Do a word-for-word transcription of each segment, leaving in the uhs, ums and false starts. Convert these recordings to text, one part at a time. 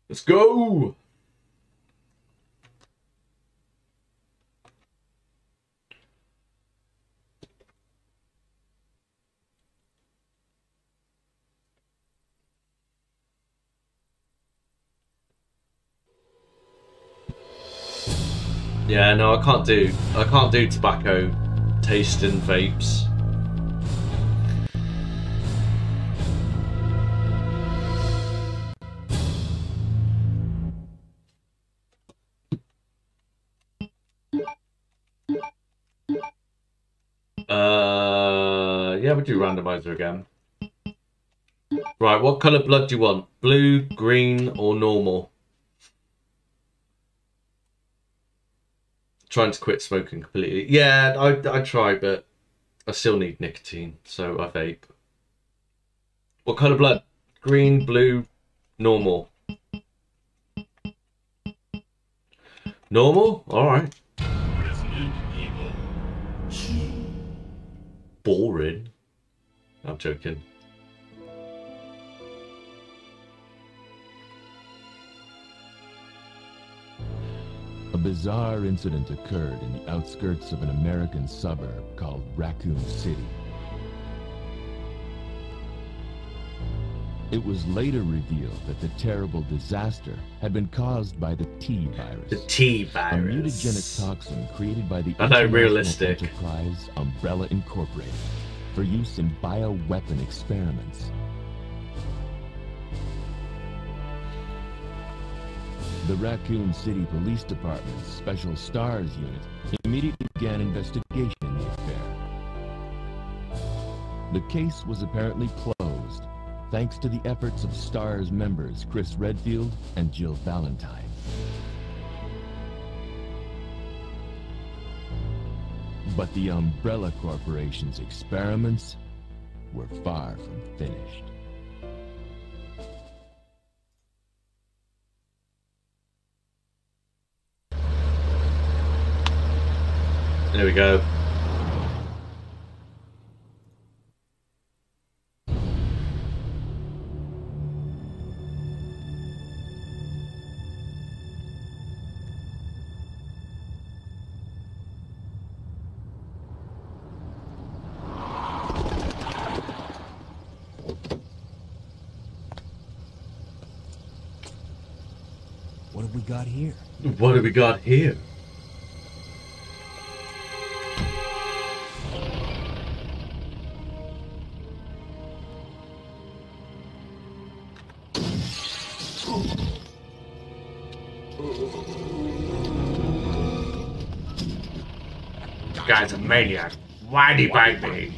Let's go! Yeah, no, I can't do I can't do tobacco tasting vapes. Uh, yeah, we do randomizer again. Right, what colour blood do you want? Blue, green, or normal? Trying to quit smoking completely. Yeah, I I try, but I still need nicotine, so I vape. What colour blood? Green, blue, normal. Normal? Alright. Boring. I'm joking. A bizarre incident occurred in the outskirts of an American suburb called Raccoon City. It was later revealed that the terrible disaster had been caused by the T virus. The T virus. A mutagenic toxin created by the I know, realistic. enterprise Umbrella Incorporated for use in bioweapon experiments. The Raccoon City Police Department's Special STARS unit immediately began investigation in the affair. The case was apparently closed, thanks to the efforts of STARS members Chris Redfield and Jill Valentine. But the Umbrella Corporation's experiments were far from finished. There we go. What have we got here? What have we got here? Guy's a maniac. Why'd he bite me?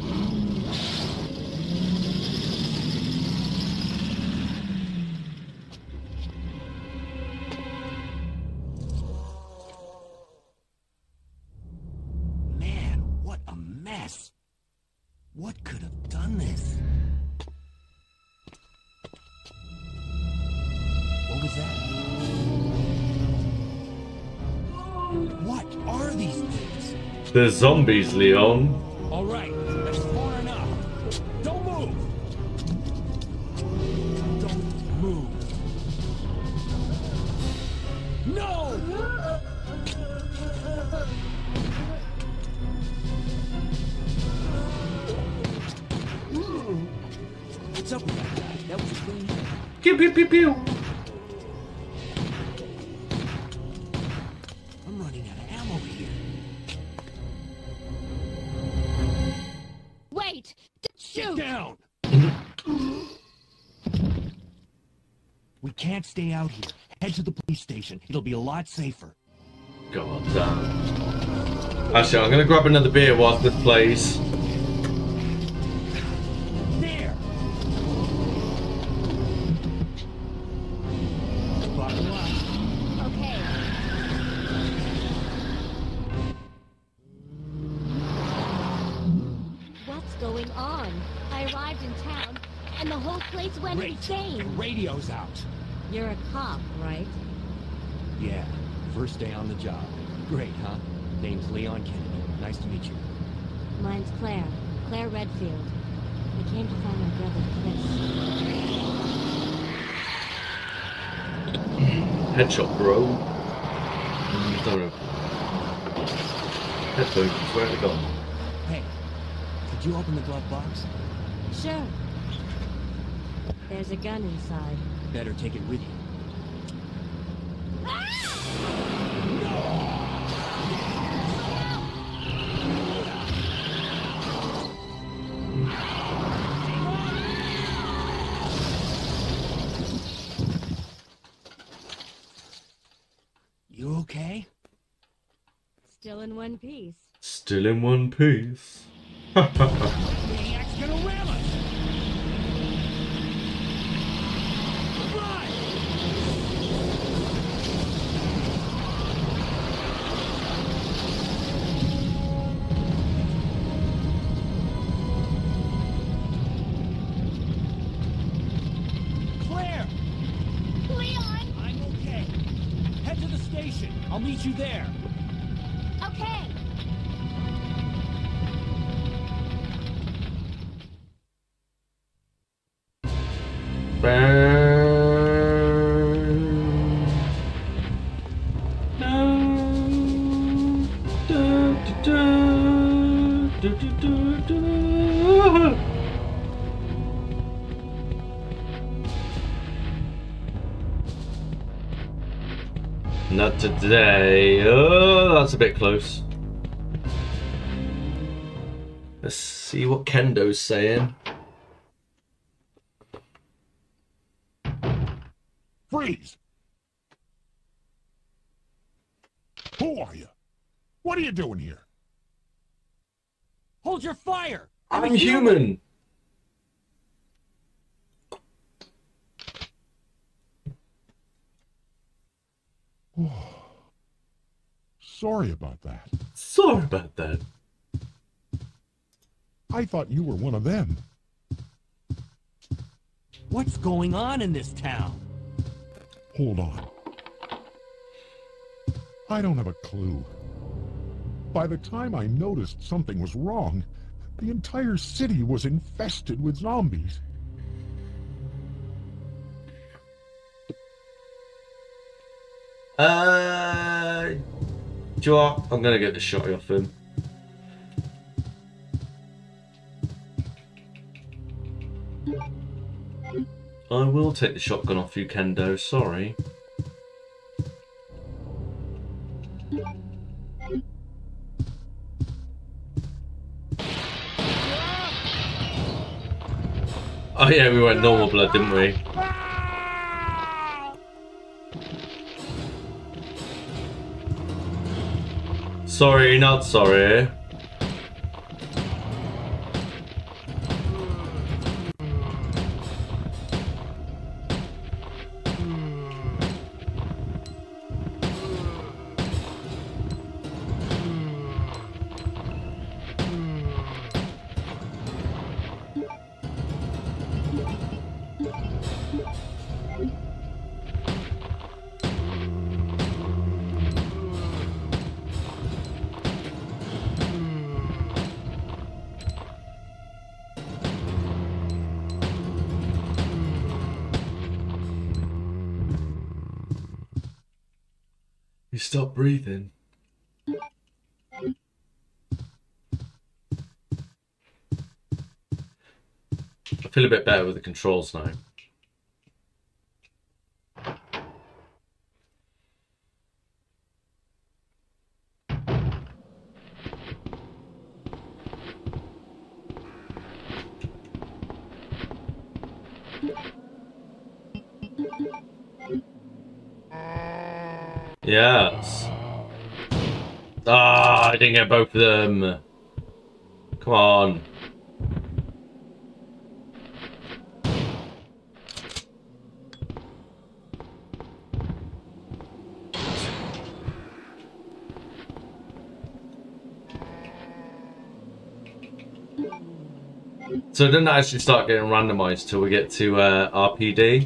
Man, what a mess. What could have done this? What was that? What are these things? The zombies, Leon. All right, that's far enough. Don't move. Don't move. No! What's up with that guy? That was a clean hit. Pew pew pew pew. I'm running out of ammo here. Wait! Shoot! Get down! We can't stay out here. Head to the police station. It'll be a lot safer. God damn. Actually, I'm gonna grab another beer whilst this plays. There! Buckle up. Okay. What's going on? I arrived in town, and the whole place went Great. The insane. radio's out. You're a cop, right? Yeah, first day on the job. Great, huh? Name's Leon Kennedy. Nice to meet you. Mine's Claire. Claire Redfield. I came to find my brother, Chris. Headshot, bro. Mm, don't know. Headphones, where have they gone? Hey, could you open the glove box? Sure. There's a gun inside. Better take it with you. You okay? Still in one piece. Still in one piece. Maniac's gonna ram us! Run! Claire! Leon! I'm okay. Head to the station. I'll meet you there. Okay. Not today. Oh, that's a bit close. Let's see what Kendo's saying. Freeze! Who are you? What are you doing here? Hold your fire! I'm human. Sorry about that. Sorry about that. I thought you were one of them. What's going on in this town? Hold on. I don't have a clue. By the time I noticed something was wrong, the entire city was infested with zombies. Uh, do you know what? I'm gonna get the shot off him. I will take the shotgun off you, Kendo. Sorry. Oh yeah, we went normal blood, didn't we? Sorry, not sorry. You stop breathing. I feel a bit better with the controls now. Yes. Ah, I didn't get both of them. Come on. So it didn't actually start getting randomized till we get to uh, R P D.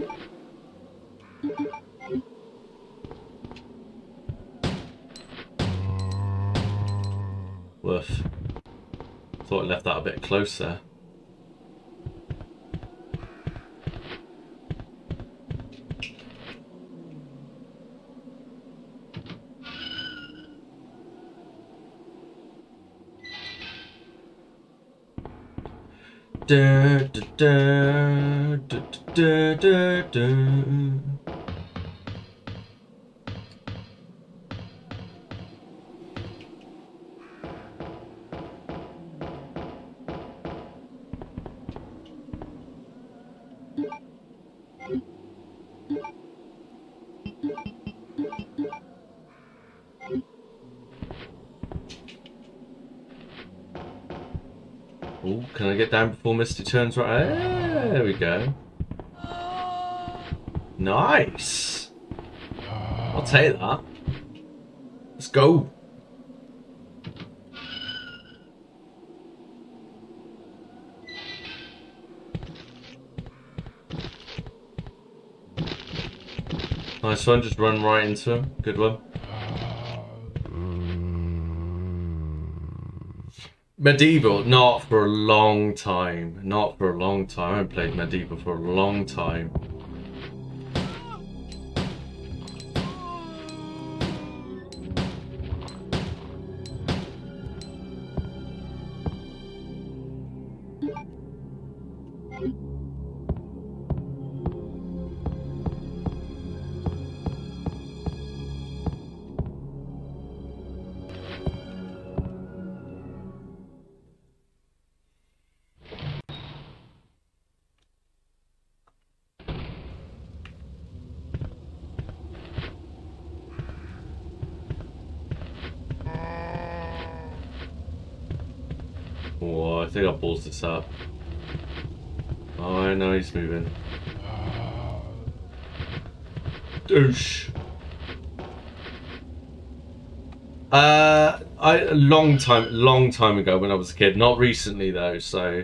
Woof. Thought I left that a bit close there. da, da, da, da, da, da, da. Oh, can I get down before Misty turns right? Ah, there we go. Nice. I'll take that. Let's go. Nice one, just run right into him. Good one. Medieval, not for a long time. Not for a long time. I haven't played Medieval for a long time. Oh, I think I balls this up. Oh, I know he's moving. Douche. Uh, I a long time, long time ago when I was a kid. Not recently though, so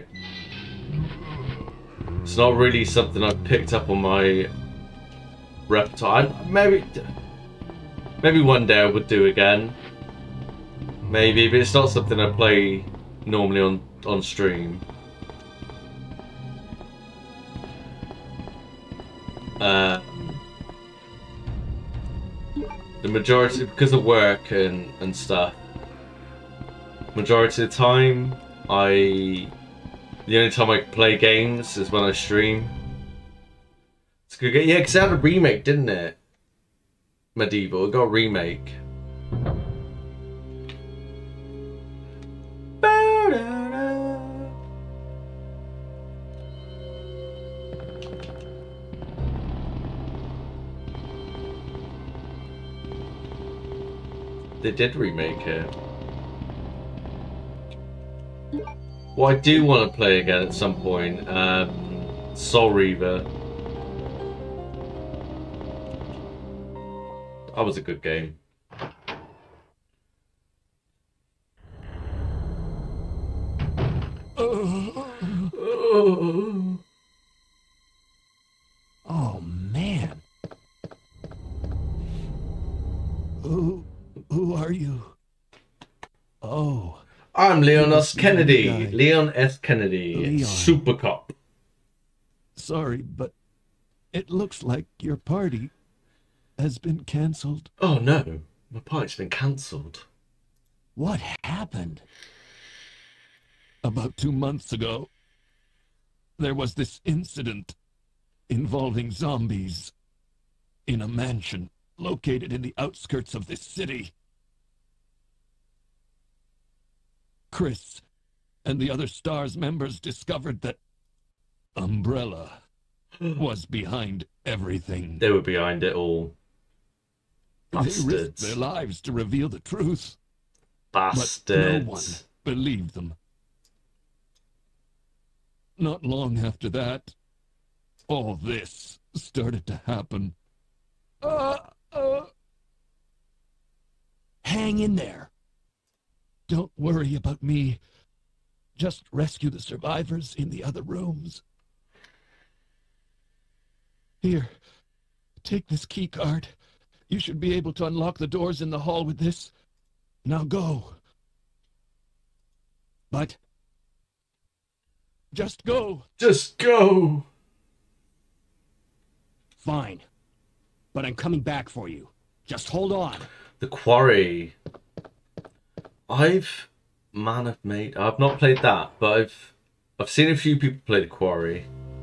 it's not really something I've picked up on my repertoire. I, maybe, maybe one day I would do again. Maybe, but it's not something I play normally on on stream. Uh, the majority, because of work and and stuff, majority of the time, I the only time I play games is when I stream. It's a good game, yeah, because it had a remake, didn't it? Medieval, it got a remake. They did remake it. Well, I do want to play again at some point. Um, Soul Reaver. That was a good game. Oh, man. Who, who are you? Oh. I'm Leon S. Guy. Kennedy. Leon S. Kennedy. Leon. Super Cop. Sorry, but it looks like your party has been cancelled. Oh no, my party's been cancelled. What happened? About two months ago, there was this incident involving zombies in a mansion located in the outskirts of this city. Chris and the other STARS members discovered that Umbrella was behind everything. They were behind it all. They risked Bastards. their lives to reveal the truth, Bastards. but no one believed them. Not long after that, all this started to happen. Uh, uh. Hang in there. Don't worry about me. Just rescue the survivors in the other rooms. Here, take this key card. You should be able to unlock the doors in the hall with this. Now go. But just go. Just go. Fine. But I'm coming back for you. Just hold on. The Quarry. I've Man of Made. I've not played that, but I've I've seen a few people play The Quarry.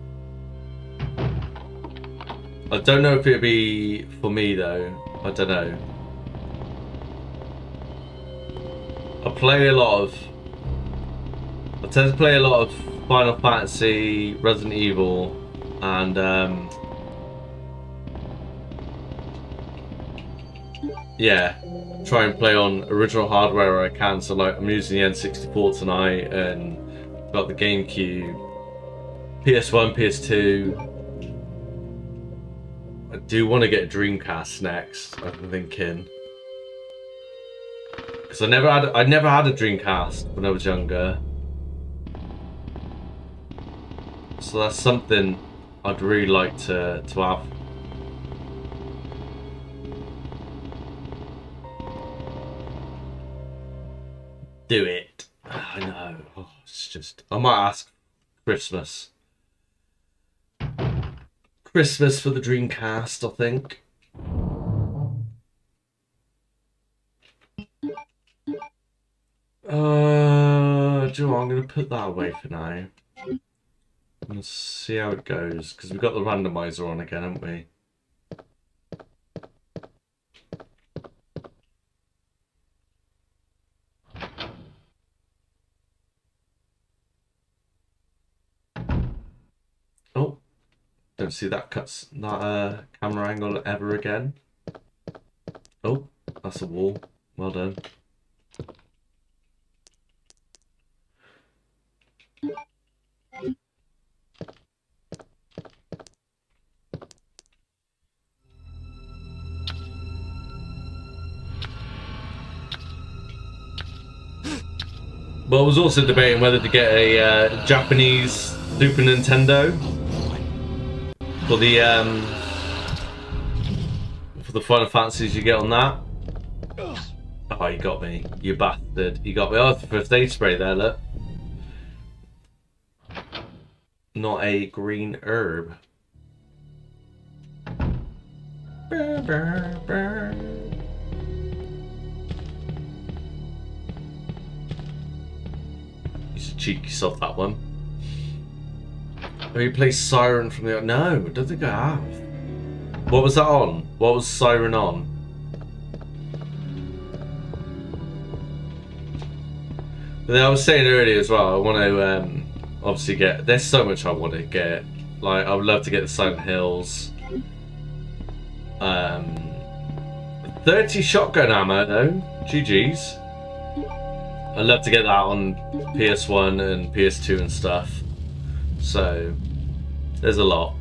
I don't know if it'd be for me though. I don't know. I play a lot of... I tend to play a lot of Final Fantasy, Resident Evil, and um... yeah, try and play on original hardware where I can. So like I'm using the N sixty-four tonight and got the GameCube, P S one, P S two. I do want to get a Dreamcast next, I'm thinking. Because I never had I never had a Dreamcast when I was younger. So that's something I'd really like to, to have. Do it. I know. Oh, it's just... I might ask Christmas. Christmas for the Dreamcast, I think. Uh, do you know what? I'm going to put that away for now. Let's see how it goes. Because we've got the randomizer on again, haven't we? Oh, don't see that cuts that uh, camera angle ever again. Oh, that's a wall. Well done. Well, I was also debating whether to get a uh, Japanese Super Nintendo for the um, for the Final Fantasies you get on that. Oh, you got me, you bastard! You got me. Oh, the first aid spray there. Look, not a green herb. Burr, burr, burr. Cheeky yourself that one. Have you played Siren from the... No, I don't think I have. What was that on? What was Siren on? But then I was saying earlier as well, I want to um, obviously get... There's so much I want to get. Like, I would love to get the Silent Hills. Um, thirty shotgun ammo though. G G's. I'd love to get that on P S one and P S two and stuff. So, there's a lot.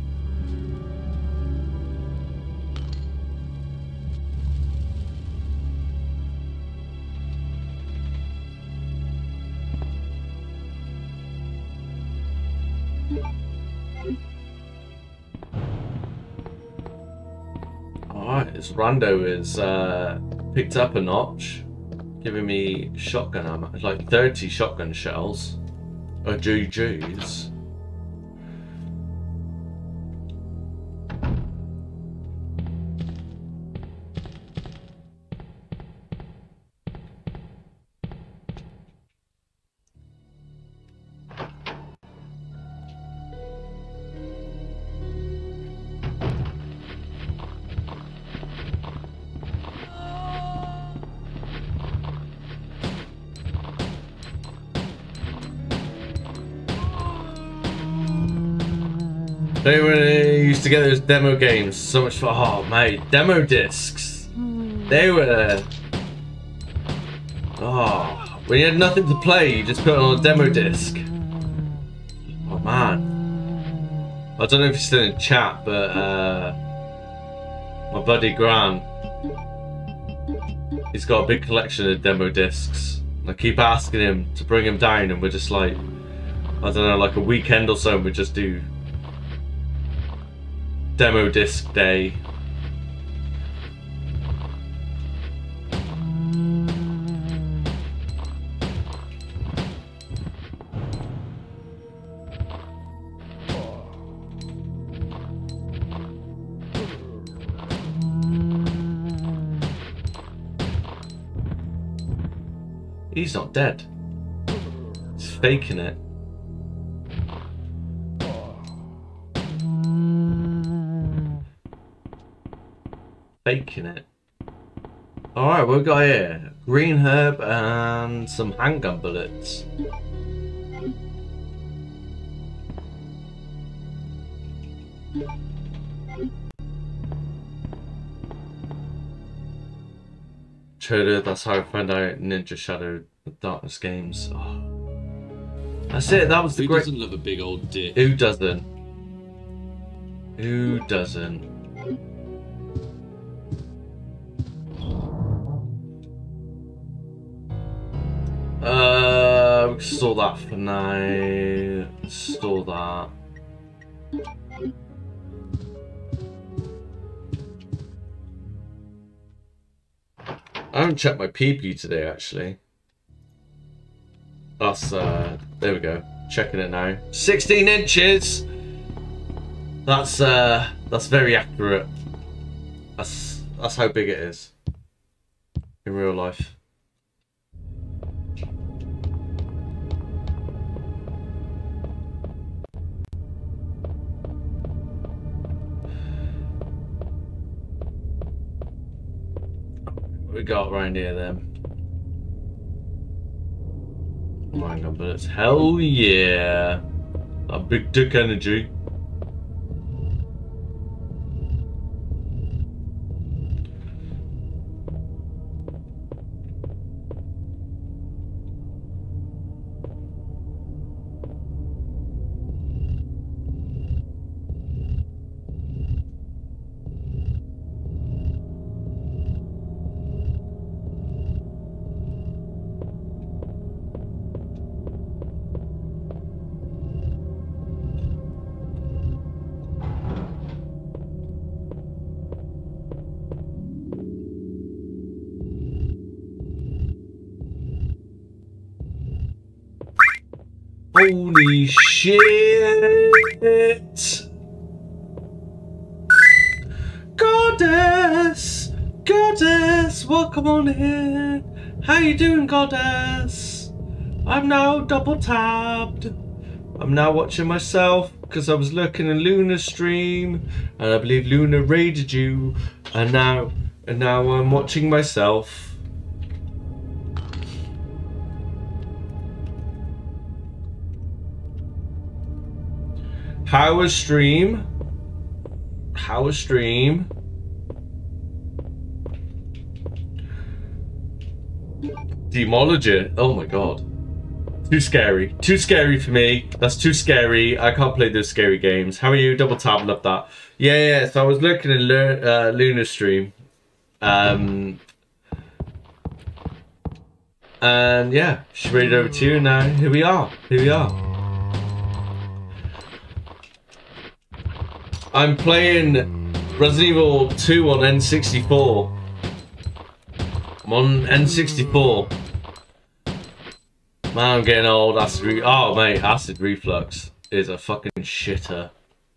Alright, this rando is uh, picked up a notch. Giving me shotgun ammo, like thirty shotgun shells. Or G G's. They were used to get those demo games, so much fun. Oh mate, demo discs. They were. Oh, when you had nothing to play, you just put it on a demo disc. Oh man. I don't know if he's still in chat, but uh, my buddy Grant, he's got a big collection of demo discs. I keep asking him to bring him down, and we're just like, I don't know, like a weekend or so, we just do demo disc day. He's not dead. He's faking it. baking it. Alright, what we got here? Green herb and some handgun bullets. Trader, that's how I found out Ninja Shadow Darkness games. Oh. That's it, that was the Who great... doesn't love a big old dick? Who doesn't? Who doesn't? Uh, we can store that for now. Store that. I haven't checked my P P today, actually. That's, uh, there we go. Checking it now. sixteen inches! That's, uh, that's very accurate. That's, that's how big it is. In real life. What we got around here then? Handgun bullets. Hell yeah! That big dick energy. Holy shit! Goddess! Goddess! Welcome on here! How you doing, Goddess? I'm now double tabbed. I'm now watching myself because I was looking in Luna's stream and I believe Luna raided you, and now and now I'm watching myself. How was stream? How was stream? Demology. Oh my god. Too scary. Too scary for me. That's too scary. I can't play those scary games. How are you? Double tab. Love that. Yeah, yeah. So I was looking at uh, Luna's stream. Um, and yeah, she raided over to you. Now here we are. Here we are. I'm playing Resident Evil two on N sixty-four. I'm on N sixty-four. Man, I'm getting old. Acid re oh, mate, acid reflux is a fucking shitter.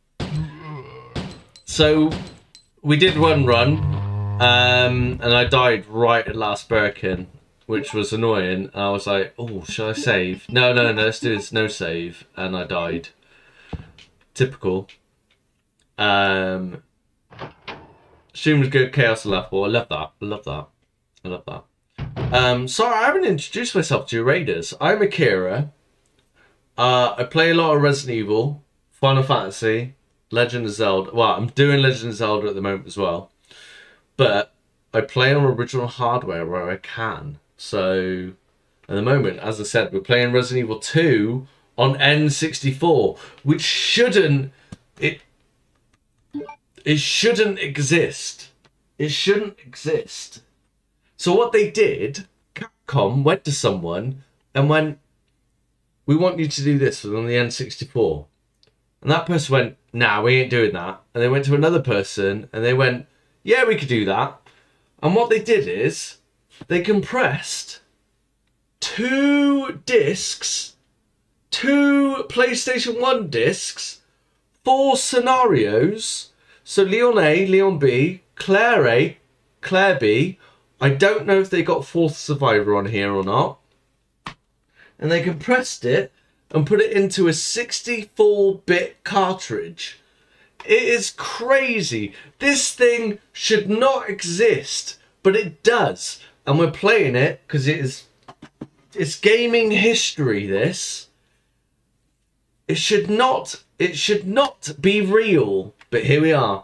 So, we did one run, um, and I died right at last Birkin, which was annoying. And I was like, oh, should I save? No, no, no, let's do this. No save. And I died. Typical. Um, stream was good, chaos and laughable. I love that. I love that. I love that. Um, sorry, I haven't introduced myself to you raiders. I'm Akira. Uh, I play a lot of Resident Evil, Final Fantasy, Legend of Zelda. Well, I'm doing Legend of Zelda at the moment as well. But I play on original hardware where I can. So, at the moment, as I said, we're playing Resident Evil two on N sixty-four, which shouldn't... It, It shouldn't exist. It shouldn't exist. So what they did, Capcom went to someone and went, we want you to do this on the N sixty-four. And that person went, nah, we ain't doing that. And they went to another person and they went, yeah, we could do that. And what they did is, they compressed two discs, two PlayStation one discs, four scenarios. So Leon A, Leon B, Claire A, Claire B. I don't know if they got Fourth Survivor on here or not. And they compressed it and put it into a sixty-four bit cartridge. It is crazy. This thing should not exist, but it does. And we're playing it because it is it's gaming history, this. It should not it should not be real, but here we are.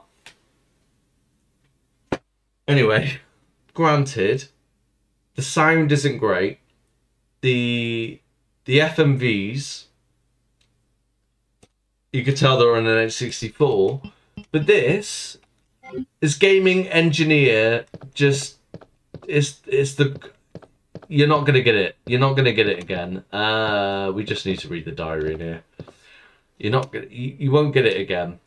Anyway, granted, the sound isn't great. The the F M Vs, you could tell they're on an N sixty-four, but this is gaming engineer. Just it's it's the you're not gonna get it. You're not gonna get it again. Uh, we just need to read the diary in here. You're not gonna you, you won't get it again.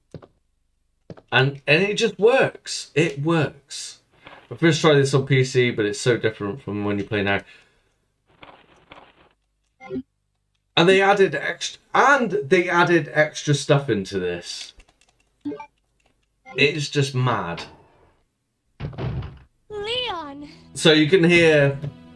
And and it just works. It works. I first tried this on P C, but it's so different from when you play now. And they added extra, and they added extra stuff into this. It's just mad. Leon. So you can hear,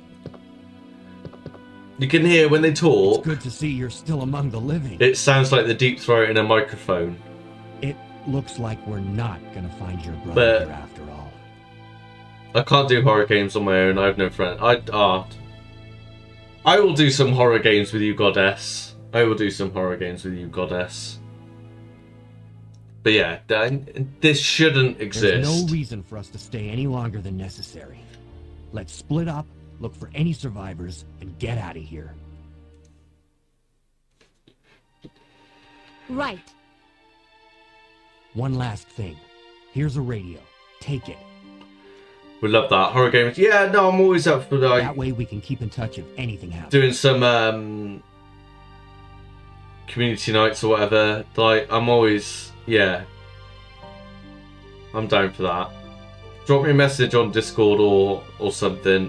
you can hear when they talk. It's good to see you're still among the living. It sounds like the deep throat in a microphone. It looks like we're not gonna find your brother But- here after all. I can't do horror games on my own. I have no friend. I ah. I will do some horror games with you, Goddess. I will do some horror games with you, Goddess. But yeah, this shouldn't exist. There's no reason for us to stay any longer than necessary. Let's split up, look for any survivors, and get out of here. Right. One last thing. Here's a radio. Take it. We love that. Horror games. Yeah, no, I'm always up for like That way we can keep in touch if anything happens. doing some um, community nights or whatever. Like, I'm always, yeah. I'm down for that. Drop me a message on Discord or or something.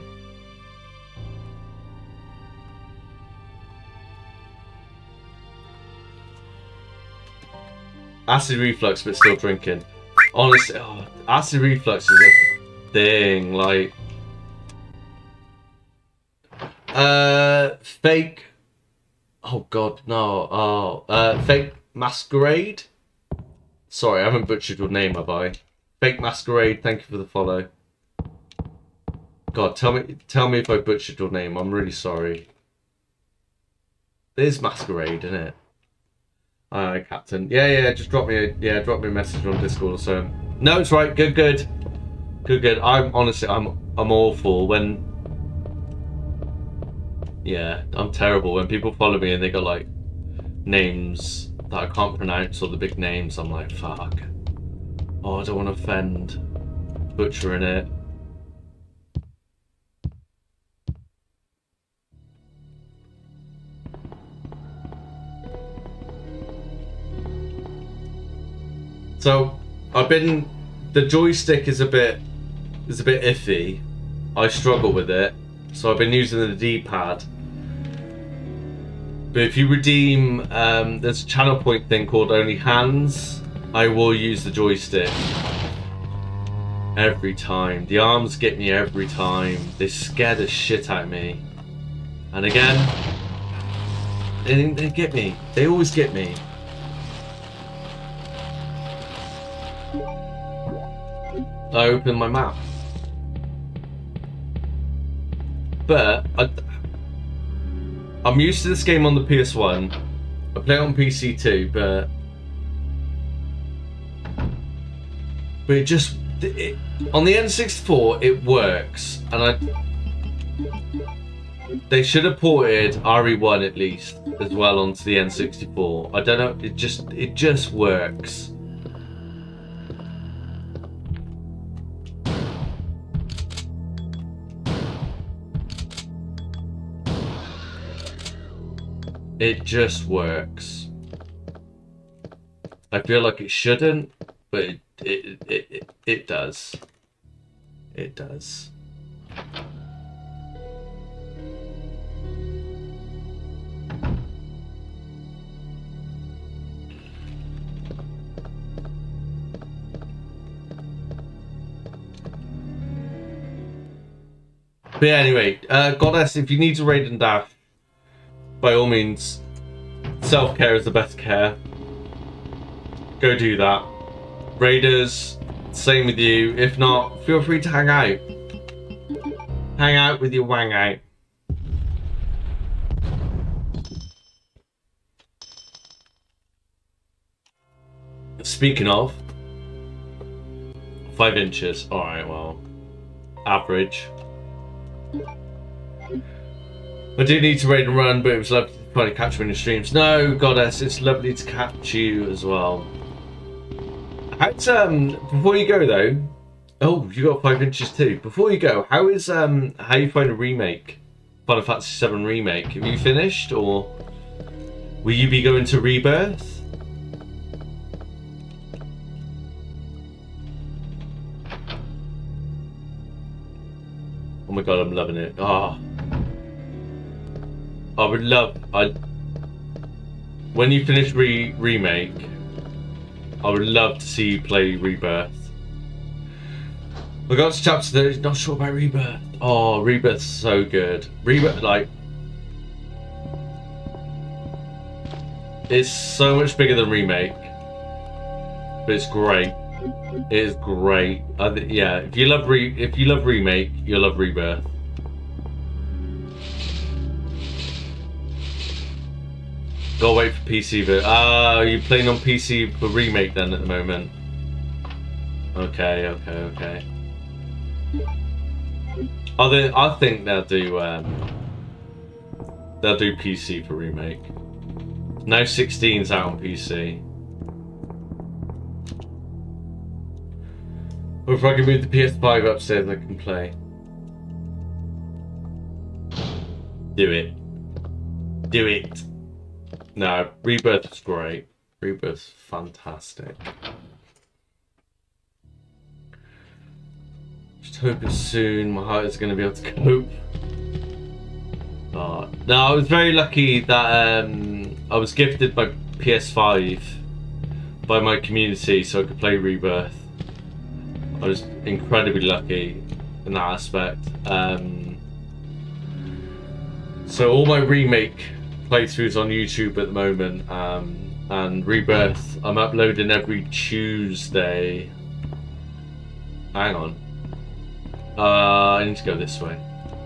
Acid reflux, but still drinking. Honestly, oh, acid reflux is a thing. Like, uh, fake. Oh God, no. Oh, uh, fake masquerade. Sorry, I haven't butchered your name, have I? Fake masquerade. Thank you for the follow. God, tell me, tell me if I butchered your name. I'm really sorry. It is masquerade, isn't it? Alright, Captain. Yeah, yeah, just drop me a yeah, drop me a message on Discord or so. No, it's right. Good, good, good, good. I'm honestly, I'm, I'm awful when. Yeah, I'm terrible when people follow me and they got like names that I can't pronounce or the big names. I'm like, fuck. Oh, I don't want to offend. Butchering it. So, I've been, the joystick is a bit, is a bit iffy. I struggle with it, so I've been using the D-pad. But if you redeem, um, there's a channel point thing called Only Hands, I will use the joystick. Every time. The arms get me every time. They scare the shit out of me. And again, they, they get me. They always get me. I open my map. But I, I'm used to this game on the P S one. I play it on P C too, but but it just it, on the N sixty-four it works, and I they should have ported R E one at least as well onto the N sixty-four. I don't know. It just it just works. It just works. I feel like it shouldn't, but it it it, it, it does. It does. But yeah, anyway, uh, Goddess, if you need to raid and dash, by all means, self-care is the best care. go do that. Raiders, same with you. If not, feel free to hang out. Hang out with your wang out. Speaking of, five inches. All right, well, average. I do need to raid and run, but it was lovely to finally catch you in your streams. No, Goddess, it's lovely to catch you as well. How's, um, before you go though, oh, you got five inches too. Before you go, how is, um, how you find a remake? Final Fantasy seven Remake. Have you finished, or will you be going to Rebirth? Oh my god, I'm loving it. Ah, oh. I would love. I when you finish re remake, I would love to see you play Rebirth. We got to chapter thirty. Not sure about Rebirth. Oh, Rebirth's so good. Rebirth, like, it's so much bigger than Remake, but it's great. It is great. I th yeah, if you love re if you love Remake, you'll love Rebirth. Gotta wait for P C, but ah, uh, are you playing on P C for Remake then at the moment? Okay, okay, okay. I think I think they'll do um, they'll do P C for Remake. Now sixteen's out on P C. Or if I can move the P S five upstairs, I can play. Do it. Do it. No, Rebirth is great. Rebirth's fantastic. Just hoping soon my heart is going to be able to cope. Oh, no, I was very lucky that um, I was gifted my P S five by my community so I could play Rebirth. I was incredibly lucky in that aspect. Um, so all my Remake playthroughs on YouTube at the moment, um, and Rebirth I'm uploading every Tuesday. Hang on. Uh, I need to go this way.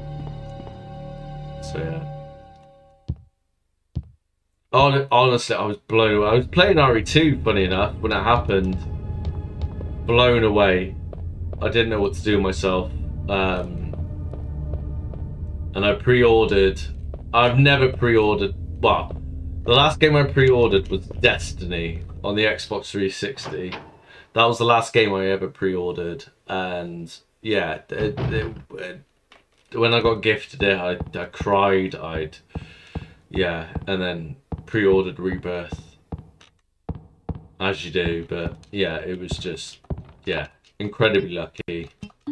So yeah. Honestly, I was blown away. I was playing R E two, funny enough, when it happened. Blown away. I didn't know what to do with myself. Um, and I pre-ordered. I've never pre-ordered. Well, the last game I pre-ordered was Destiny on the Xbox three sixty. That was the last game I ever pre-ordered. And yeah, it, it, it, when I got gifted it, I, I cried. I'd yeah, and then pre-ordered Rebirth, as you do. But yeah, it was just yeah, incredibly lucky.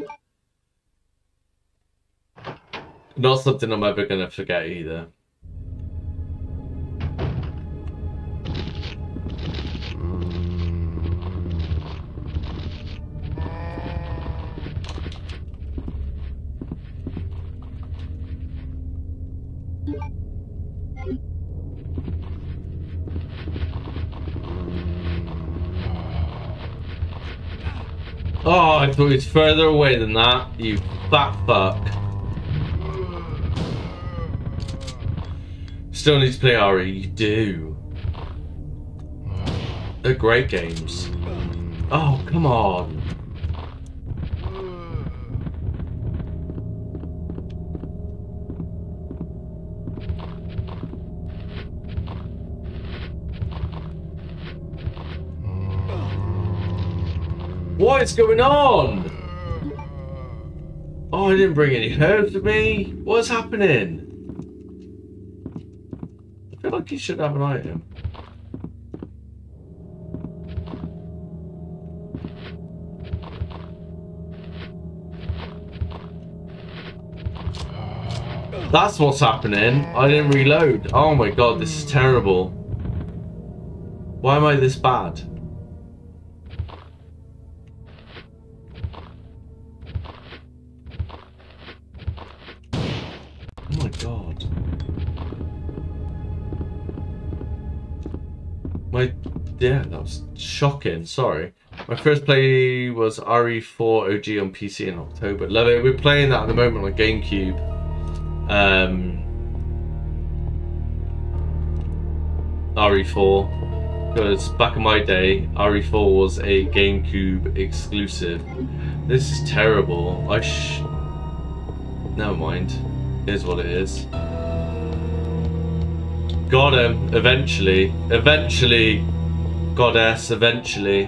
Not something I'm ever gonna forget either. Oh, I thought it was further away than that, you fat fuck. Still need to play R E, you do. They're great games. Oh, come on. What is going on? Oh, I didn't bring any herbs with me. What's happening? I feel like you should have an item. That's what's happening. I didn't reload. Oh my god, this is terrible. Why am I this bad? Oh my god. My yeah, that was shocking. Sorry. My first play was R E four O G on P C in October. Love it. We're playing that at the moment on GameCube. Um, R E four. Because back in my day, R E four was a GameCube exclusive. This is terrible. I sh... Never mind. Here's what it is. Got him. Eventually. Eventually. Goddess. Eventually.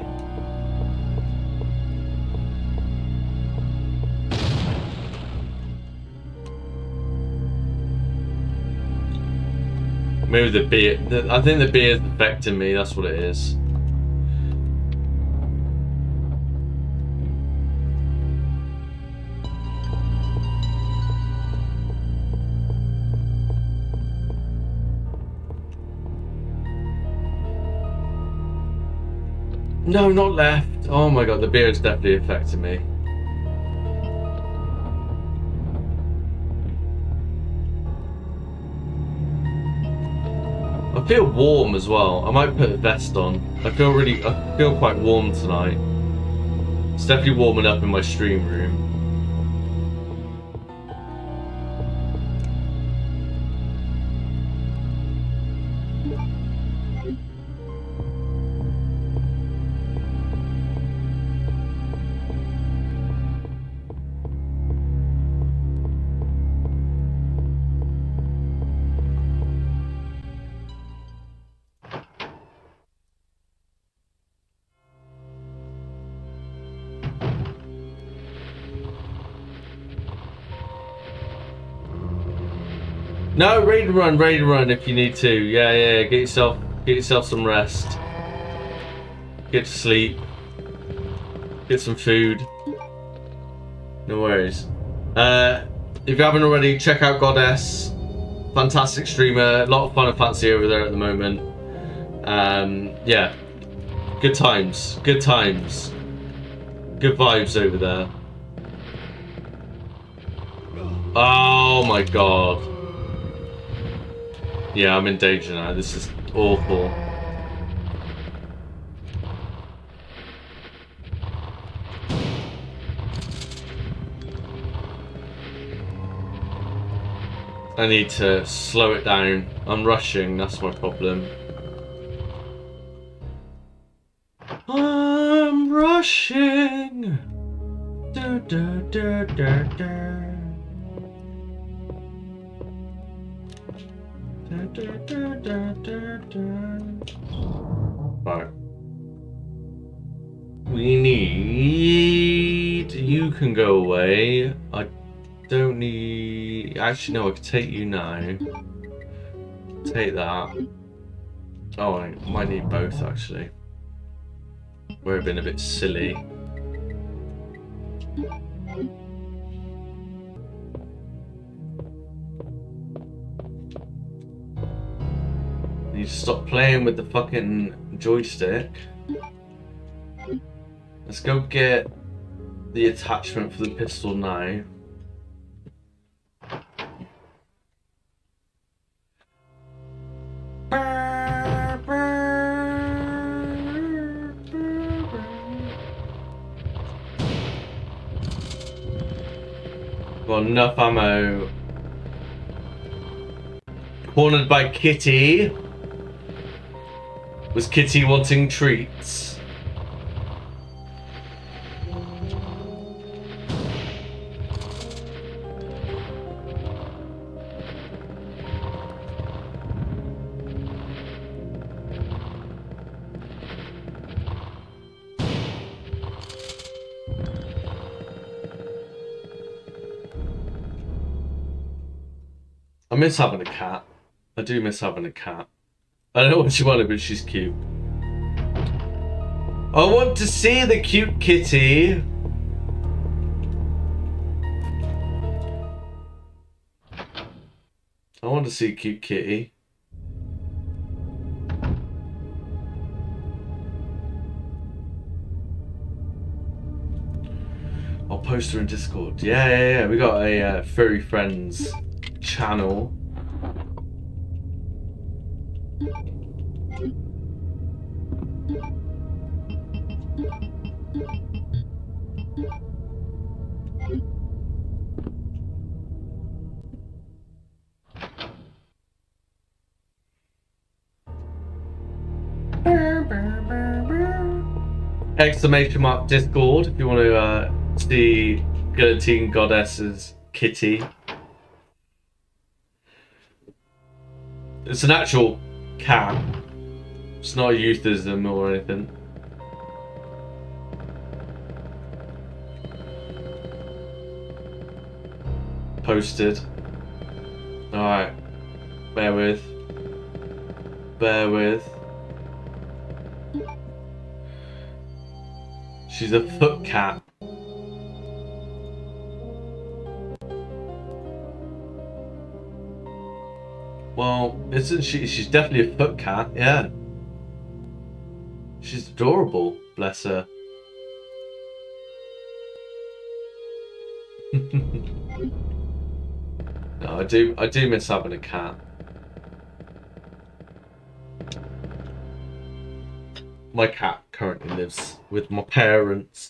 Maybe the beer. The, I think the beer is affecting me. That's what it is. No, not left. Oh my god, the beer is definitely affecting me. I feel warm as well. I might put a vest on. I feel really, I feel quite warm tonight. It's definitely warming up in my stream room. No, raid and run, raid and run if you need to. Yeah, yeah, get yourself get yourself some rest. Get to sleep. Get some food. No worries. Uh, if you haven't already, check out Goddess. Fantastic streamer. A lot of fun and fancy over there at the moment. Um, yeah. Good times. Good times. Good vibes over there. Oh my god. Yeah, I'm in danger now. This is awful. I need to slow it down. I'm rushing, that's my problem. I'm rushing. Da, da, da, da, da. Da, da, da, da, da. Right. We need... You can go away. I don't need... Actually, no, I can take you now. Take that. Oh, I might need both, actually. We're being a bit silly. You need to stop playing with the fucking joystick. Let's go get the attachment for the pistol now. Got enough ammo. Cornered by Kitty. Was Kitty wanting treats? I miss having a cat. I do miss having a cat. I don't know what she wanted, but she's cute. I want to see the cute kitty. I want to see cute kitty. I'll post her in Discord. Yeah, yeah, yeah. We got a uh, furry friends channel. Exclamation mark Discord if you want to uh, see Guillotine Goddess's kitty. It's an actual cat. It's not a euphemism or anything. Posted. Alright. Bear with. Bear with. She's a foot cat. Well, isn't she? She's definitely a foot cat, yeah. She's adorable, bless her. No, I do, I do miss having a cat. My cat currently lives with my parents.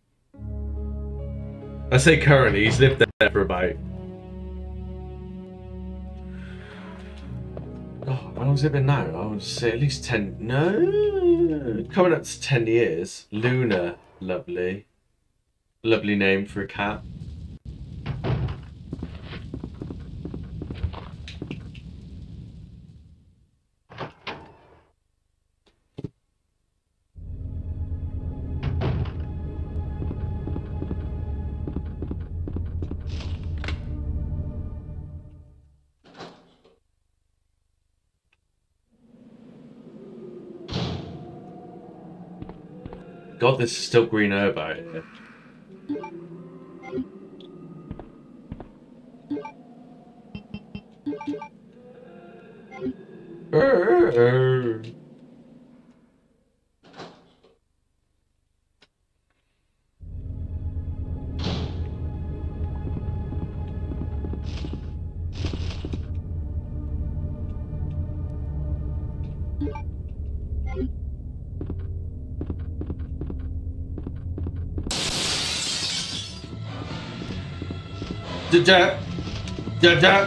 I say currently, he's lived there for about... Oh, how long's it been now? I would say at least ten... No! Coming up to ten years. Luna, lovely. Lovely name for a cat. God, there's still green herb out here. Urgh. Da da da.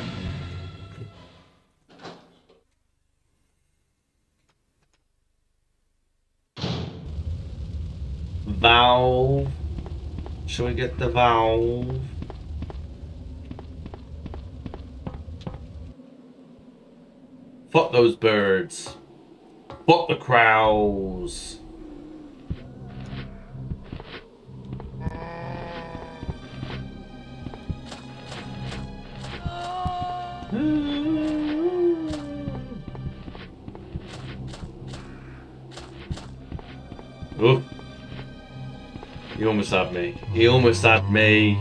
Valve. Shall we get the valve? Fuck those birds. Fuck the crows. Oh, he almost had me. He almost had me.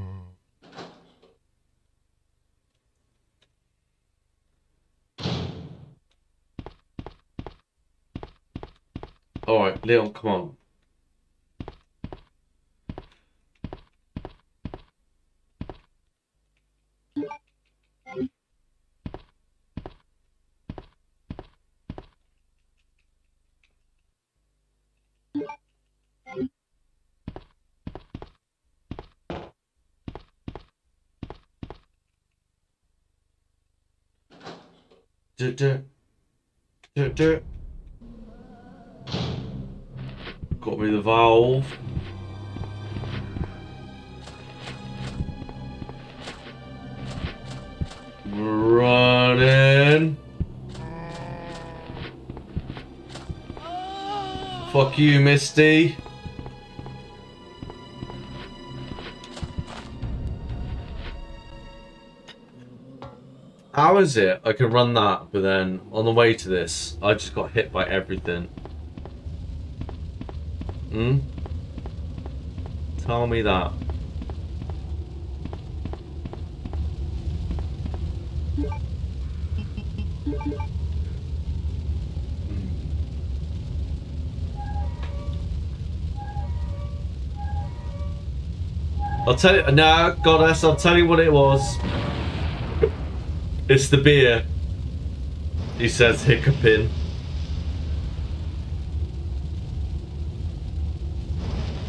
All right, Leon, come on. Do, do. Do, do. Got me the valve. Running. Fuck you, Misty. How is it I can run that, but then on the way to this, I just got hit by everything? Hmm? Tell me that. I'll tell you, nah, Goddess, I'll tell you what it was. It's the beer. He says, hiccuping.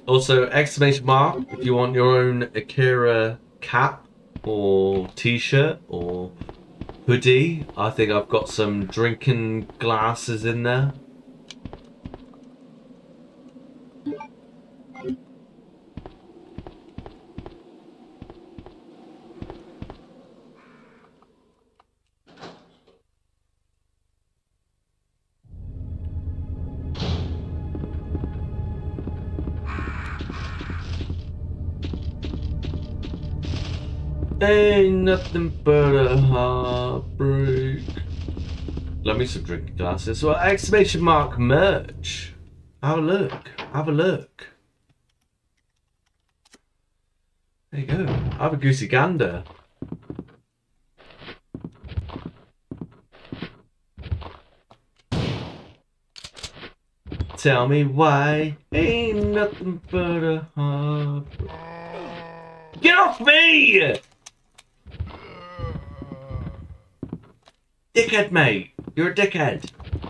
Also, exclamation mark if you want your own Akira cap or t-shirt or hoodie. I think I've got some drinking glasses in there. Ain't nothing but a heartbreak. Let me some drinking glasses. Well, exclamation mark merch. Have a look. Have a look. There you go. Have a goosey gander. Tell me why. Ain't nothing but a heartbreak. Get off me! Dickhead, mate. You're a dickhead.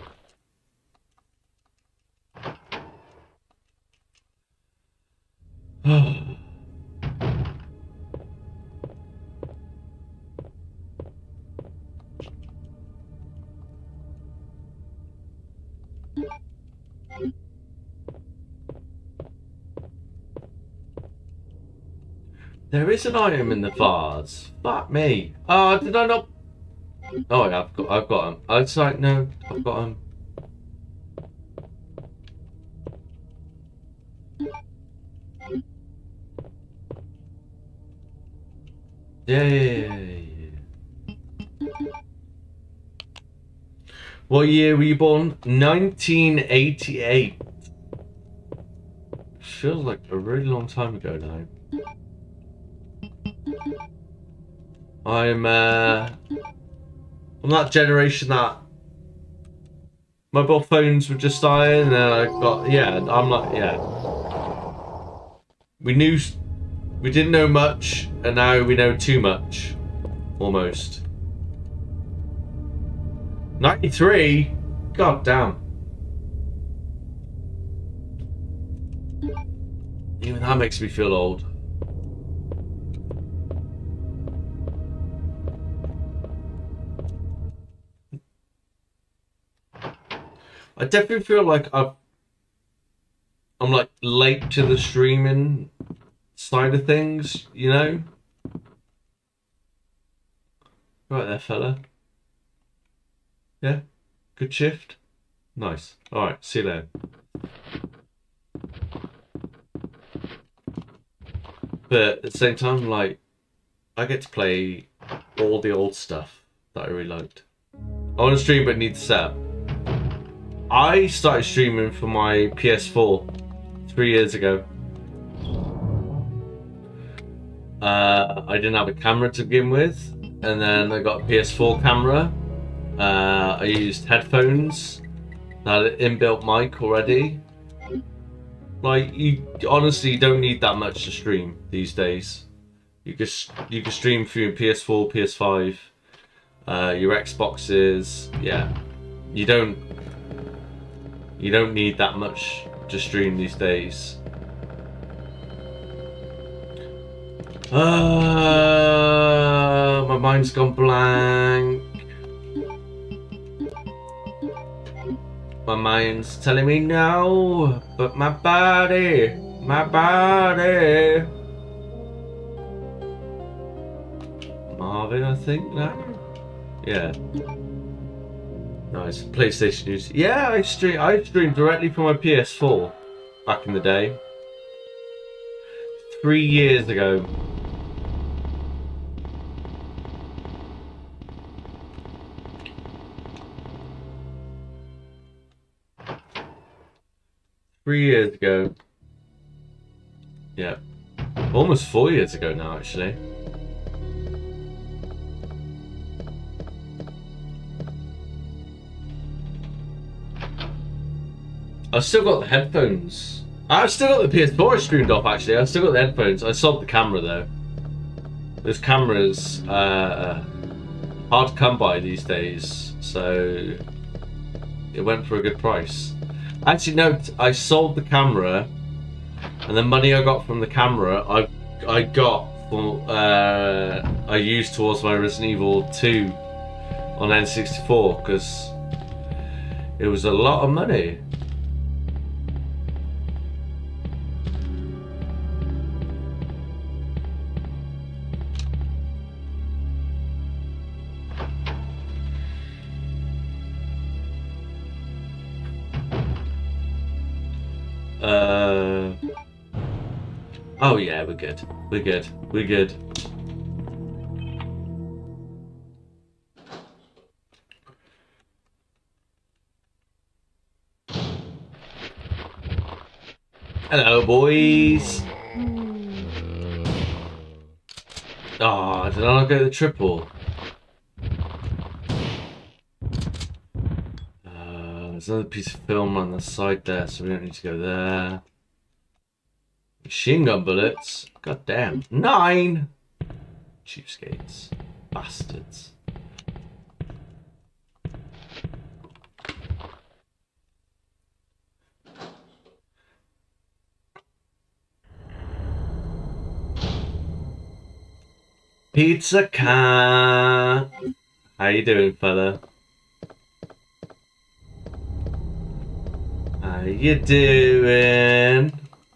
There is an item in the vase. Fuck me. Oh, did I not? Oh, yeah, I've got, I've got him. I was like, no, I've got him. Yeah, yeah, yeah, yeah. What year were you born? nineteen eighty-eight. Feels like a really long time ago now. I'm, uh... I'm that generation that mobile phones were just dying, and then I got, yeah, I'm like, yeah. We knew, we didn't know much, and now we know too much, almost. ninety-three? God damn. Even that makes me feel old. I definitely feel like I've, I'm like late to the streaming side of things, you know? Right there, fella. Yeah? Good shift? Nice. Alright, see you later. But at the same time, like, I get to play all the old stuff that I really liked. I want to stream but need the setup. I started streaming for my P S four three years ago. Uh, I didn't have a camera to begin with, and then I got a P S four camera. Uh, I used headphones that had an inbuilt mic already. Like, you honestly don't need that much to stream these days. You can you can stream through your P S four, P S five, uh, your Xboxes. Yeah, you don't. You don't need that much to stream these days. Uh, my mind's gone blank. My mind's telling me no, but my body, my body. Marvin, I think that. Yeah. Nice. PlayStation news. Yeah, I stream. I streamed directly from my P S four back in the day. Three years ago. Three years ago. Yeah. Almost four years ago now, actually. I've still got the headphones. I've still got the P S four streamed off, actually. I've still got the headphones. I sold the camera, though. Those cameras, uh, hard to come by these days, so it went for a good price. Actually, no, I sold the camera And the money I got from the camera, I I got for uh, I used towards my Resident Evil two on N sixty-four because it was a lot of money. Uh, oh yeah, we're good. We're good. We're good. Hello, boys. Oh, did I not get the triple? There's another piece of film on the side there, so we don't need to go there. Machine gun bullets. God damn. Nine! Cheapskates. Bastards. Pizza Cat. How you doing, fella? How you doing?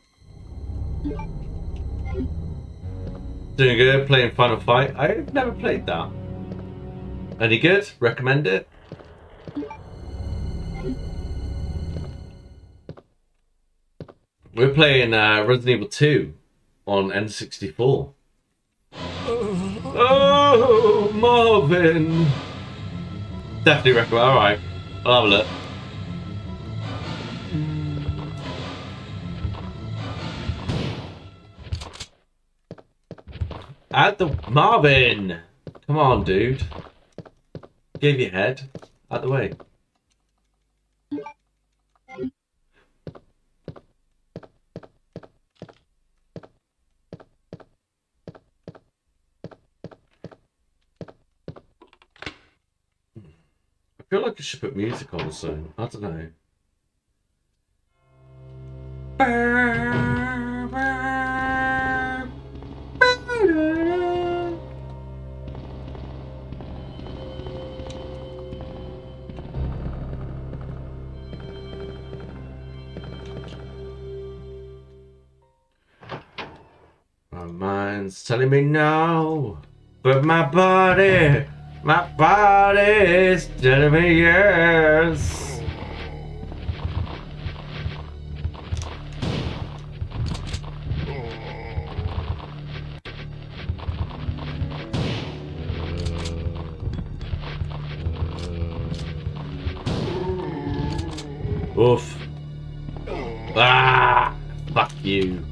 Doing good, playing Final Fight. I've never played that. Any good? Recommend it? We're playing uh, Resident Evil two on N sixty-four. Oh, Marvin! Definitely recommend. Alright, I'll have a look. At the Marvin! Come on, dude. Give your head. Out the way. I feel like I should put music on soon. I don't know. My mind's telling me no, but my body, my body's telling me yes. Oof. Ah, fuck you.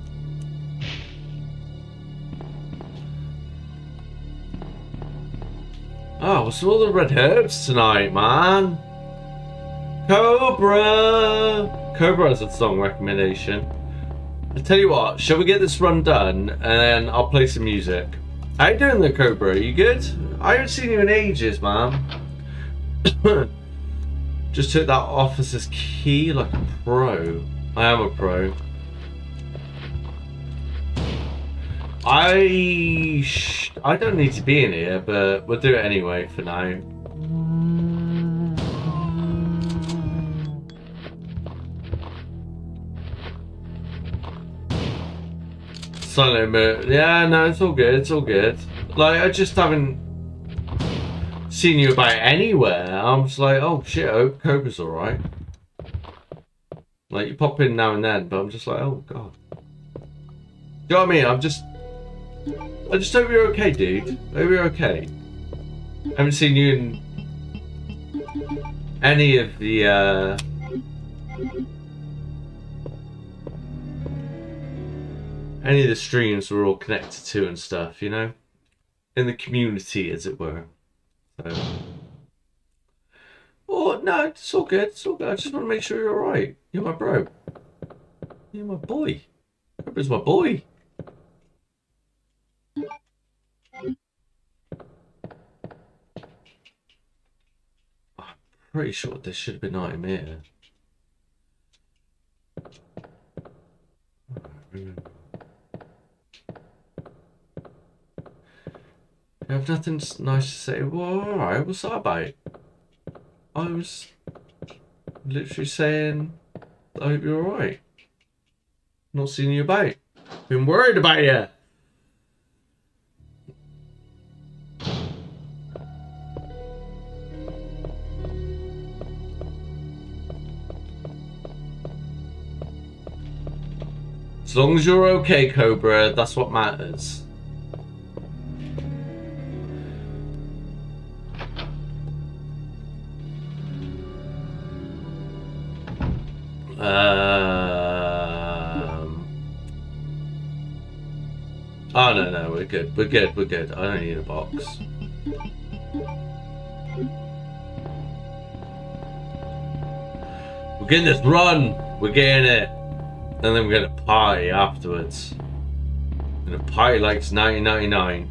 Oh, what's all the red herbs tonight, man? Cobra! Cobra is a song recommendation. I'll tell you what, shall we get this run done and then I'll play some music. How you doing there, Cobra? You good? I haven't seen you in ages, man. Just took that officer's key like a pro. I am a pro. I sh I don't need to be in here, but we'll do it anyway for now. Silent mode. Yeah, no, it's all good. It's all good. Like, I just haven't seen you about anywhere. I'm just like, oh shit, oh, Cobra's all right. Like, you pop in now and then, but I'm just like, oh god. Do you know what I mean? I'm just. I just hope you're okay, dude. Hope you're okay. I haven't seen you in any of the uh any of the streams we're all connected to and stuff, you know? In the community, as it were. So oh no, it's all good, it's all good. I just want to make sure you're alright. You're my bro. You're my boy. Cobra's my boy. Pretty sure there should have been item here. You have nothing nice to say. Well, alright, what's that about? I was literally saying, I hope you're alright. Not seeing you about. Been worried about you. As long as you're okay, Cobra, that's what matters. Um... Oh, no, no, we're good. We're good, we're good. I don't need a box. We're getting this run. We're getting it. And then we're gonna party afterwards. We're gonna party like it's nineteen ninety-nine.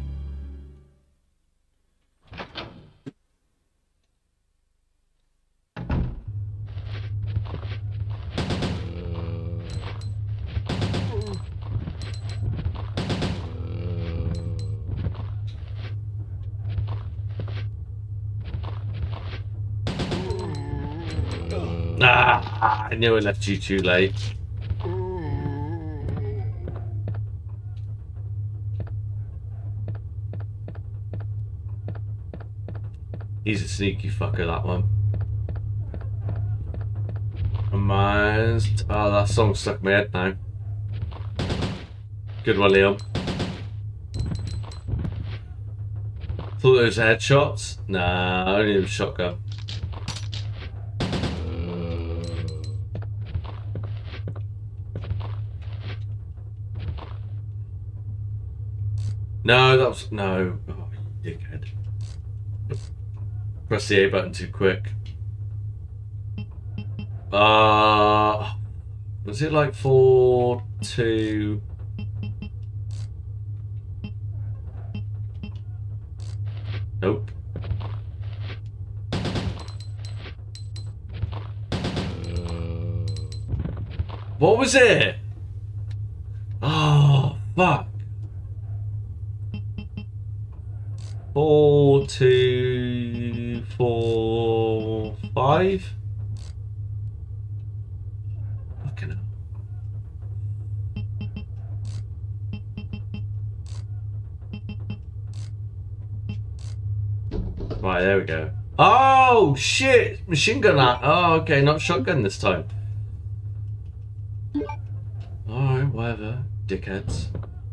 Ah, I knew I left you too late. He's a sneaky fucker, that one. Reminds... Oh, that song stuck in my head now. Good one, Liam. Thought those headshots? Nah, only a shotgun. No, that was... No. Oh, you dickhead. Press the A button too quick. Uh, was it like four, two? Nope. What was it? Oh, fuck. Four, two, four, five. Fucking hell. Right, there we go. Oh shit! Machine gun out. Oh, okay, not shotgun this time. Alright, whatever. Dickheads.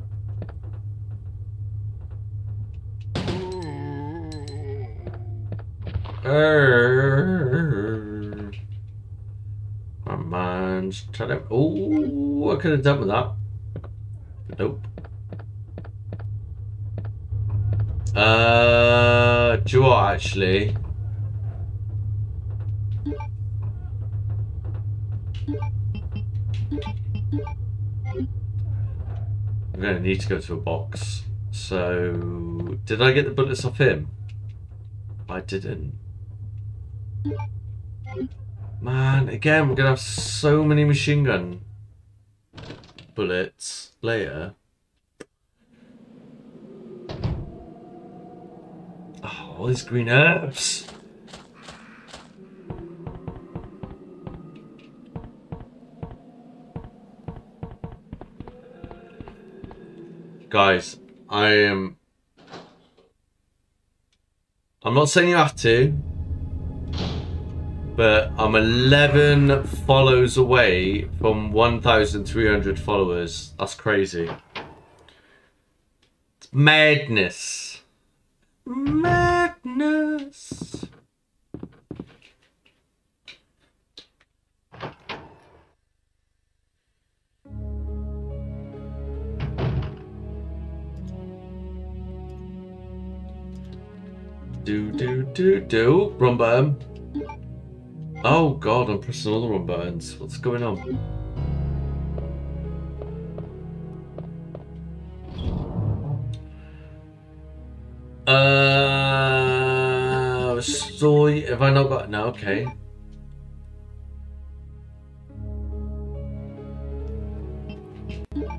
Err. My mind's telling. Oh, I could have done with that. But nope. Uh, do you know what, actually? I'm gonna need to go to a box. So, did I get the bullets off him? I didn't. Man, again, we're gonna have so many machine gun bullets later. Oh, all these green herbs. Guys, I am... I'm not saying you have to, but I'm eleven follows away from one thousand three hundred followers. That's crazy. It's madness. Madness. Do do do do. Run button. Oh god, I'm pressing all the wrong buttons. What's going on? Uh, story. Have I not got? No, okay.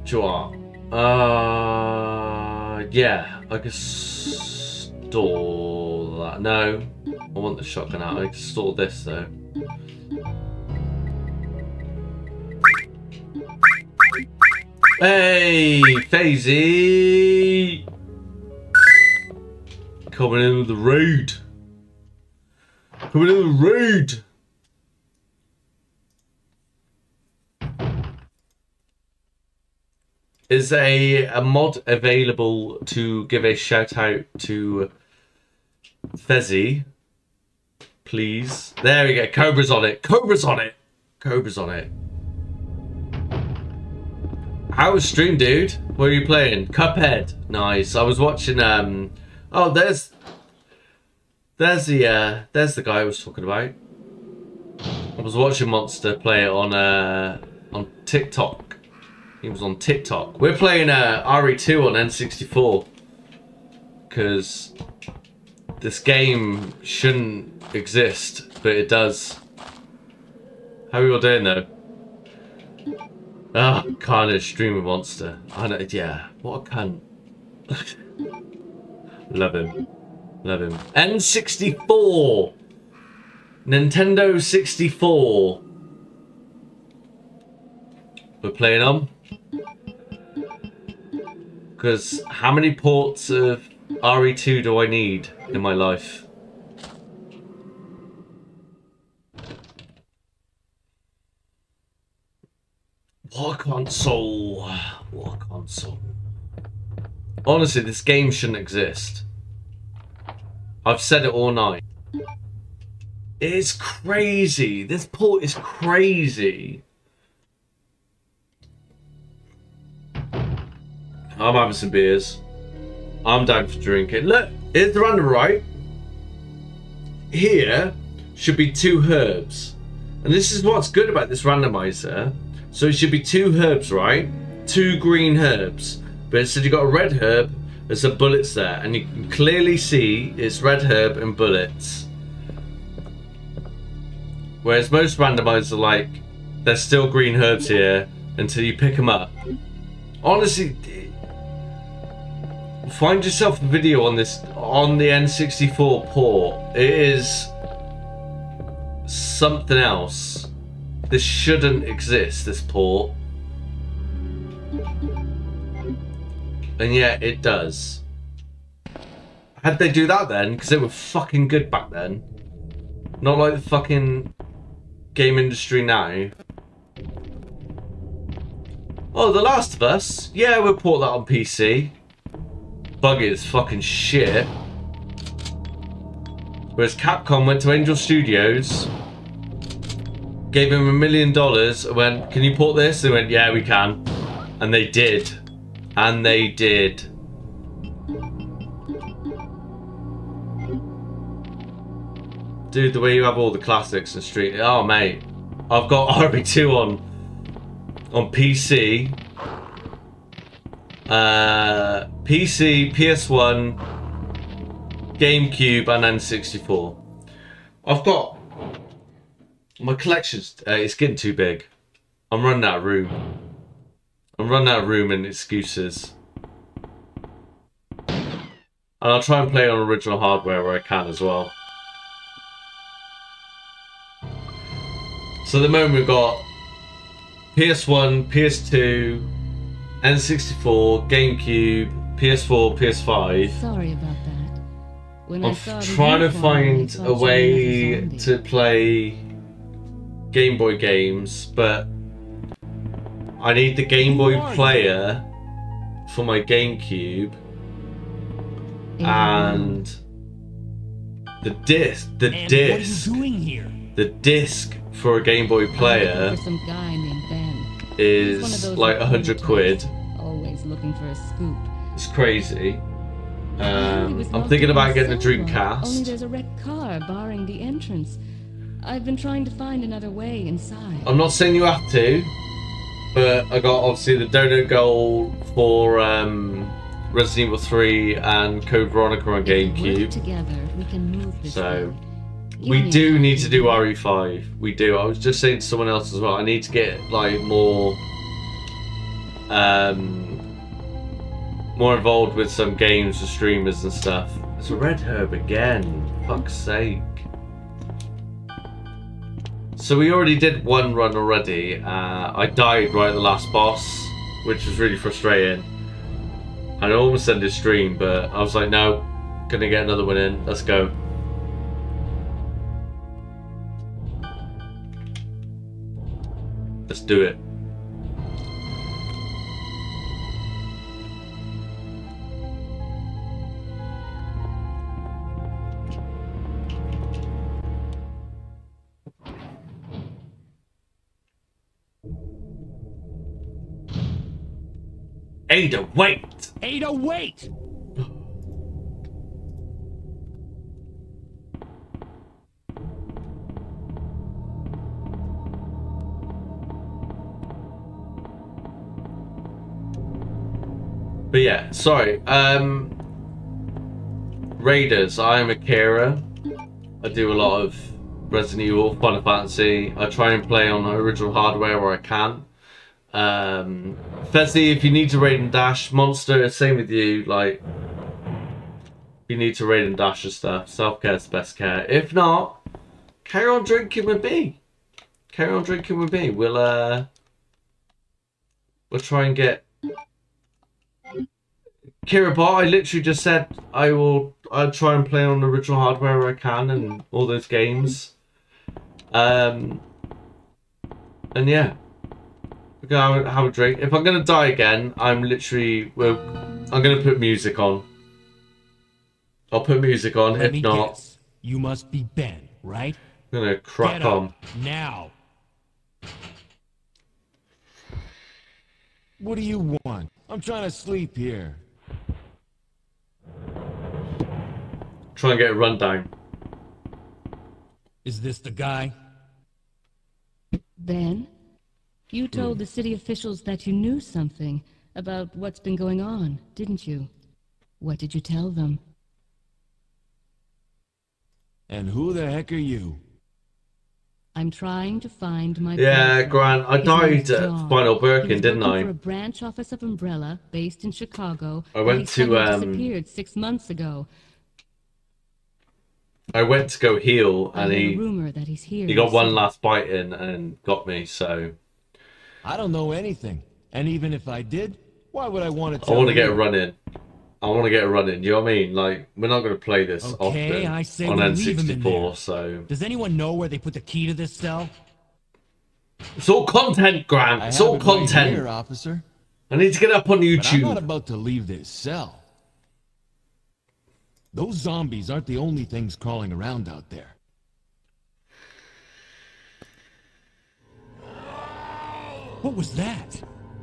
you know what? Uh, yeah, I can store that. No, I want the shotgun out. I can store this though. Hey, Fazy! Coming in with the raid. Coming in with the raid. Is a, a mod available to give a shout out to Fezzy? Please. There we go. Cobra's on it. Cobra's on it. Cobra's on it. How was stream, dude? What are you playing? Cuphead. Nice. I was watching. Um. Oh, there's. There's the. Uh. There's the guy I was talking about. I was watching Monster play it on. Uh. On TikTok. He was on TikTok. We're playing uh, R E two on N sixty-four because this game shouldn't exist, but it does. How are you all doing though? Ah, oh, Carnage streamer monster. I know, yeah. What a cunt. Love him. Love him. N sixty-four. Nintendo sixty-four. We're playing on. Because how many ports of R E two do I need in my life? What a console. What a console. Honestly, this game shouldn't exist. I've said it all night. It's crazy. This port is crazy. I'm having some beers. I'm down for drinking. Look, here's the random, right? Here should be two herbs. And this is what's good about this randomizer. So it should be two herbs, right? Two green herbs. But instead you've got a red herb, there's some bullets there. And you can clearly see it's red herb and bullets. Whereas most randomizers are like, there's still green herbs here until you pick them up. Honestly, find yourself a video on this on the N sixty-four port. It is something else. This shouldn't exist, this port. And yet it does. How'd they do that then? Because they were fucking good back then. Not like the fucking game industry now. Oh, The Last of Us. Yeah, we'll port that on P C. Buggy as fucking shit. Whereas Capcom went to Angel Studios, gave him a million dollars, and went, can you port this? They went, yeah, we can. And they did. And they did. Dude, the way you have all the classics and street. Oh, mate. I've got R E two on, on P C. Uh, P C, P S one, GameCube, and N sixty-four. I've got my collection's. Uh, it's getting too big. I'm running out of room. I'm running out of room and excuses. And I'll try and play on original hardware where I can as well. So at the moment we've got P S one, P S two, N sixty-four, GameCube, P S four, P S five. Sorry about that. When I'm I saw the trying to uniform, find I a thought you way were another to zombie. play Game Boy games, but I need the Game Boy player for my GameCube and the disc, the And disc, what are you doing here? the disc for a Game Boy I'm player looking for some guy named Ben. He's one of is those like a hundred quid. types, always looking for a scoop. It's crazy. He Um, was I'm locked thinking in about getting a silver. Only Dreamcast. there's a wrecked car barring the entrance. I've been trying to find another way inside. I'm not saying you have to, but I got obviously the donut goal for um, Resident Evil three and Code Veronica on If we work GameCube. together, we can move this So, forward. You We and do I need can to do it. R E five. We do. I was just saying to someone else as well. I need to get like more um, more involved with some games and streamers and stuff. It's a red herb again. Fuck's sake. So we already did one run already. Uh, I died right at the last boss, which was really frustrating. And I almost ended stream, but I was like, no, gonna get another one in. Let's go. Let's do it. Ada, wait! Ada, wait! But yeah, sorry. Um, Raiders, I am Akira. I do a lot of Resident Evil, Final Fantasy. I try and play on the original hardware where I can. Um, Fezzy, if you need to raid and dash, Monster, same with you. Like, you need to raid and dash and stuff. Self-care is the best care. If not, carry on drinking with me. Carry on drinking with me. We'll uh, we'll try and get. Kiribot, I literally just said I will. I'll try and play on the original hardware where I can and all those games. Um, and yeah. We're gonna have a drink. If I'm gonna die again, I'm literally. Well, I'm gonna put music on. I'll put music on. Let if me not, guess. You must be Ben, right? I'm gonna crack Get up on. now. What do you want? I'm trying to sleep here. Try and get a rundown. Is this the guy? Ben, you told the city officials that you knew something about what's been going on, didn't you? What did you tell them? And who the heck are you? I'm trying to find my Yeah, boyfriend. Grant. I His died name's at John. Final He Birkin, was didn't working I? for a branch office of Umbrella based in Chicago. I and went he to, suddenly um, disappeared six months ago. I went to go heal, I and heard a he rumor that he's here. he in got the one city. last bite in and got me. So I don't know anything. And even if I did, why would I want to I tell want to get a you? run in. I want to get a run in. You know what I mean? Like, we're not going to play this Okay, often I say on we N leave him in sixty-four, there. so Does anyone know where they put the key to this cell? it's all content, Grant. I It's have all it right content. here, officer. I need to get up on But I'm YouTube. not about to leave this cell. Those zombies aren't the only things crawling around out there. What was that?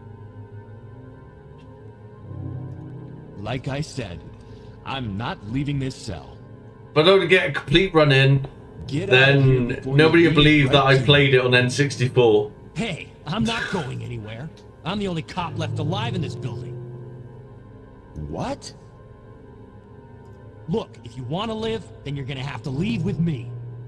Like I said, I'm not leaving this cell. If I don't get a complete run in, Get out of here then before nobody you will leave believe that right I to- played it on N sixty-four. Hey, I'm not going anywhere. I'm the only cop left alive in this building. What? Look, if you want to live, then you're gonna have to leave with me.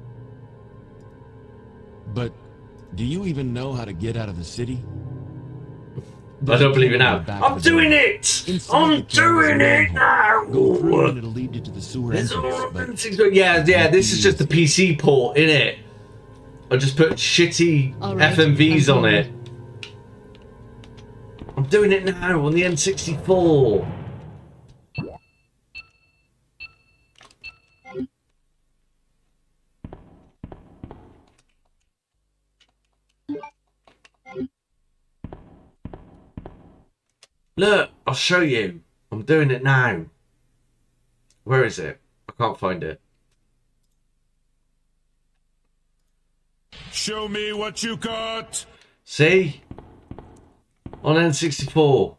But do you even know how to get out of the city? I don't believe it now. Back I'm of the doing door. it! Inside I'm the cave is a doing it manhole. Go through now! and it'll lead you to the sewer It's entrance. all But N sixty-four. Yeah, yeah, this is just the P C port, innit? I just put shitty All right, F M Vs I'm on going. it. I'm doing it now on the N sixty-four. Look, I'll show you. I'm doing it now. Where is it? I can't find it. Show me what you got. See? On N sixty-four.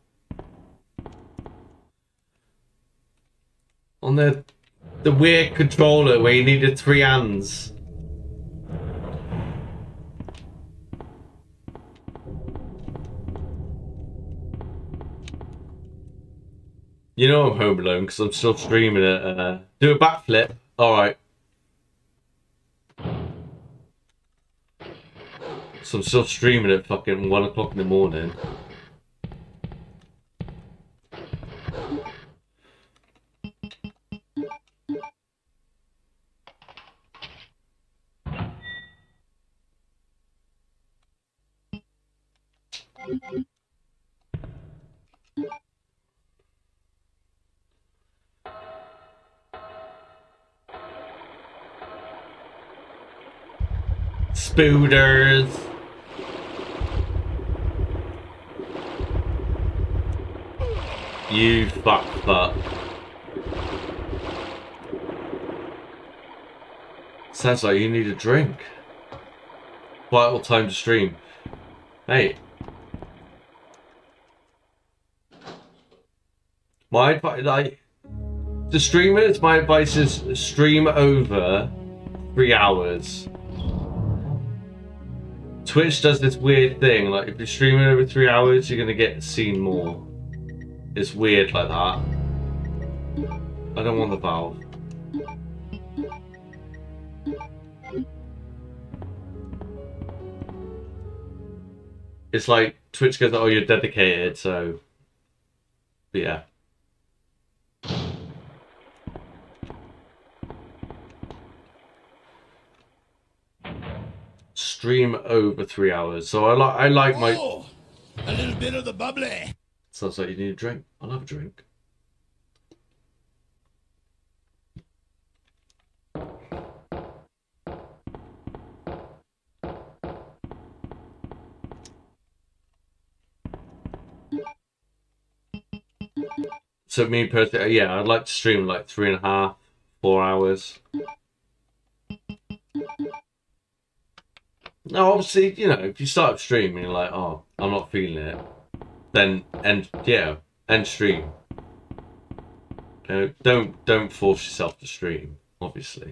On the the weird controller where you needed three hands. You know I'm home alone because I'm still streaming it. Uh, do a backflip. Alright. So I'm still streaming at fucking one o'clock in the morning. Spooders. You fuck fuck. Sounds like you need a drink. Vital time to stream. Hey. My advice, like, to streamers, my advice is stream over three hours. Twitch does this weird thing, like if you're streaming over three hours, you're gonna get seen more. It's weird like that. I don't want the valve. It's like Twitch goes, oh, you're dedicated, so but yeah. Stream over three hours. So I like I like my Oh, a little bit of the bubbly. Sounds like you need a drink. I'll have a drink. So me personally, yeah, I'd like to stream like three and a half, four hours. No, obviously, you know, if you start streaming, you're like, oh, I'm not feeling it, then end, yeah, end stream. You know, don't don't force yourself to stream, obviously.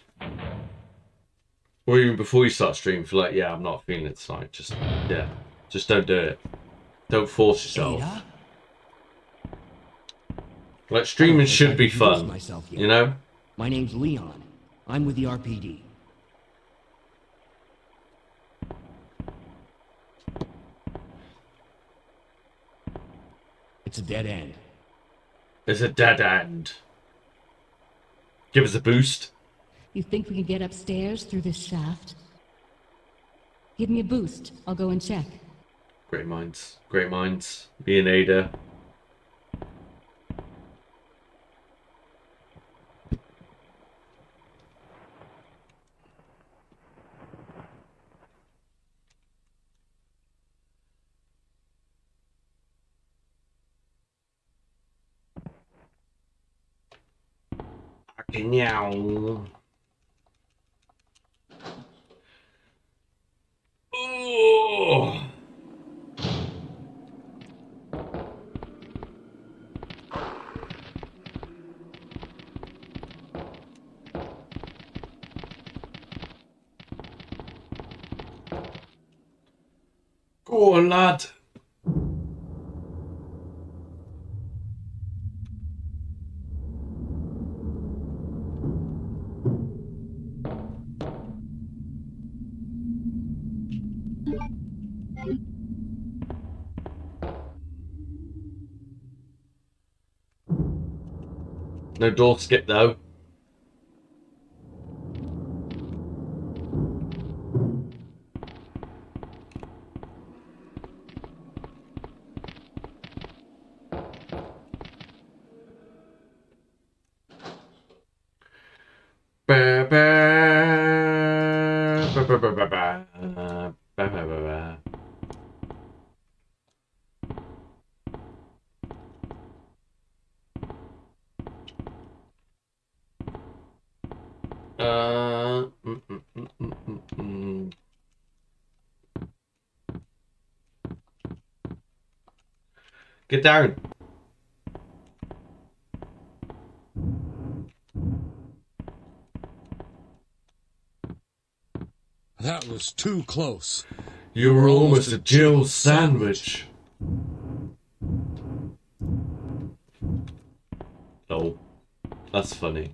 Or even before you start streaming, if you're like, yeah, I'm not feeling it tonight, just yeah, just don't do it. Don't force yourself. Ada? Like streaming should be fun, you know. My name's Leon. I'm with the R P D. It's a dead end. It's a dead end. Give us a boost. You think we can get upstairs through this shaft? Give me a boost. I'll go and check. Great minds. Great minds. Me and Ada. Meow. Oh. Go on, lad. No door skip though. Ba ba ba ba ba ba ba ba ba ba ba. Uh, mm, mm, mm, mm, mm, mm. Get down. That was too close. You were almost a Jill sandwich. Oh, that's funny.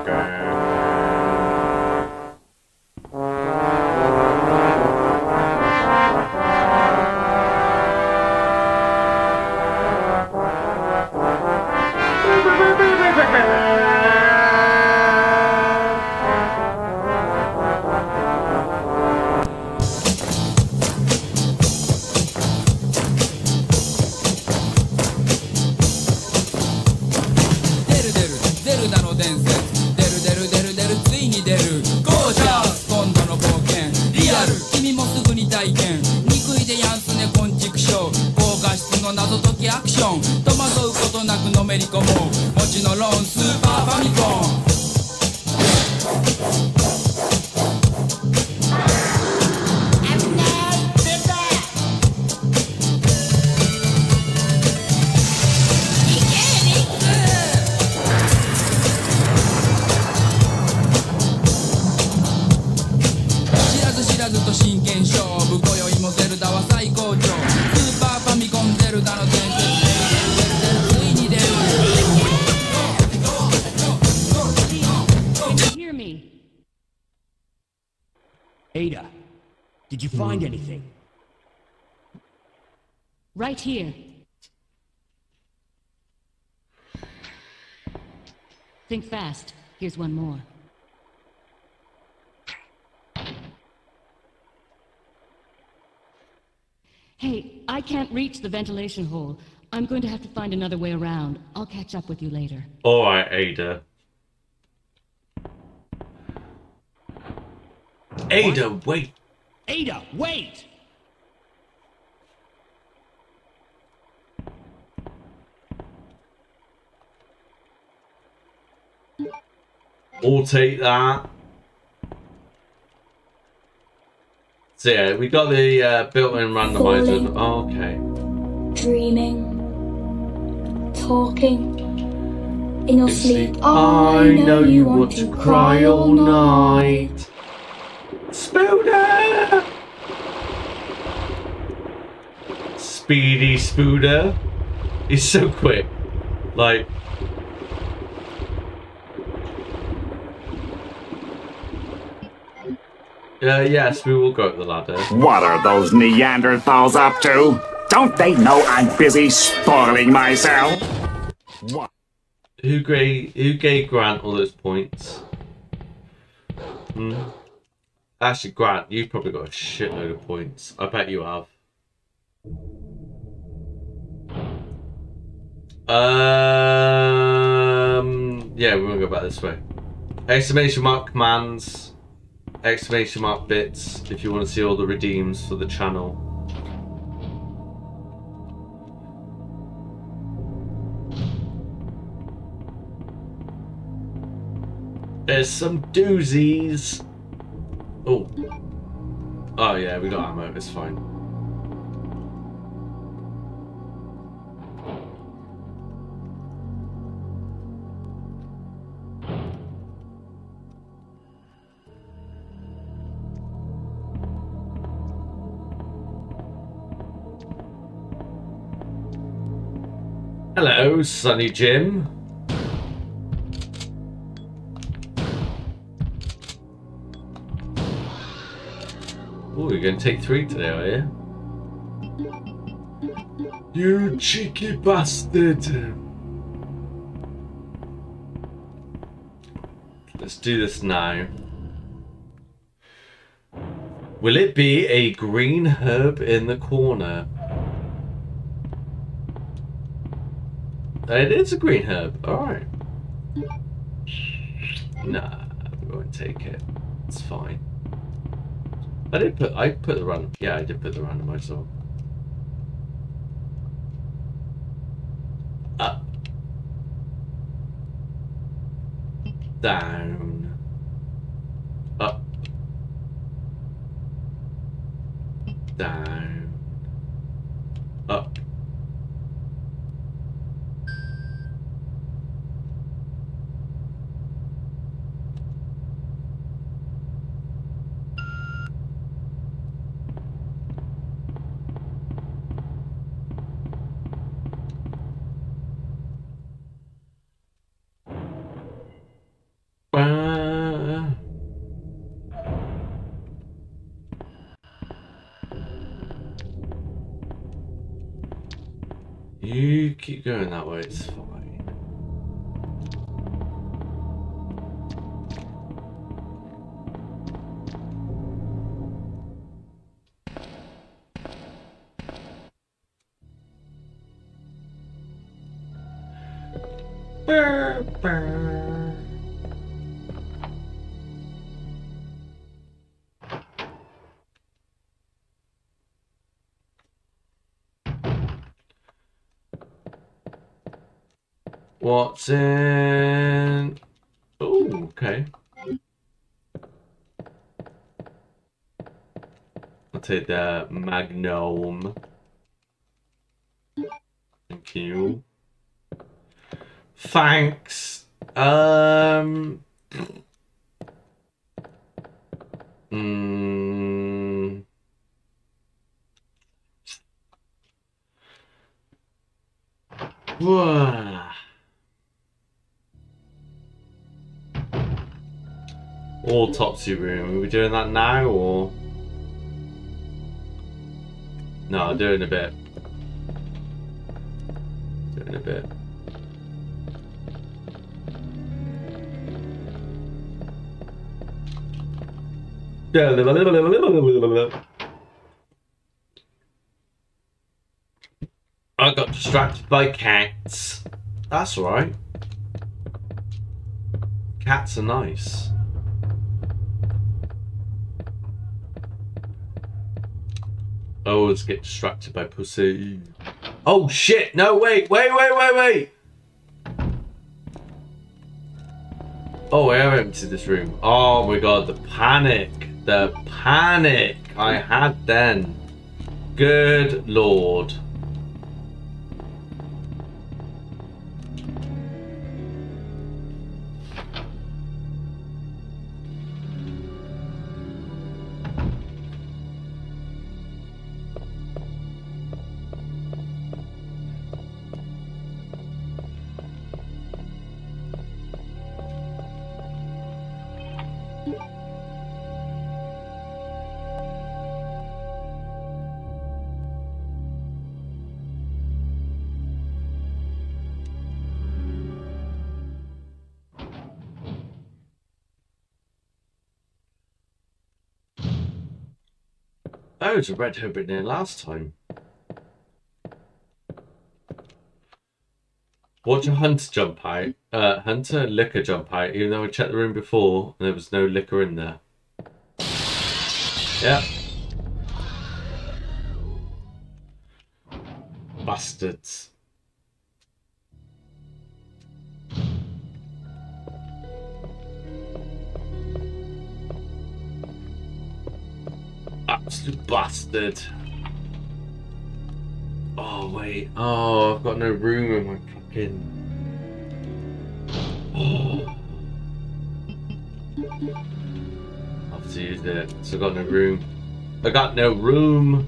Ada, did you find anything? Right here. Think fast. Here's one more. Hey, I can't reach the ventilation hole. I'm going to have to find another way around. I'll catch up with you later. Alright, Ada. Ada, What? wait. Ada, wait! I'll take that. So yeah, we got the uh, built-in randomizer. Oh, okay. Dreaming, talking, in your sleep. I know you want to cry all night. Spooder! Speedy Spooder. He's so quick. Like. Uh, yes, we will go up the ladder. What are those Neanderthals up to? Don't they know I'm busy spoiling myself? What? Who gave, who gave Grant all those points? Hmm. Actually, Grant, you've probably got a shitload of points. I bet you have. Um. Yeah, we're gonna go back this way. Exclamation mark commands. Exclamation mark bits if you want to see all the redeems for the channel. There's some doozies. Oh. Oh yeah, we got ammo, it's fine. Hello, Sunny Jim. Oh, you're going to take three today, are you? You cheeky bastard. Let's do this now. Will it be a green herb in the corner? It is a green herb. Alright. Nah, we won't take it. It's fine. I did put I put the random yeah, I did put the randomizer on. Up. Down. Up. Down. Up. we keep going that way, it's fine. Burr, burr. What's in? Oh, okay. I'll take the Magnum. Thank you. Thanks. Um. Mm. Whoa. Autopsy room. Are we doing that now or? No, I'll do it in a bit. Do it in a bit. I got distracted by cats. That's right. Cats are nice. I always get distracted by pussy. Oh shit! No, wait, wait, wait, wait, wait! Oh, I have emptied this room. Oh my god, the panic. The panic I had then. Good lord. Oh, it was a red hood in there last time. Watch a hunter jump out. Uh, hunter liquor jump out, even though I checked the room before and there was no liquor in there. Yeah. Bastards. Absolute bastard. Oh wait. Oh, I've got no room in my fucking. Oh. I'll have to use it. So I got no room. I got no room.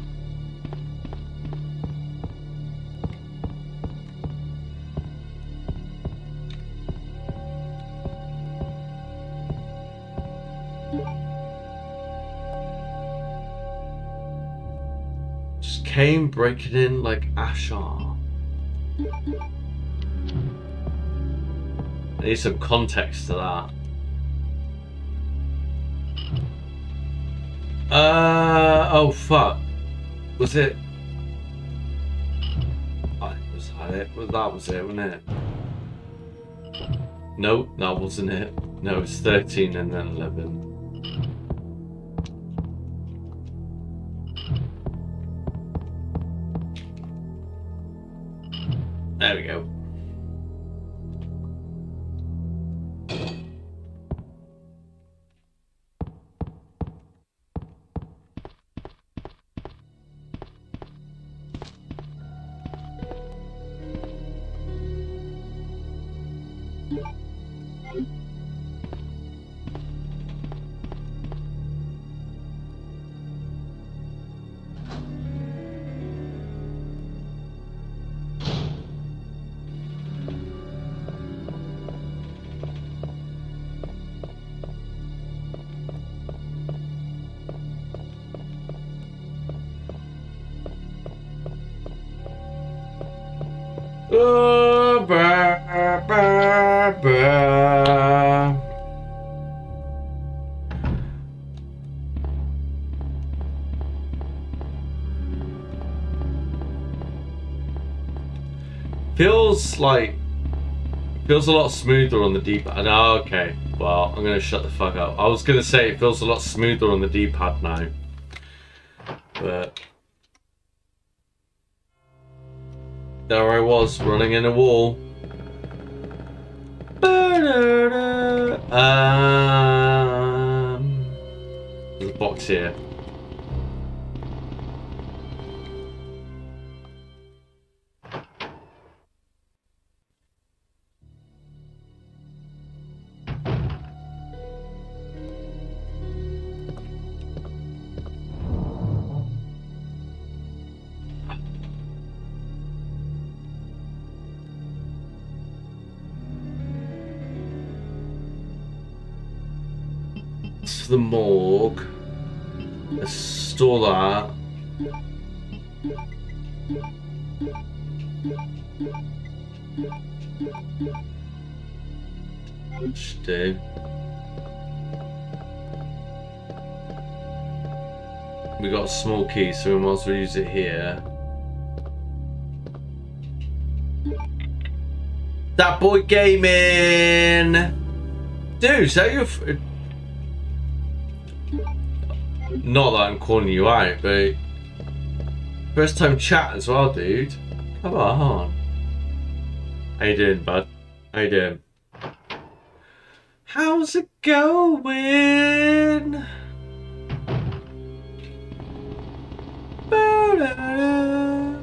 Came breaking in like Ashar. I need some context to that. Uh oh fuck. Was it? Oh, was that it? Well, that was it, wasn't it? No, that wasn't it. No, it's thirteen and then eleven. There we go. ba. Feels like feels a lot smoother on the D-pad. Oh, okay. Well, I'm gonna shut the fuck up. I was gonna say it feels a lot smoother on the D-pad now, but there I was running in a wall. Um, there's a box here. The morgue. Let's store that. Should do. We got a small key, so we might as well use it here. That boy gaming, dude. So you. Not that I'm calling you out, but first time chat as well, dude. Come on. How you doing, bud? How you doing? How's it going? Ba-da-da.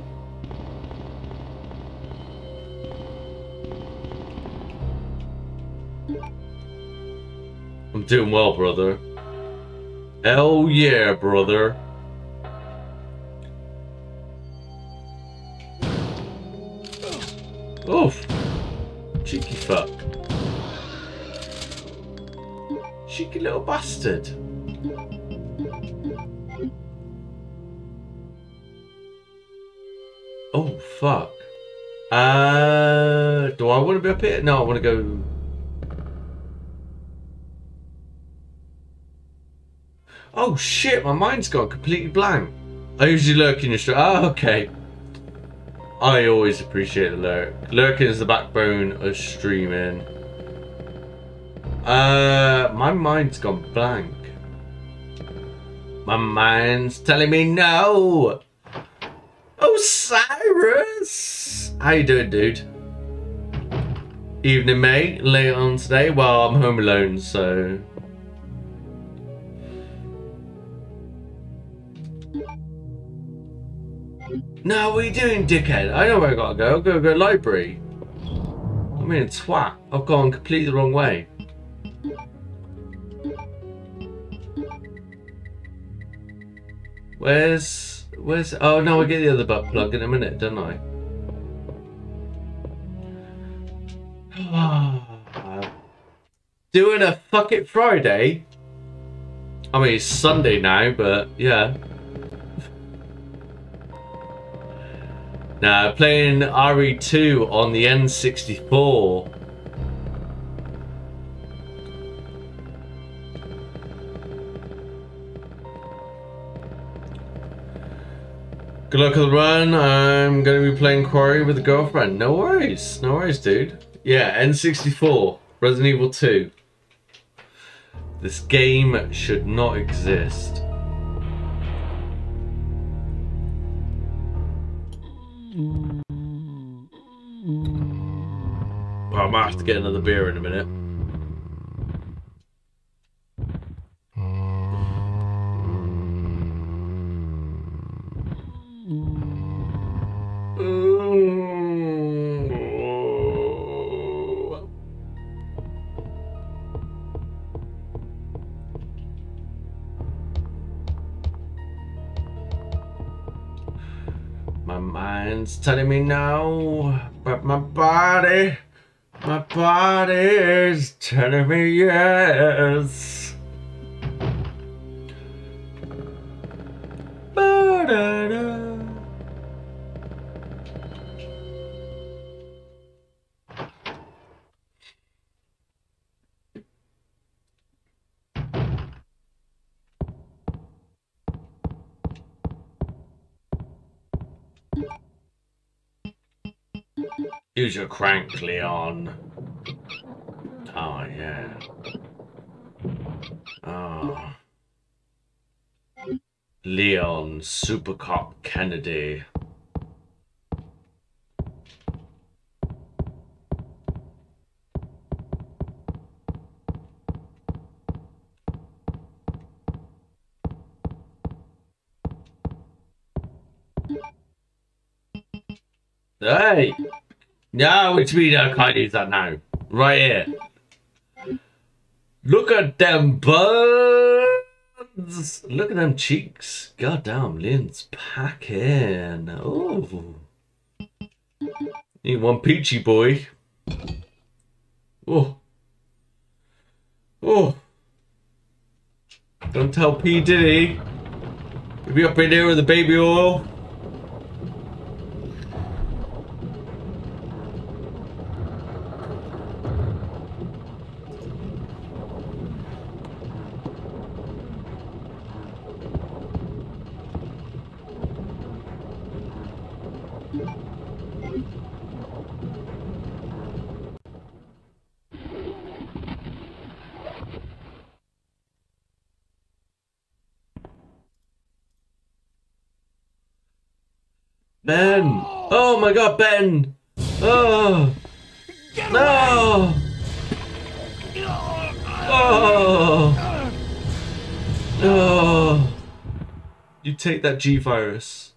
I'm doing well, brother. Hell yeah, brother. Oof. Cheeky fuck. Cheeky little bastard. Oh, fuck. Uh, do I want to be up here? No, I want to go... Oh shit, my mind's gone completely blank. I usually lurk in your stream. Oh, okay. I always appreciate the lurk. Lurking is the backbone of streaming. Uh, my mind's gone blank. My mind's telling me no. Osiris! How you doing, dude? Evening, mate. Late on today. Well, I'm home alone, so... No, what are you doing, dickhead? I know where I gotta go. I've got to go to the library. I'm in a twat. I've gone completely the wrong way. Where's... Where's... Oh, no, I get the other butt plug in a minute, don't I? Doing a Fuck It Friday? I mean, it's Sunday now, but yeah. Now, playing R E two on the N sixty-four. Good luck on the run. I'm going to be playing Quarry with a girlfriend. No worries. No worries, dude. Yeah, N sixty-four. Resident Evil two. This game should not exist. Well, I might have to get another beer in a minute. My mind's telling me no, but my body, my body is telling me yes. Ba-da-da. Use your crank, Leon. Oh, yeah. Oh. Leon, Super Cop Kennedy. Hey! No, it's me that can't use that now. Right here. Look at them buds! Look at them cheeks. Goddamn, Lynn's packing. Oh. Need one peachy boy. Oh. Oh. Don't tell P. Diddy. He'll be up in there with the baby oil. Ben! Oh my god, Ben! Oh! No! Oh! Oh! You take that G-Virus.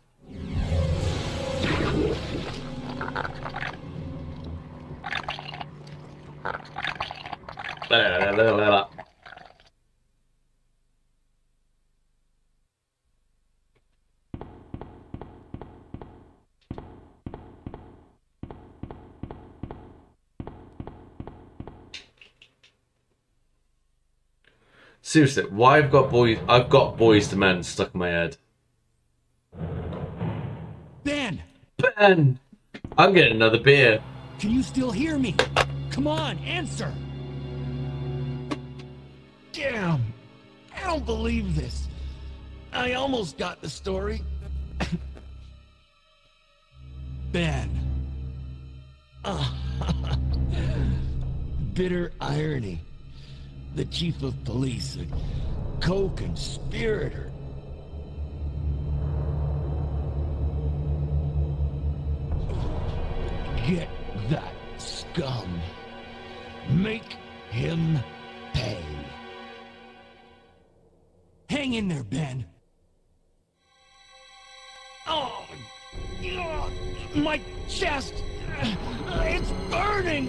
Seriously, why I've got boys I've got Boys to Men stuck in my head. Ben! Ben! I'm getting another beer. Can you still hear me? Come on, answer! Damn! I don't believe this. I almost got the story. Ben. Oh. Bitter irony. The chief of police, a co-conspirator. Get that scum. Make him pay. Hang in there, Ben. Oh, my chest. It's burning.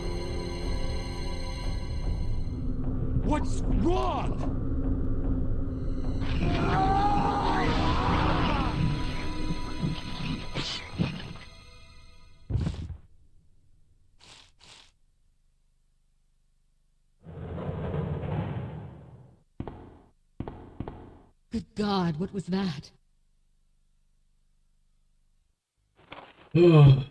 What's wrong? Good God, what was that? Look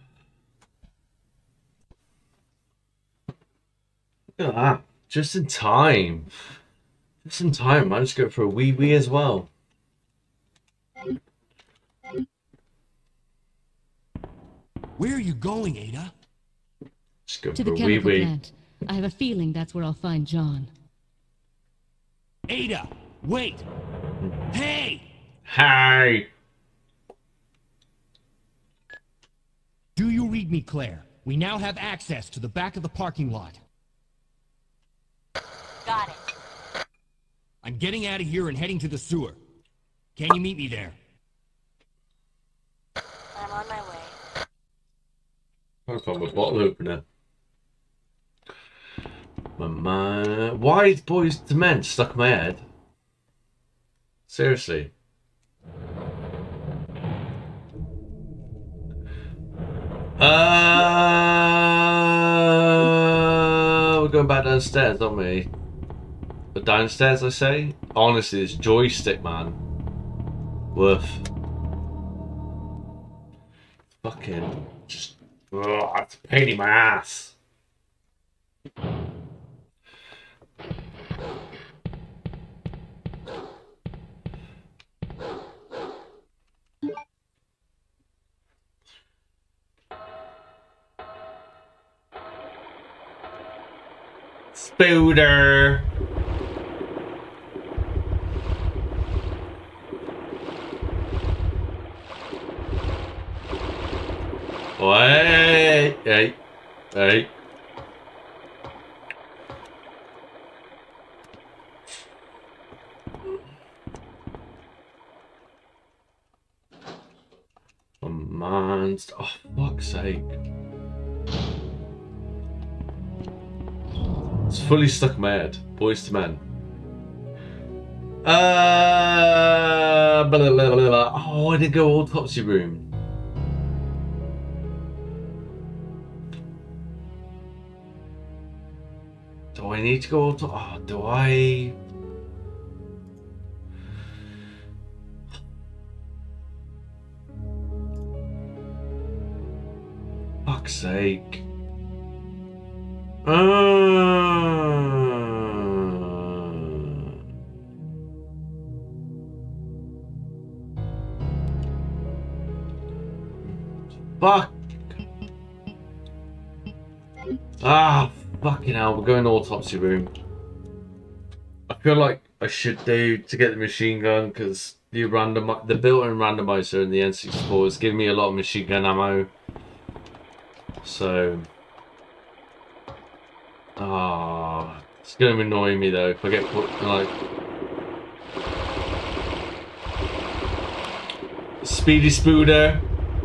at that. Just in time. Just in time. I just go for a wee wee as well. Where are you going, Ada? Just go To for the a wee chemical wee. plant. I have a feeling that's where I'll find John. Ada, wait! Hey! Hey! Do you read me, Claire? We now have access to the back of the parking lot. Got it. I'm getting out of here and heading to the sewer. Can you meet me there? I'm on my way. I found my bottle opener. My man. Why is Boys to Men stuck in my head? Seriously. Uh, we're going back downstairs, aren't we? But downstairs, I say. Honestly, it's joystick, man. Woof. Fucking just. Ugh, it's a pain in my ass. Spooder. Wait, hey, hey. Monster. Oh, fuck's sake. It's fully stuck in my head. Boys to Men. Uh, blah, blah, blah, blah. Oh, I did go Autopsy Room. Do I need to go auto? Oh, do I? Fuck's sake. Uh... Fuck. Ah, fucking hell. We're going Autopsy Room. I feel like I should do to get the machine gun because the random, the built-in randomizer in the N sixty-four is giving me a lot of machine gun ammo. So, ah, oh, it's gonna annoy me though if I get put like Speedy Spooder.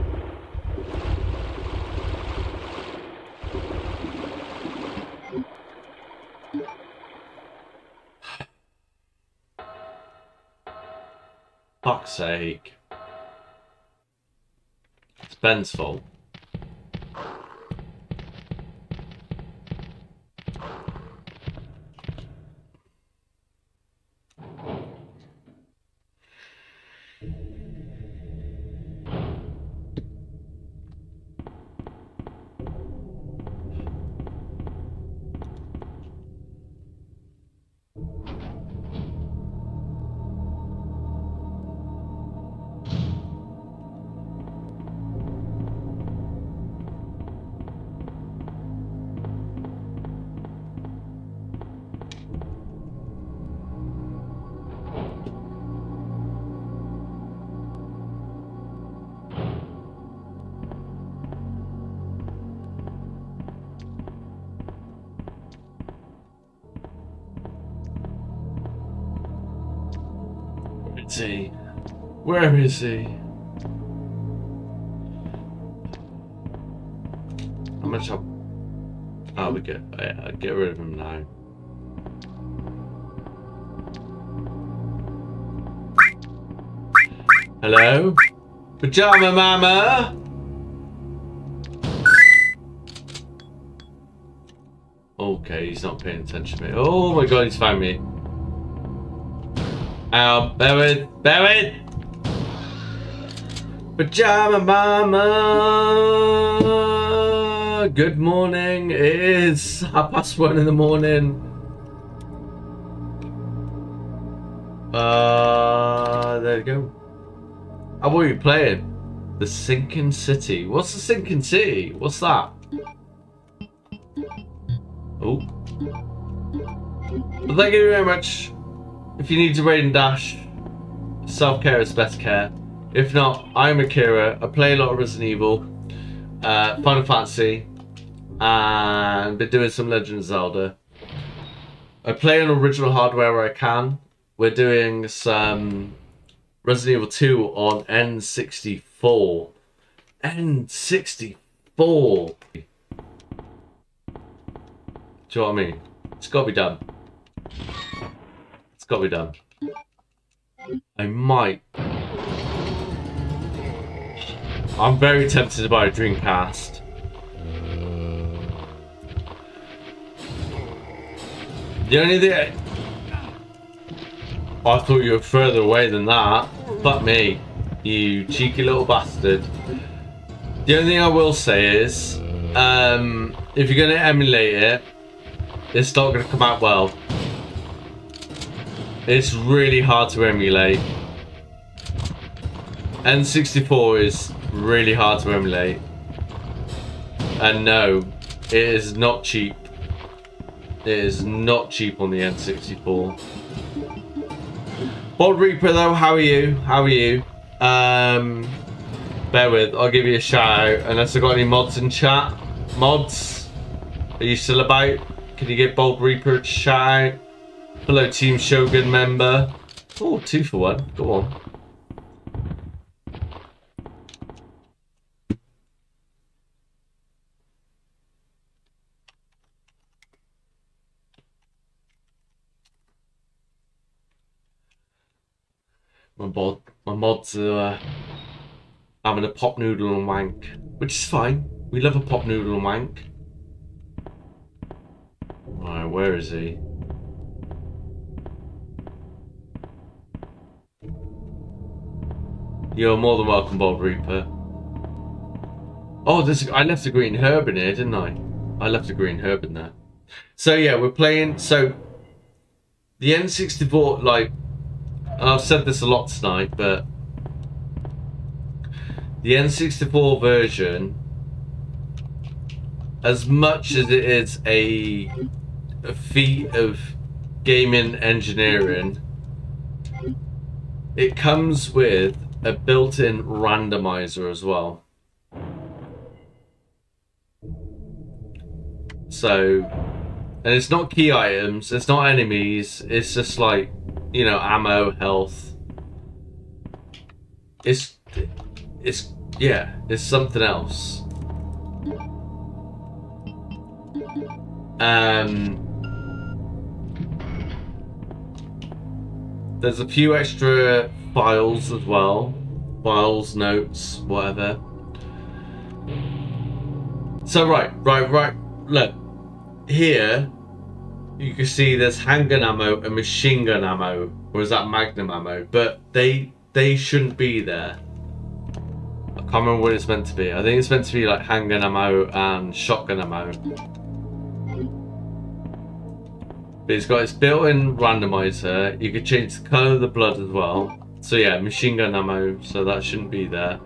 Fuck's sake! It's Ben's fault. He? Where is he? How much up? Oh, we get. I get rid of him now. Hello, Pajama Mama. Okay, he's not paying attention to me. Oh my God, he's found me. Ow, bear with, bear with! Pajama Mama! Good morning, it is half past one in the morning. Uh, there you go. Oh, what are you playing? The Sinking City. What's the Sinking City? What's that? Oh. Well, thank you very much. If you need to raid and dash, self-care is best care. If not, I'm Akira. I play a lot of Resident Evil, uh, Final Fantasy, and been doing some Legend of Zelda. I play on original hardware where I can. We're doing some Resident Evil two on N sixty-four. N sixty-four! Do you know what I mean? It's got to be done. Got to be done. I might. I'm very tempted to buy a Dreamcast. The only thing I... I thought you were further away than that. Fuck me, you cheeky little bastard. The only thing I will say is, um, if you're going to emulate it, it's not going to come out well. It's really hard to emulate. N sixty-four is really hard to emulate. And no, it is not cheap. It is not cheap on the N sixty-four. Bold Reaper though, how are you? How are you? Um, bear with, I'll give you a shout out unless I've got any mods in chat. Mods, are you still about? Can you give Bold Reaper a shout out? Hello Team Shogun member. Oh, two for one, go on. My mod, my mods are uh, having a pop noodle and wank, which is fine. We love a pop noodle and wank. Alright, where is he? You're more than welcome, Bold Reaper. Oh, this I left a green herb in here, didn't I? I left a green herb in there. So yeah, we're playing. So the N sixty-four, like. And I've said this a lot tonight, but the N sixty-four version, as much as it is a, a feat of gaming engineering, it comes with a built-in randomizer as well. So, and it's not key items, it's not enemies, it's just like, you know, ammo, health. It's, it's, yeah, it's something else. Um, there's a few extra files as well. Files, notes, whatever. So, right, right, right, look. Here, you can see there's handgun ammo and machine gun ammo, or is that magnum ammo? But they they shouldn't be there. I can't remember what it's meant to be. I think it's meant to be like handgun ammo and shotgun ammo. But it's got its built-in randomizer. You can change the colour of the blood as well. So yeah, machine gun ammo. So that shouldn't be there.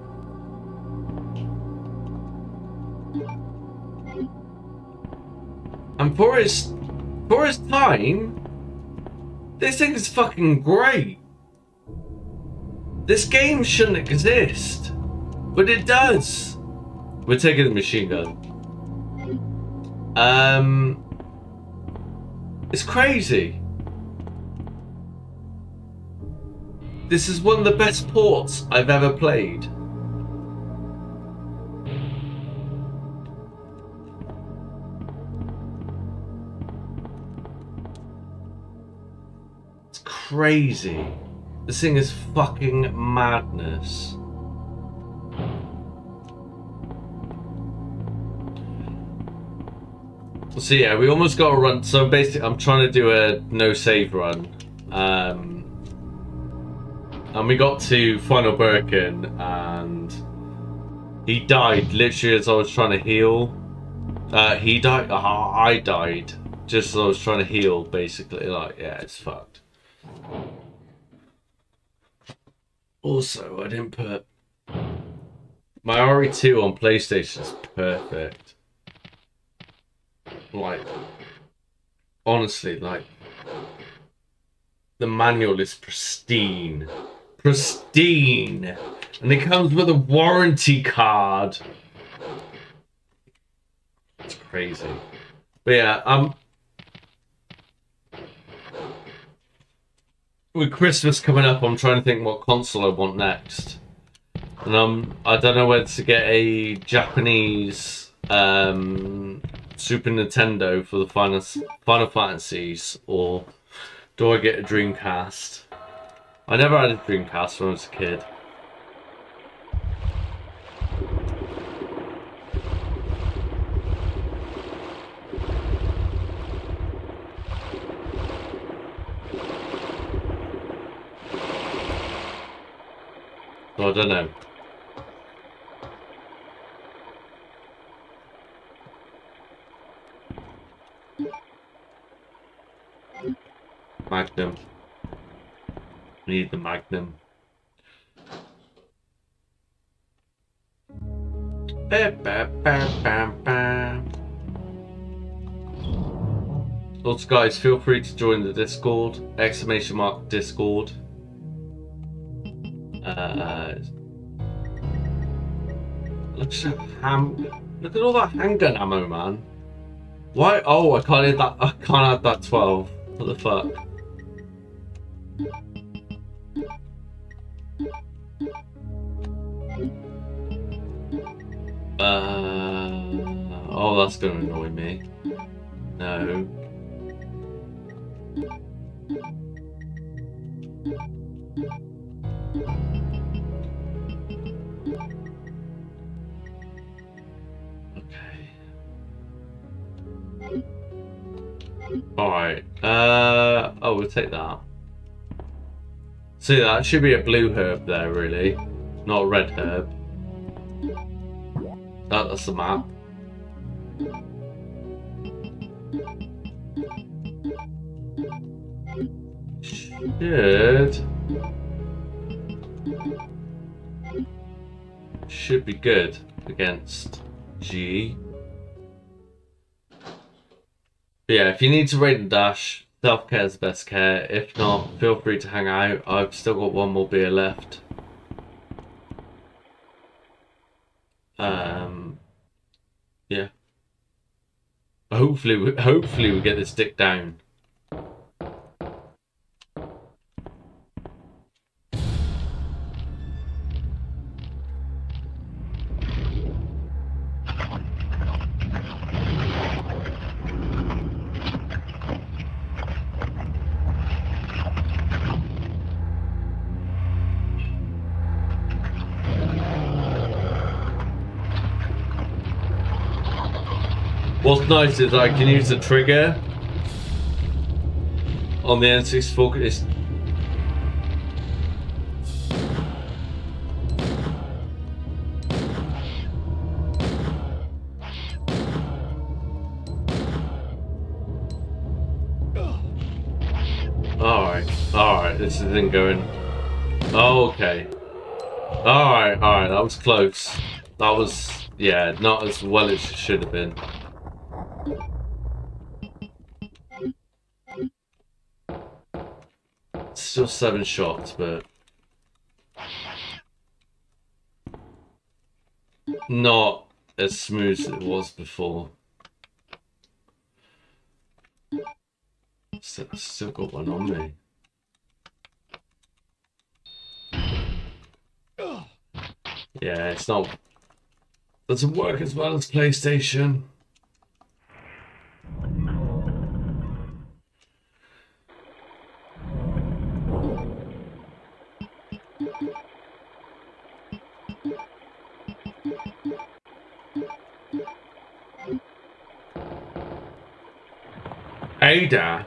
And for its For its time, this thing is fucking great. This game shouldn't exist, but it does. We're taking the machine gun. Um, it's crazy. This is one of the best ports I've ever played. Crazy. This thing is fucking madness. So yeah, we almost got a run. So basically, I'm trying to do a no save run, um, and we got to Final Birkin, and he died literally as I was trying to heal. Uh, he died. Uh, I died just as I was trying to heal. Basically, like yeah, it's fucked. Also, I didn't put my R E two on PlayStation is perfect. Like, honestly, like the manual is pristine, pristine, and it comes with a warranty card. It's crazy, but yeah, um. With Christmas coming up, I'm trying to think what console I want next, and um, I don't know whether to get a Japanese um, Super Nintendo for the Final Final Fantasies, or do I get a Dreamcast? I never had a Dreamcast when I was a kid. So I don't know. Magnum. Need the Magnum. Ba, ba, ba, ba, ba. Also, guys, feel free to join the Discord. Exclamation mark Discord. Uh, look at ham. Look at all that handgun ammo, man. Why? Oh, I can't hit that. I can't add that twelve. What the fuck? Uh, oh, that's gonna annoy me. No. Alright, uh, oh, we'll take that. See, that should be a blue herb there, really, not a red herb. That, that's the map. Should... Should be good against G. But yeah, if you need to raid and dash, self-care is the best care. If not, feel free to hang out. I've still got one more beer left. Um, yeah. Hopefully, we, hopefully we get this dick down. What's nice is I can use the trigger on the N sixty-four. It's Alright, alright, this isn't going. Oh, okay. Alright, alright, that was close. That was, yeah, not as well as it should have been. Still seven shots, but not as smooth as it was before. Still, still got one on me. Yeah, it's not. Doesn't work as well as PlayStation. Ada.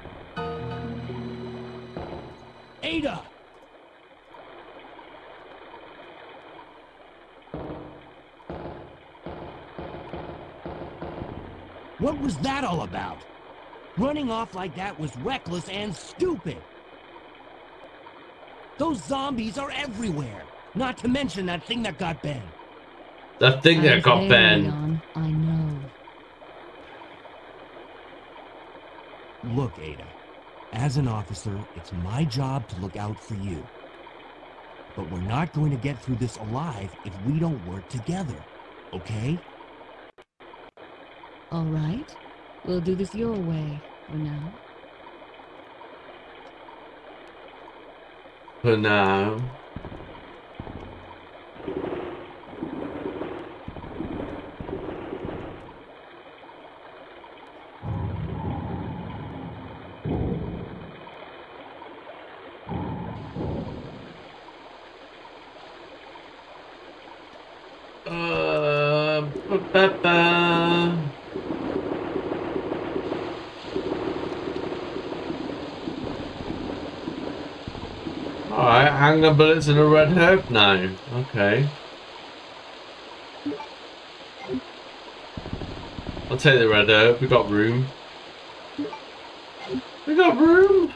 Ada. What was that all about? Running off like that was reckless and stupid. Those zombies are everywhere. Not to mention that thing that got banned. That thing that got banned. Leon, I know. Look, Ada. As an officer, it's my job to look out for you. But we're not going to get through this alive if we don't work together. Okay? All right. We'll do this your way for now. For now. Uh, ba ba. Alright, handgun bullets and a red herb now. Okay. I'll take the red herb, we got room. We got room!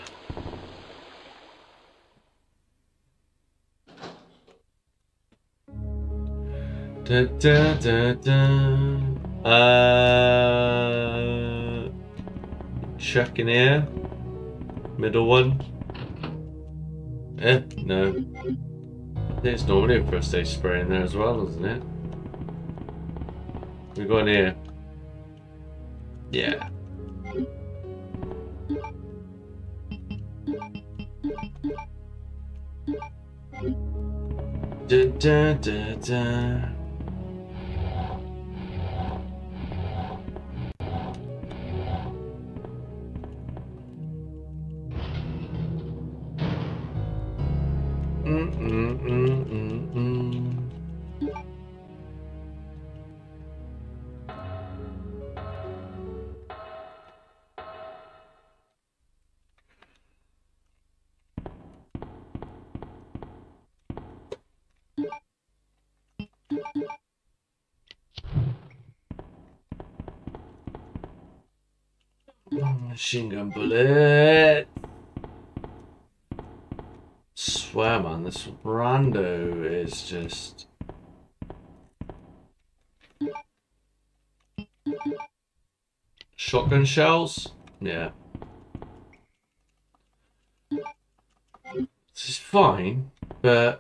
Da, da, da, da. Uh, check in here. Middle one. Eh, no. There's normally a first aid spray in there as well, isn't it? We go in here. Yeah. Da, da, da, da. Mm, mm, mm, mm, mm. Machine gun bullet. Swear, man, this rando is just. Shotgun shells? Yeah. This is fine, but.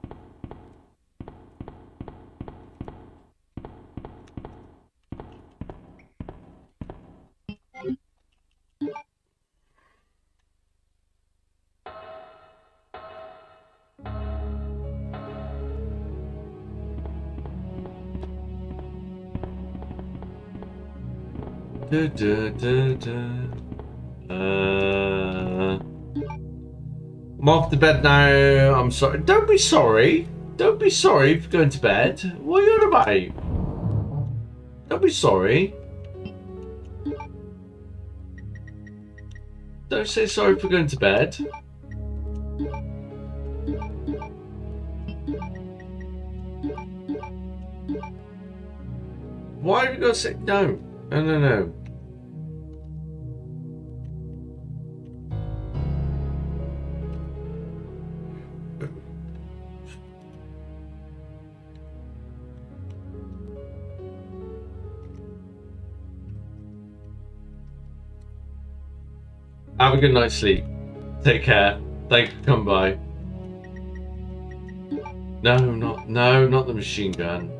Da, da, da, da. Uh, I'm off to bed now. I'm sorry. Don't be sorry. Don't be sorry for going to bed. What are you on about? Don't be sorry. Don't say sorry for going to bed. Why have you got to say no? No, no, no. Have a good night's sleep. Take care. Thank you for coming by. No, not no, not the machine gun.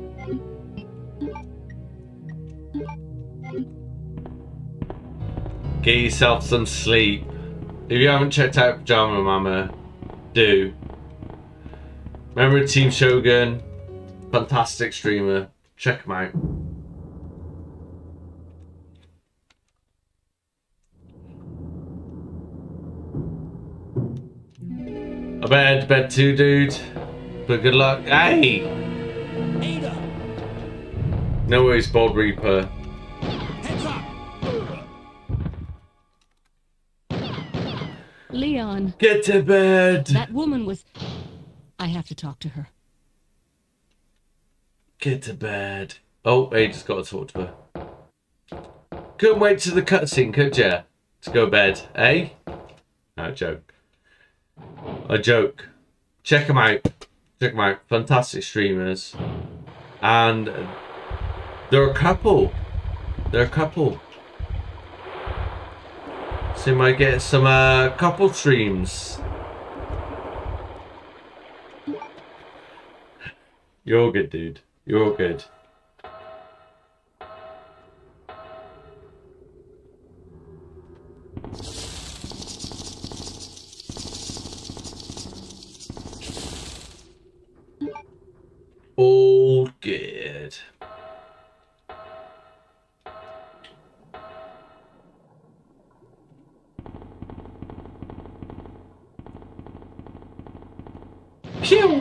Get yourself some sleep. If you haven't checked out Pajama Mama, do. Remember Team Shogun? Fantastic streamer. Check him out. I better head to bed too, dude. But good luck. Hey! Ada! No worries, Bold Reaper. Heads up! Leon. Get to bed. That woman was... I have to talk to her. Get to bed. Oh, hey, just got to talk to her. Couldn't wait to the cutscene, could ya? To go to bed, eh? No, joke. A joke. Check them out. Check them out. Fantastic streamers. And they're a couple. They're a couple. So you might get some uh, couple streams. You're all good, dude. You're all good. All good. Pew!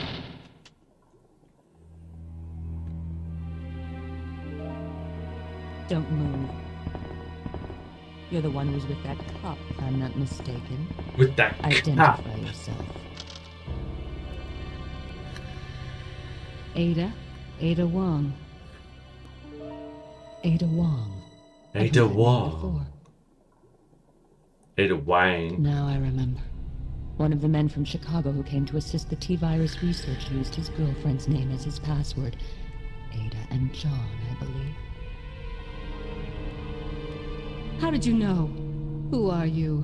Don't move. You're the one who was with that cop, if I'm not mistaken. With that Identify cop. yourself. Ada? Ada Wong. Ada Wong. Ada Wong. Ada Wang. Now I remember. One of the men from Chicago who came to assist the T-Virus research used his girlfriend's name as his password. Ada and John, I believe. How did you know? Who are you?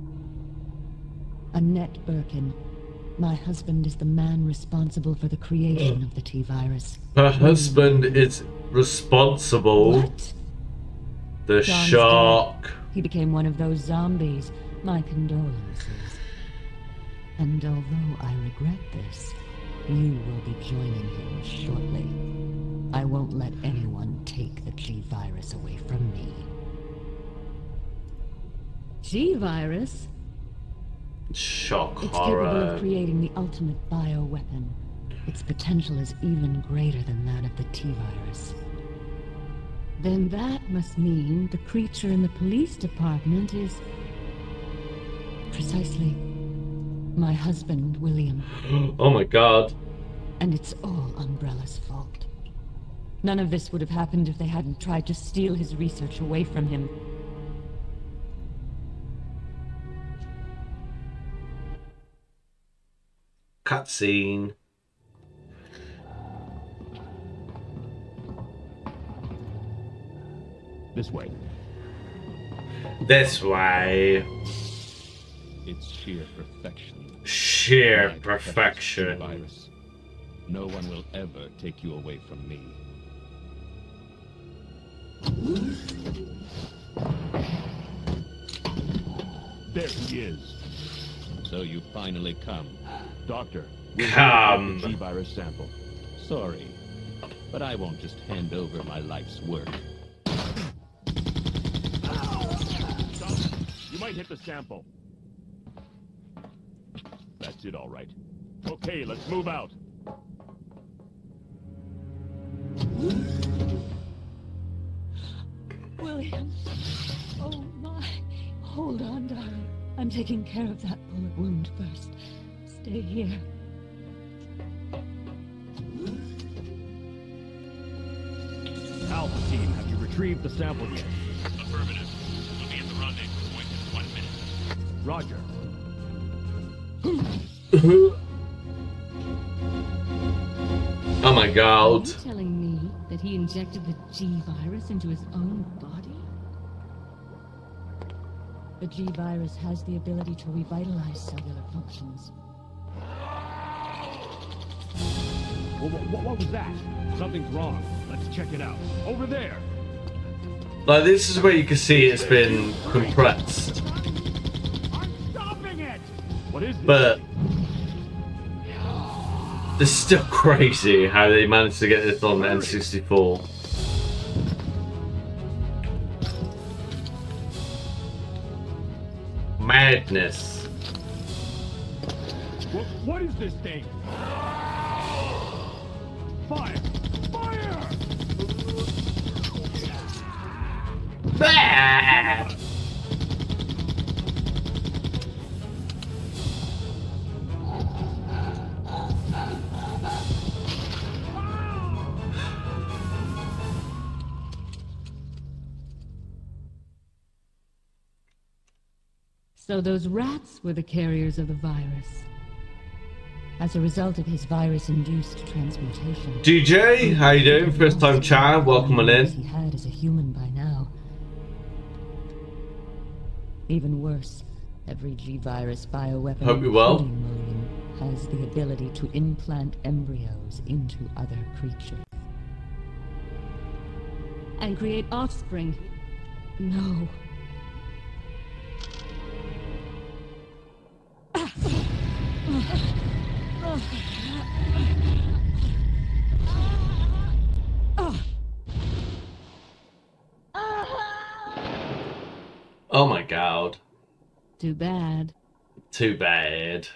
Annette Birkin. My husband is the man responsible for the creation of the T-virus. Her husband is responsible. What? The John's shark. dead. He became one of those zombies. My condolences. And although I regret this, you will be joining him shortly. I won't let anyone take the G-virus away from me. G-virus? Shock It's horror. capable of creating the ultimate bioweapon. Its potential is even greater than that of the T-virus. Then that must mean the creature in the police department is... Precisely. My husband, William. Oh my god. And it's all Umbrella's fault. None of this would have happened if they hadn't tried to steal his research away from him. Cutscene. This way. This way. It's sheer perfection. Sheer My perfection. Virus. No one will ever take you away from me. There he is. So you finally come. Doctor, we'll Come. the G-virus sample. Sorry, but I won't just hand over my life's work. You might hit the sample. That's it, all right. Okay, let's move out. William. Oh my. Hold on, darling. I'm taking care of that bullet wound first. Stay here. Alpha team, have you retrieved the sample yet? Affirmative. We'll be at the rendezvous point in one minute. Roger. Oh my god. Are you telling me that he injected the G-virus into his own body? The G-virus has the ability to revitalize cellular functions. What, what, what was that? Something's wrong. Let's check it out. Over there. Like, this is where you can see it's been compressed. I'm stopping it. What is this? But it's still crazy how they managed to get this on the N sixty-four. Madness. What, what is this thing? Fire! Fire! Bah! So those rats were the carriers of the virus. As a result of his virus-induced transmutation. D J, how you doing? First time chat, welcome on in. He had as a human by now. Even worse, every G-virus bioweapon Hope you're well. including William, has the ability to implant embryos into other creatures. And create offspring. No. Oh my god. Too bad. Too bad.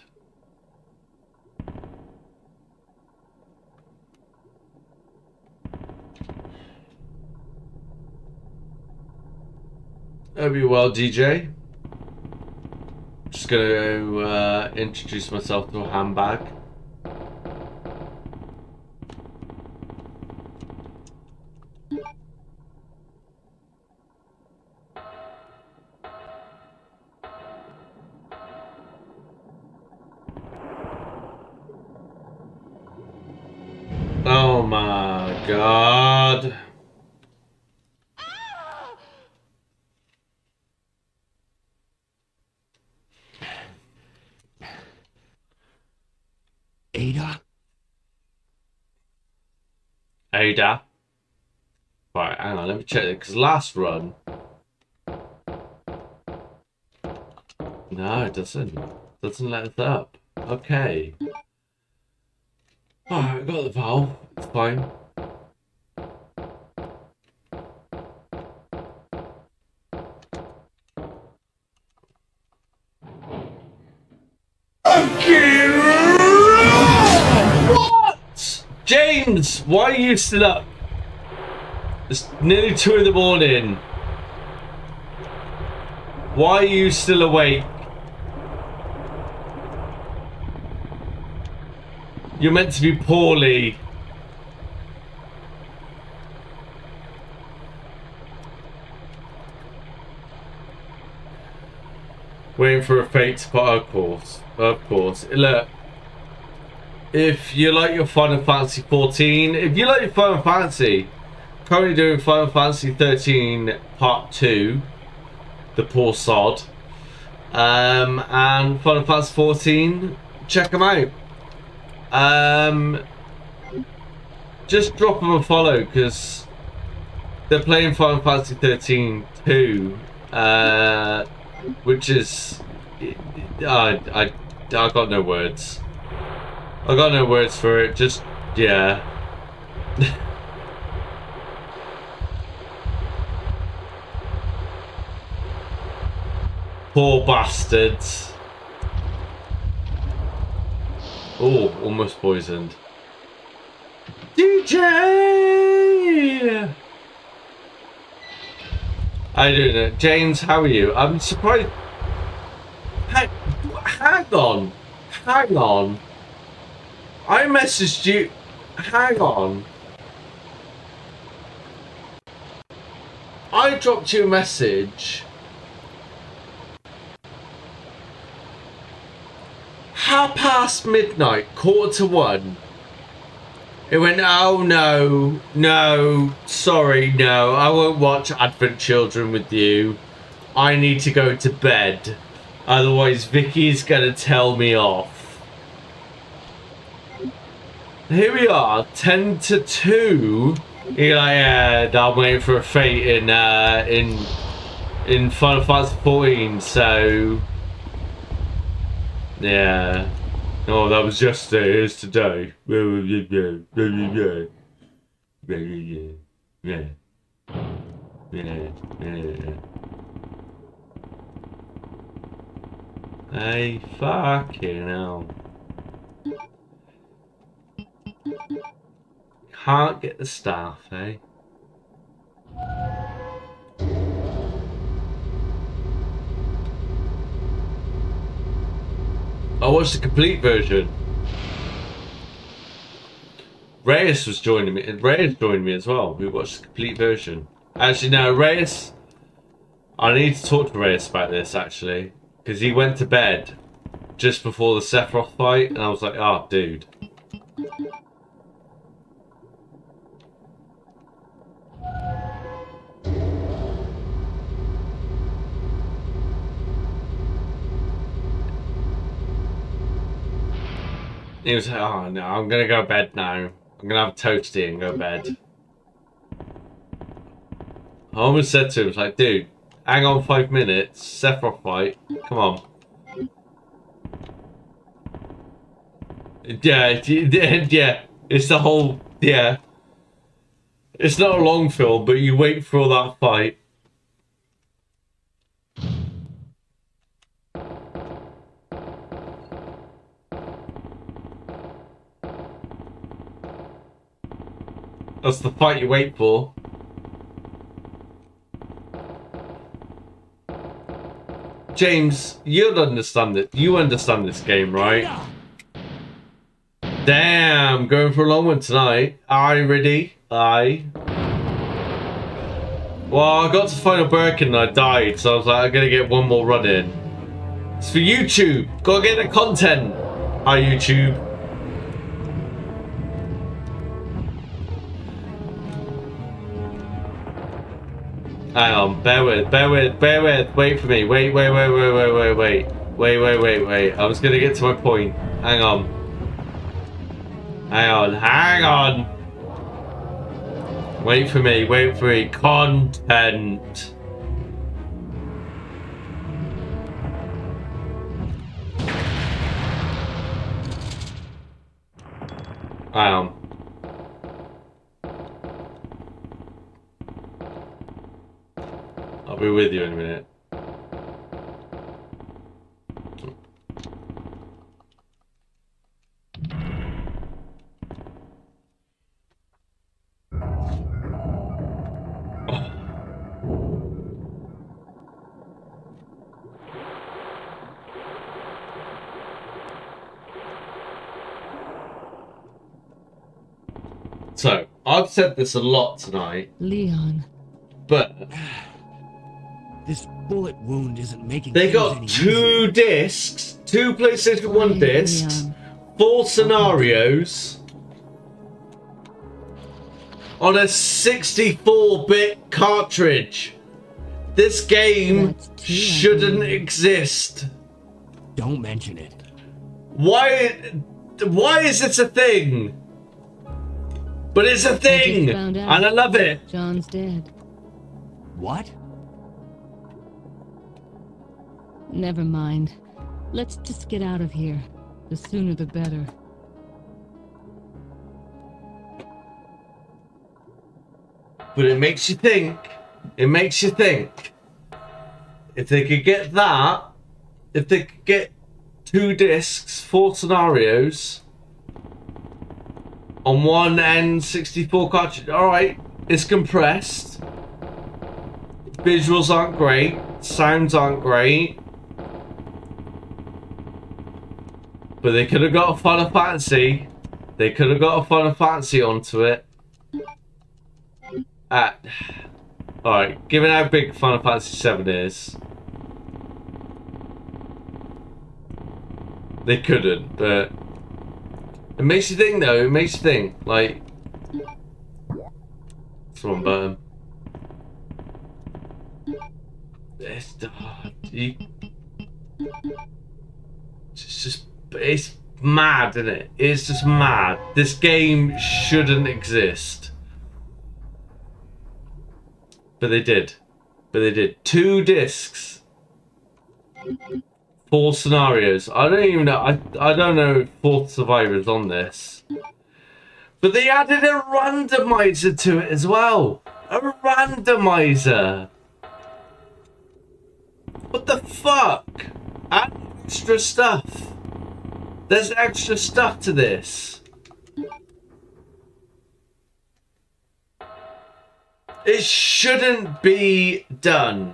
Hope you're well, D J. Just gonna uh, introduce myself to a handbag. Oh my god. Ada? Ada? Right, hang on, let me check it, because last run... No, it doesn't. It doesn't let us up. Okay. Alright, got the valve. It's fine. What? James, why are you still up? It's nearly two in the morning. Why are you still awake? You're meant to be poorly. Waiting for a fate to put, of course. Of course. Look. If you like your Final Fantasy fourteen, if you like your Final Fantasy, currently doing Final Fantasy thirteen Part two, the poor sod, um, and Final Fantasy fourteen, check them out. Um, just drop them a follow because they're playing Final Fantasy thirteen two, uh, which is, I, I, I got no words. I got no words for it. Just yeah. Poor bastards. Oh, almost poisoned. D J! How you doing it? James, how are you? I'm surprised. Hang, hang on. Hang on. I messaged you. Hang on. I dropped you a message. Half past midnight, quarter to one. It went, oh no, no, sorry, no, I won't watch Advent Children with you. I need to go to bed. Otherwise Vicky's gonna tell me off. Here we are, ten to two. You're like, yeah, I'm waiting for a fate in, uh, in, in Final Fantasy fourteen, so... Yeah. Oh, that was yesterday. Here's today. Yeah. Yeah. Yeah. Hey, fucking hell. Can't get the staff, eh? I watched the complete version. Reyes was joining me, and Reyes joined me as well. We watched the complete version. Actually, no, Reyes. I need to talk to Reyes about this actually, because he went to bed just before the Sephiroth fight, and I was like, "Oh, dude." He was like, oh no, I'm gonna go to bed now. I'm gonna have a toasty and go to bed. I almost said to him, I was like, dude, hang on five minutes, Sephiroth fight, come on. Yeah, yeah, it's the whole, yeah. It's not a long film, but you wait for all that fight. That's the fight you wait for. James, you'll understand it. You understand this game, right? Damn, going for a long one tonight. Aye, ready? Aye. Well, I got to Final Birkin and I died, so I was like, I'm gonna get one more run in. It's for YouTube. Gotta get the content. Hi, YouTube. Hang on, bear with, bear with, bear with, wait for me, wait, wait, wait, wait, wait, wait, wait, wait, wait, wait, wait, I was gonna get to my point, hang on. Hang on, hang on. Wait for me, wait for me. Content. Hang on. I'll be with you in a minute. So, I've said this a lot tonight. Leon. But this bullet wound isn't making they got any two easier. discs, two PlayStation one discs, four scenarios on a sixty-four bit cartridge. This game shouldn't exist. Don't mention it. Why? Why is this a thing? But it's a thing, I and I love it. John's dead. What? Never mind. Let's just get out of here. The sooner the better. But it makes you think. It makes you think. If they could get that, if they could get two discs, four scenarios on one N sixty-four cartridge, alright, it's compressed. Visuals aren't great, sounds aren't great. But they could have got a Final Fantasy. They could have got a Final Fantasy onto it. At alright, given how big Final Fantasy seven is, they couldn't, but it makes you think though, it makes you think, like, it's one button. It's, oh, you, it's just, it's mad, isn't it? It's just mad. This game shouldn't exist. But they did. But they did. Two discs. Four scenarios. I don't even know. I, I don't know if Fourth Survivor's on this. But they added a randomizer to it as well. A randomizer. What the fuck? Add extra stuff. There's extra stuff to this. It shouldn't be done.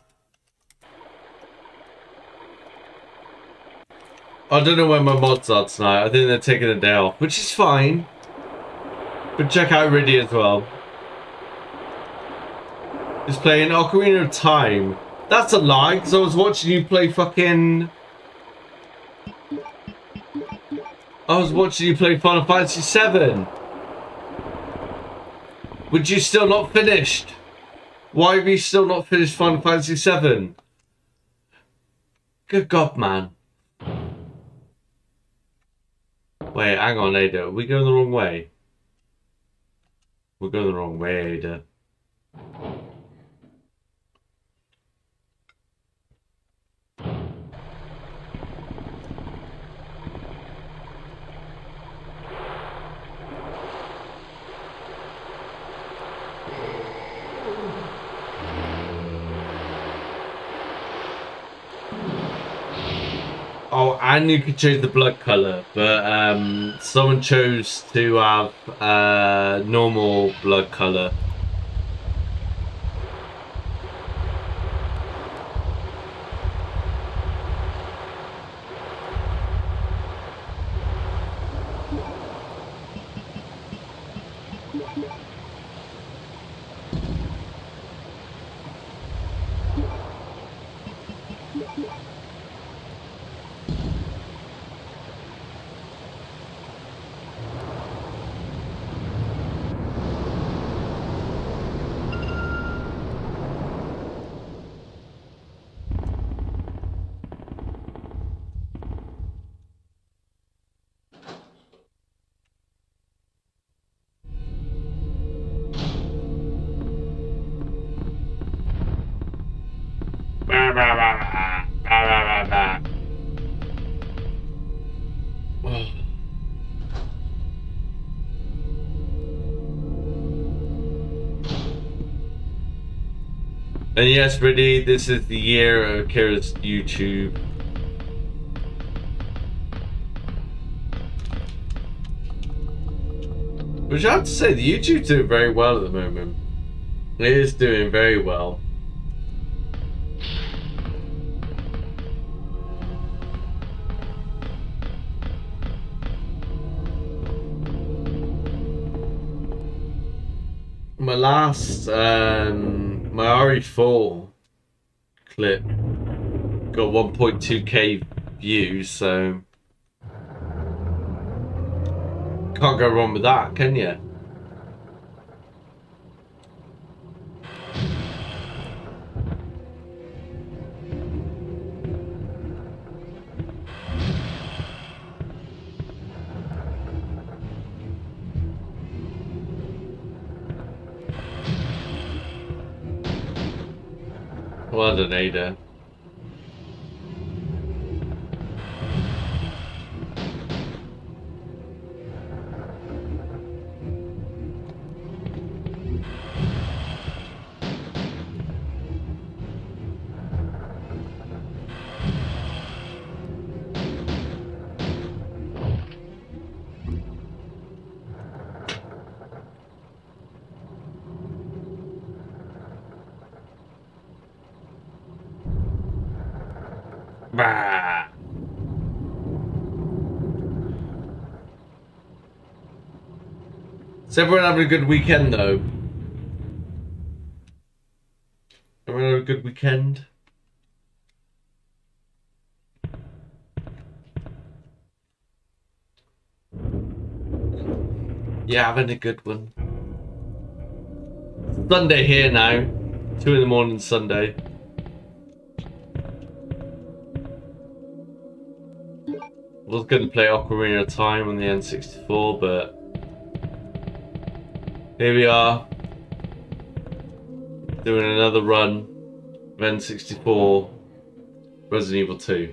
I don't know where my mods are tonight. I think they're taking a day off, which is fine. But check out Riddy as well. He's playing Ocarina of Time. That's a lie, because I was watching you play fucking... I was watching you play Final Fantasy seven. Would you still not finished? Why have you still not finished Final Fantasy seven? Good God, man. Wait, hang on, Ada. Are we going the wrong way? We're going the wrong way, Ada. Oh, and you could change the blood colour, but um, someone chose to have uh, normal blood colour. And yes, Riddy, this is the year of Kira's YouTube. Which I have to say, the YouTube's doing very well at the moment. It is doing very well. My last, um, my R E four clip got one point two K views, so can't go wrong with that, can you? Well done, Ada. Bah. Is everyone having a good weekend though? Everyone having a good weekend? Yeah, having a good one. Sunday here now. Two in the morning Sunday. I was going to play Ocarina of Time on the N sixty-four, but here we are, doing another run of N sixty-four Resident Evil two.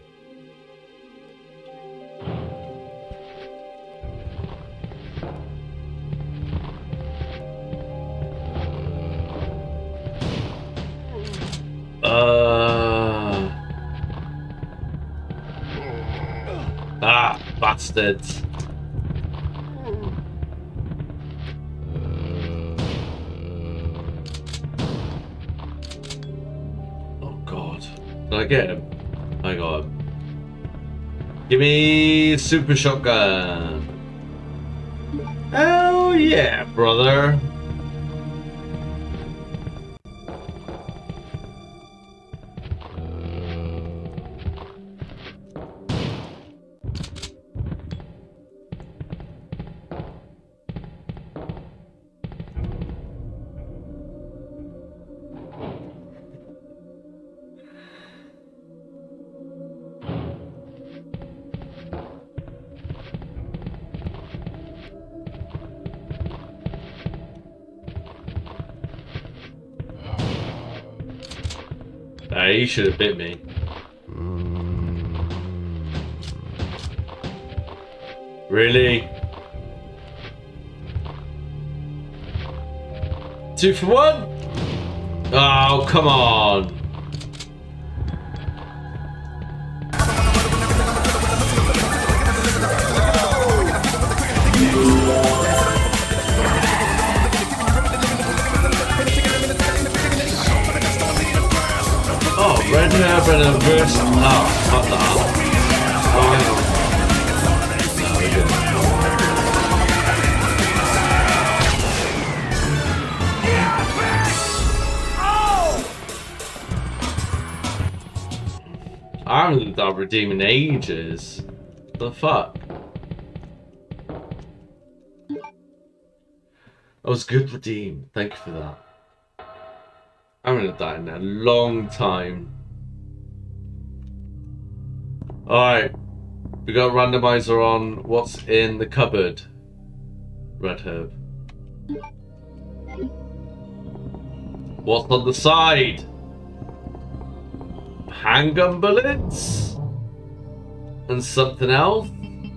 Uh... Ah, bastards. Oh god. Did I get him? I got him. Give me super shotgun. Hell yeah, brother. Uh, he should have bit me. Really? Two for one? Oh, come on. Oh, red herb and a verse. Oh, fuck that. Oh, hang on. No, we didn't. I haven't done redeem in ages. What the fuck? That was good redeem. Thank you for that. I haven't done that in a long time. Alright. We got randomizer on. What's in the cupboard? Red herb. What's on the side? handgun bullets and something else.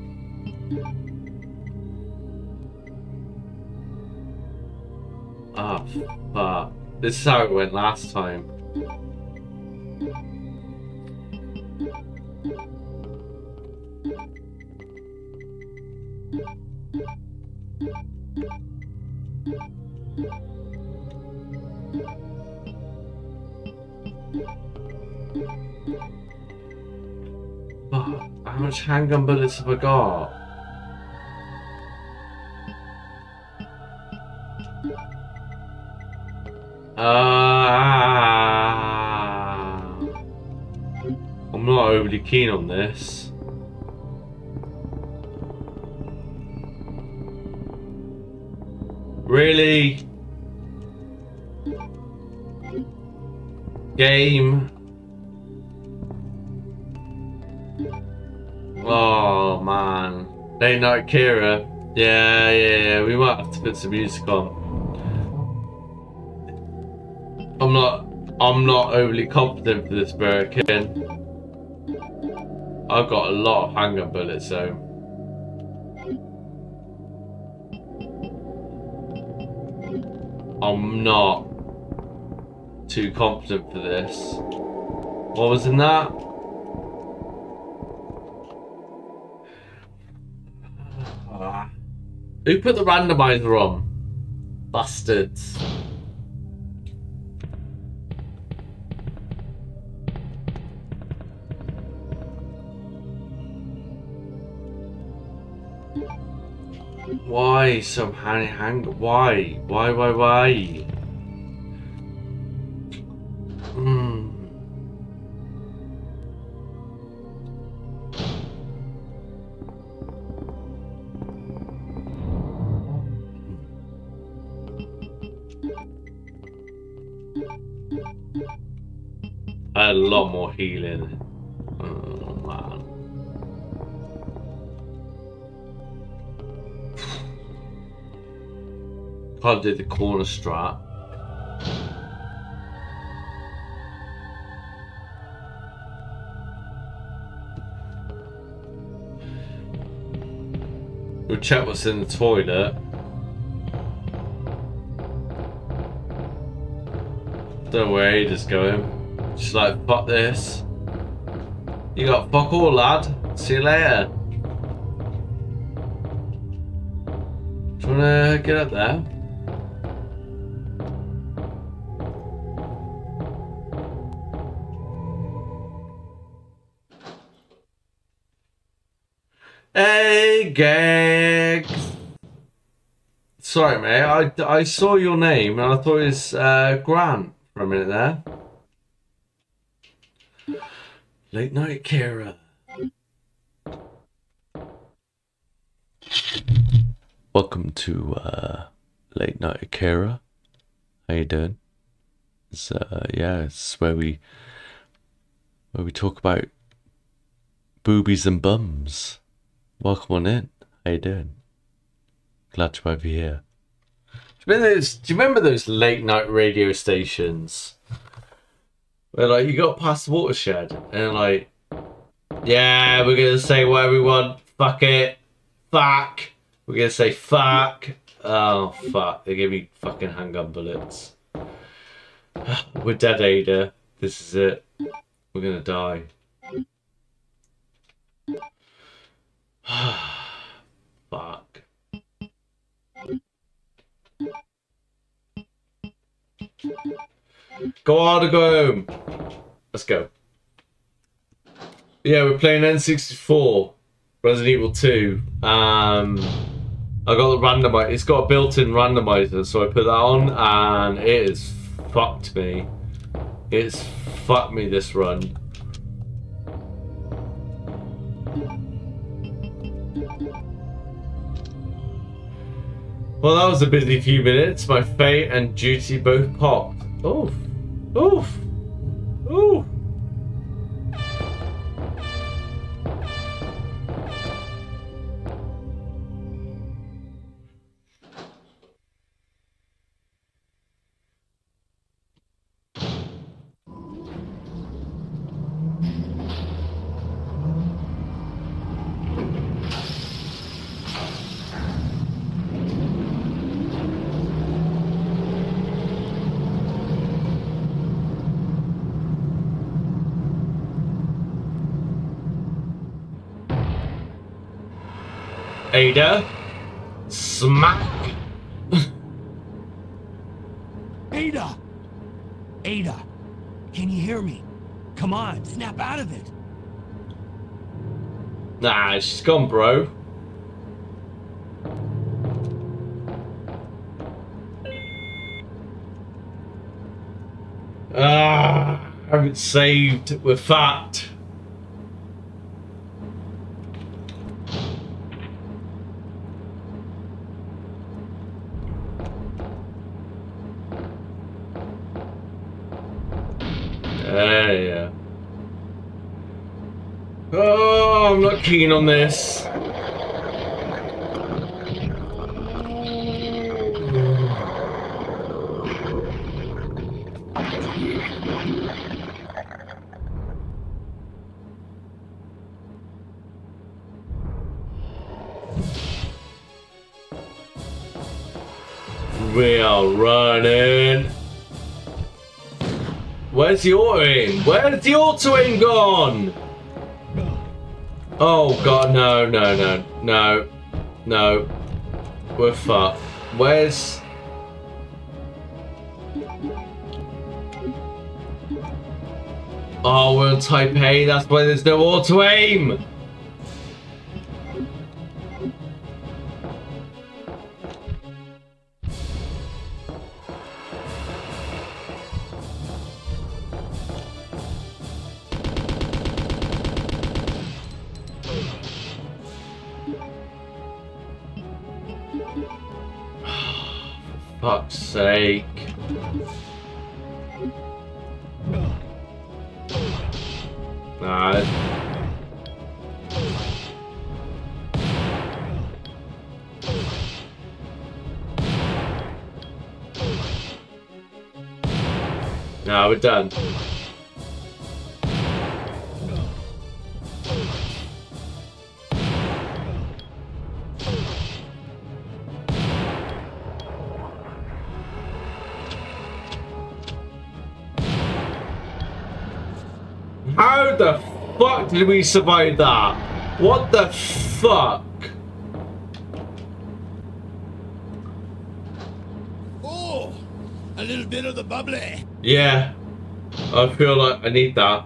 Ah, fuck. This is how it went last time. Oh, how much handgun bullets have I got? Ah, I'm not overly keen on this. Really? Game? Oh man. Late Night Kira. Yeah, yeah, yeah. We might have to put some music on. I'm not I'm not overly confident for this Birkin. I've got a lot of handgun bullets so I'm not too confident for this. What was in that? Who put the randomizer on? Bastards. Why some hang hang? Why? Why? Why? Why? Hmm. I had a lot more healing. Oh man. Can't do the corner strat. We'll check what's in the toilet. Don't worry, just go in. Just like, fuck this. You got fuck all, lad. See you later. Do you wanna get up there? Hey, Gags. Sorry, mate. I, I saw your name and I thought it was uh, Grant for a minute there. Late Night Kira. Welcome to uh, Late Night Kira. How you doing? It's uh, yeah, it's where we where we talk about boobies and bums. Welcome on in. How you doing? Glad to have you here. Do you remember those, do you remember those late night radio stations? Where like you got past the watershed and like, yeah, we're gonna say whatever we want. Fuck it. Fuck. We're gonna say fuck. Oh fuck. They gave me fucking handgun bullets. We're dead, Ada. This is it. We're gonna die. Fuck. Go on, go home. Let's go. Yeah, we're playing N sixty-four, Resident Evil two. Um, I got the randomizer. It's got a built-in randomizer, so I put that on, and it has fucked me. It's fucked me this run. Well, that was a busy few minutes. My fate and duty both popped. Oof. Oof. Oof. Ada. Smack. Ada! Ada! Can you hear me? Come on, snap out of it! Nah, she's gone, bro. Ah, I haven't saved. We're fucked. Yeah, yeah. Oh, I'm not keen on this. We are running. Where's the auto aim? Where's the auto aim gone? Oh god, no, no, no, no, no. We're fucked. Where's... Oh, we're on Type A, that's why there's no auto aim! Fuck's sake. Nah. Nah, we're done. How the fuck did we survive that? What the fuck? Oh, a little bit of the bubbly. Yeah, I feel like I need that.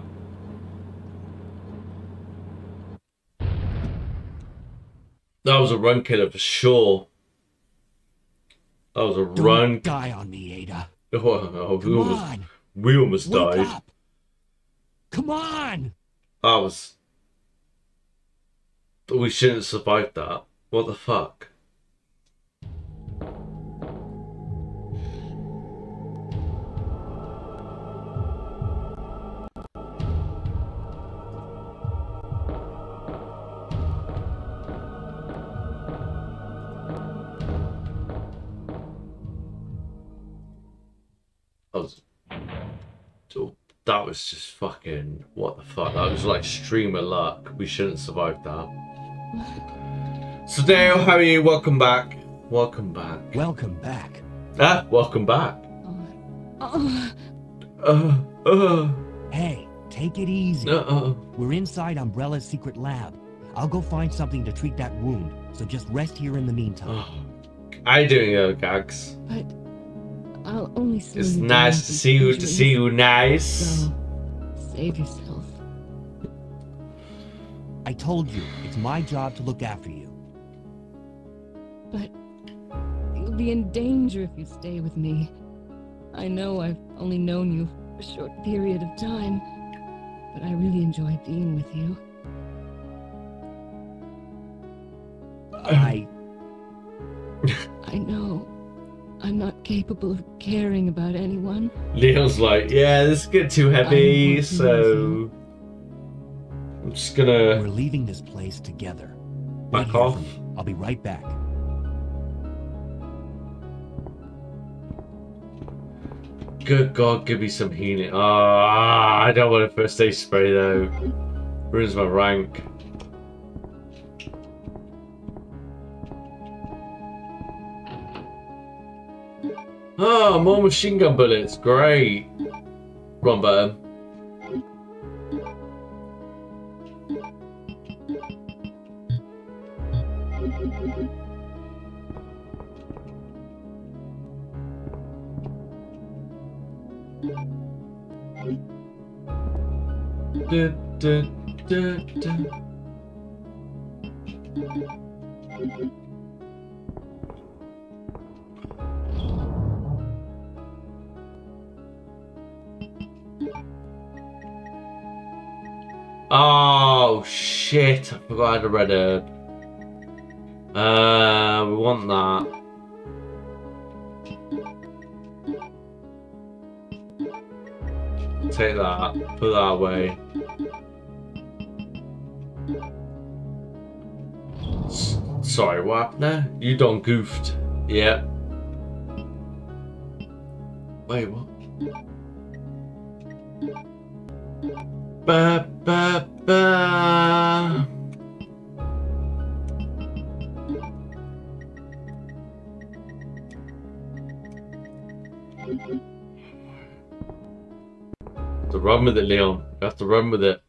That was a run killer for sure. That was a Don't run. Die on me, Ada. Oh, oh, we Come almost, on. we almost Wake died. up. Come on. That was... We shouldn't have survived that. What the fuck? That was... That was just fucking... What the fuck? That was like streamer luck. We shouldn't survive that. So Dale, how are you? Welcome back. Welcome back. Welcome back. Ah, welcome back. Oh. Uh, uh, Hey, take it easy. uh, uh. We're inside Umbrella's secret lab. I'll go find something to treat that wound, so just rest here in the meantime. How you doing, uh, Gags? But I'll only slow It's you down nice if to you see you, to injure see you nice. So, save yourself. I told you, it's my job to look after you. But you'll be in danger if you stay with me. I know I've only known you for a short period of time, but I really enjoy being with you. I... I know I'm not capable of caring about anyone. Leon's like, yeah, this is getting too heavy, so... I'm just gonna... We're leaving this place together. Back Wait here off. for me. I'll be right back. Good God, give me some healing. Ah, I don't want a first aid spray though. Ruins my rank. Ah, more machine gun bullets. Great. Wrong button. du, du, du, du. Oh shit, I forgot I had a red herb. Uh, we want that. Take that, put that away. S sorry, what happened there? You done goofed. Yep. Wait, what? Ba ba ba. To run with it, Leon. You have to run with it.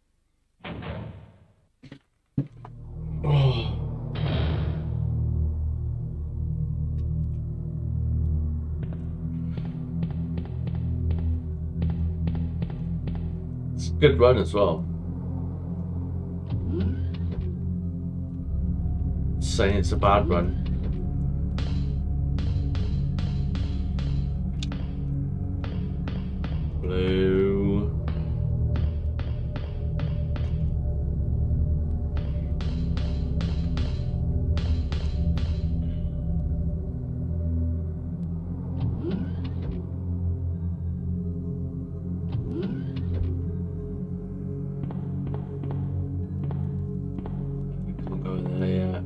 Oh. It's a good run as well. Saying it's a bad run. Blue. Can't go there yet.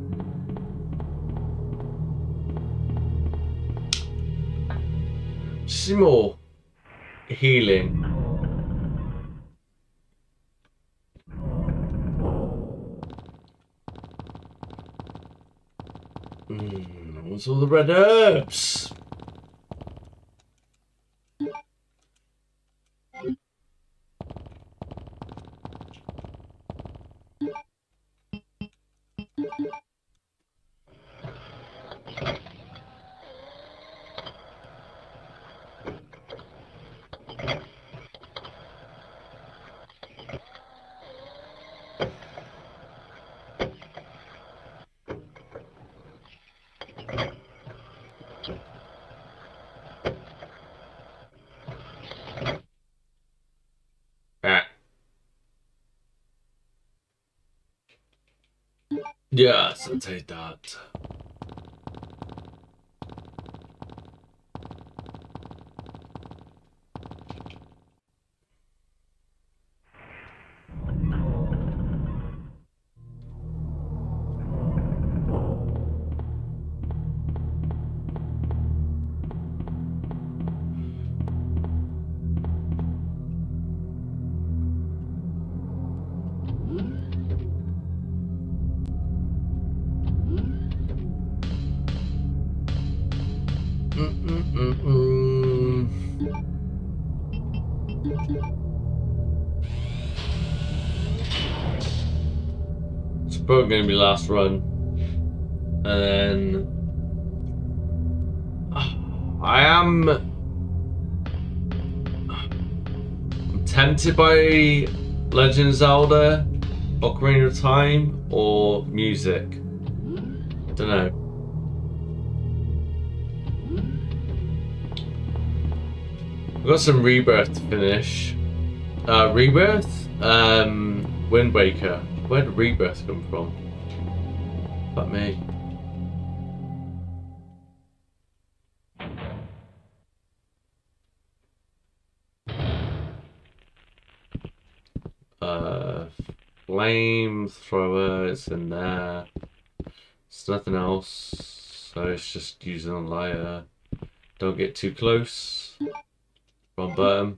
Some more healing. Mm, what's all the red herbs? Yes, I'll take that. It's probably going to be last run, and then uh, I am I'm tempted by Legend of Zelda, Ocarina of Time, or music. Don't know. I've got some Rebirth to finish. Uh, Rebirth? Um, Wind Waker. Where did Rebirth come from? Fuck me. Uh, Flamethrower is in there. There's nothing else. So it's just using a lighter. Don't get too close. Wrong button.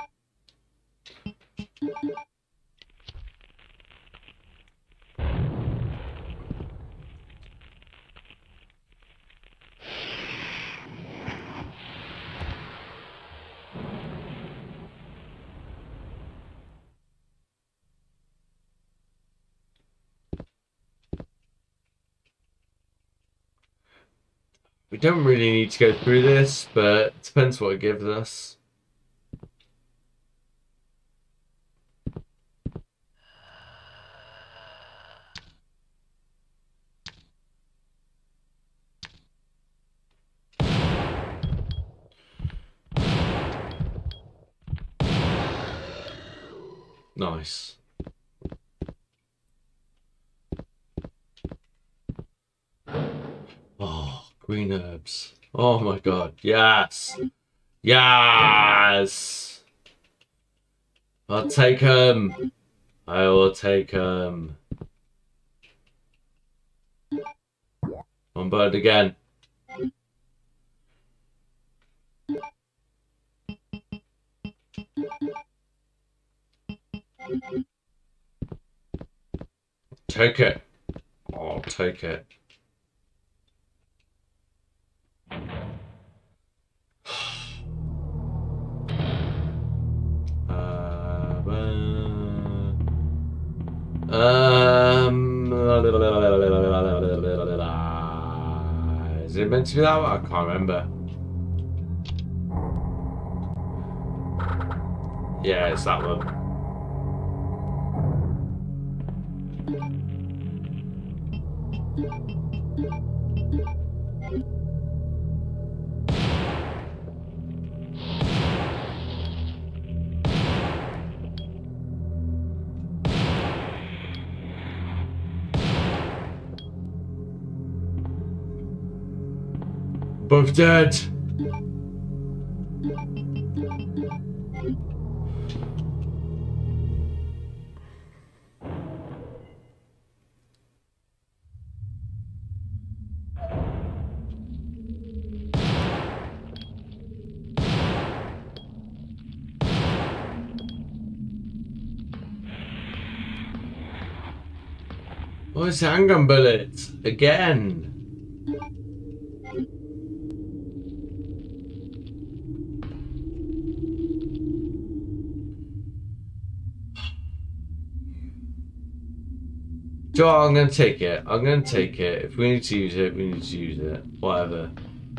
We don't really need to go through this, but it depends what it gives us. Nice. Oh, green herbs. Oh my god. Yes. Yes. I'll take them. I will take them. One bird again. Take it. I'll take it. uh, um. Is it meant to be that one? I can't remember. Yeah, it's that one. Both dead. Oh, it's handgun bullets again. Joe, I'm gonna take it. I'm gonna take it. If we need to use it, we need to use it. Whatever.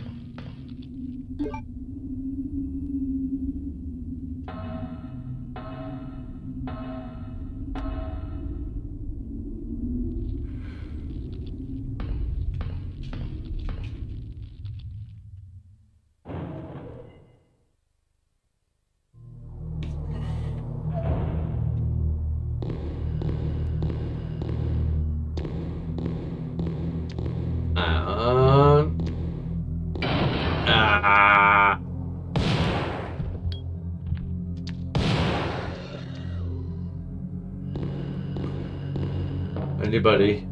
Anybody?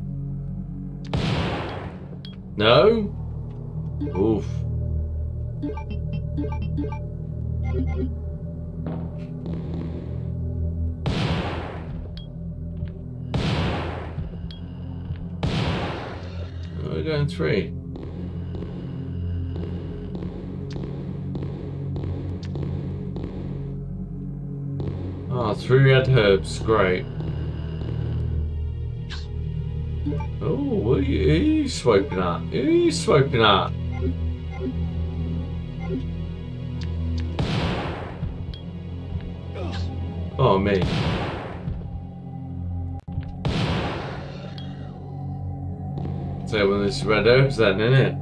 No? Oof. Oh, we're going three. Ah, oh, three red herbs, great. Oh, who are you, who are you swiping at? Who are you swiping at? Oh, me. So when this red herbs then, innit?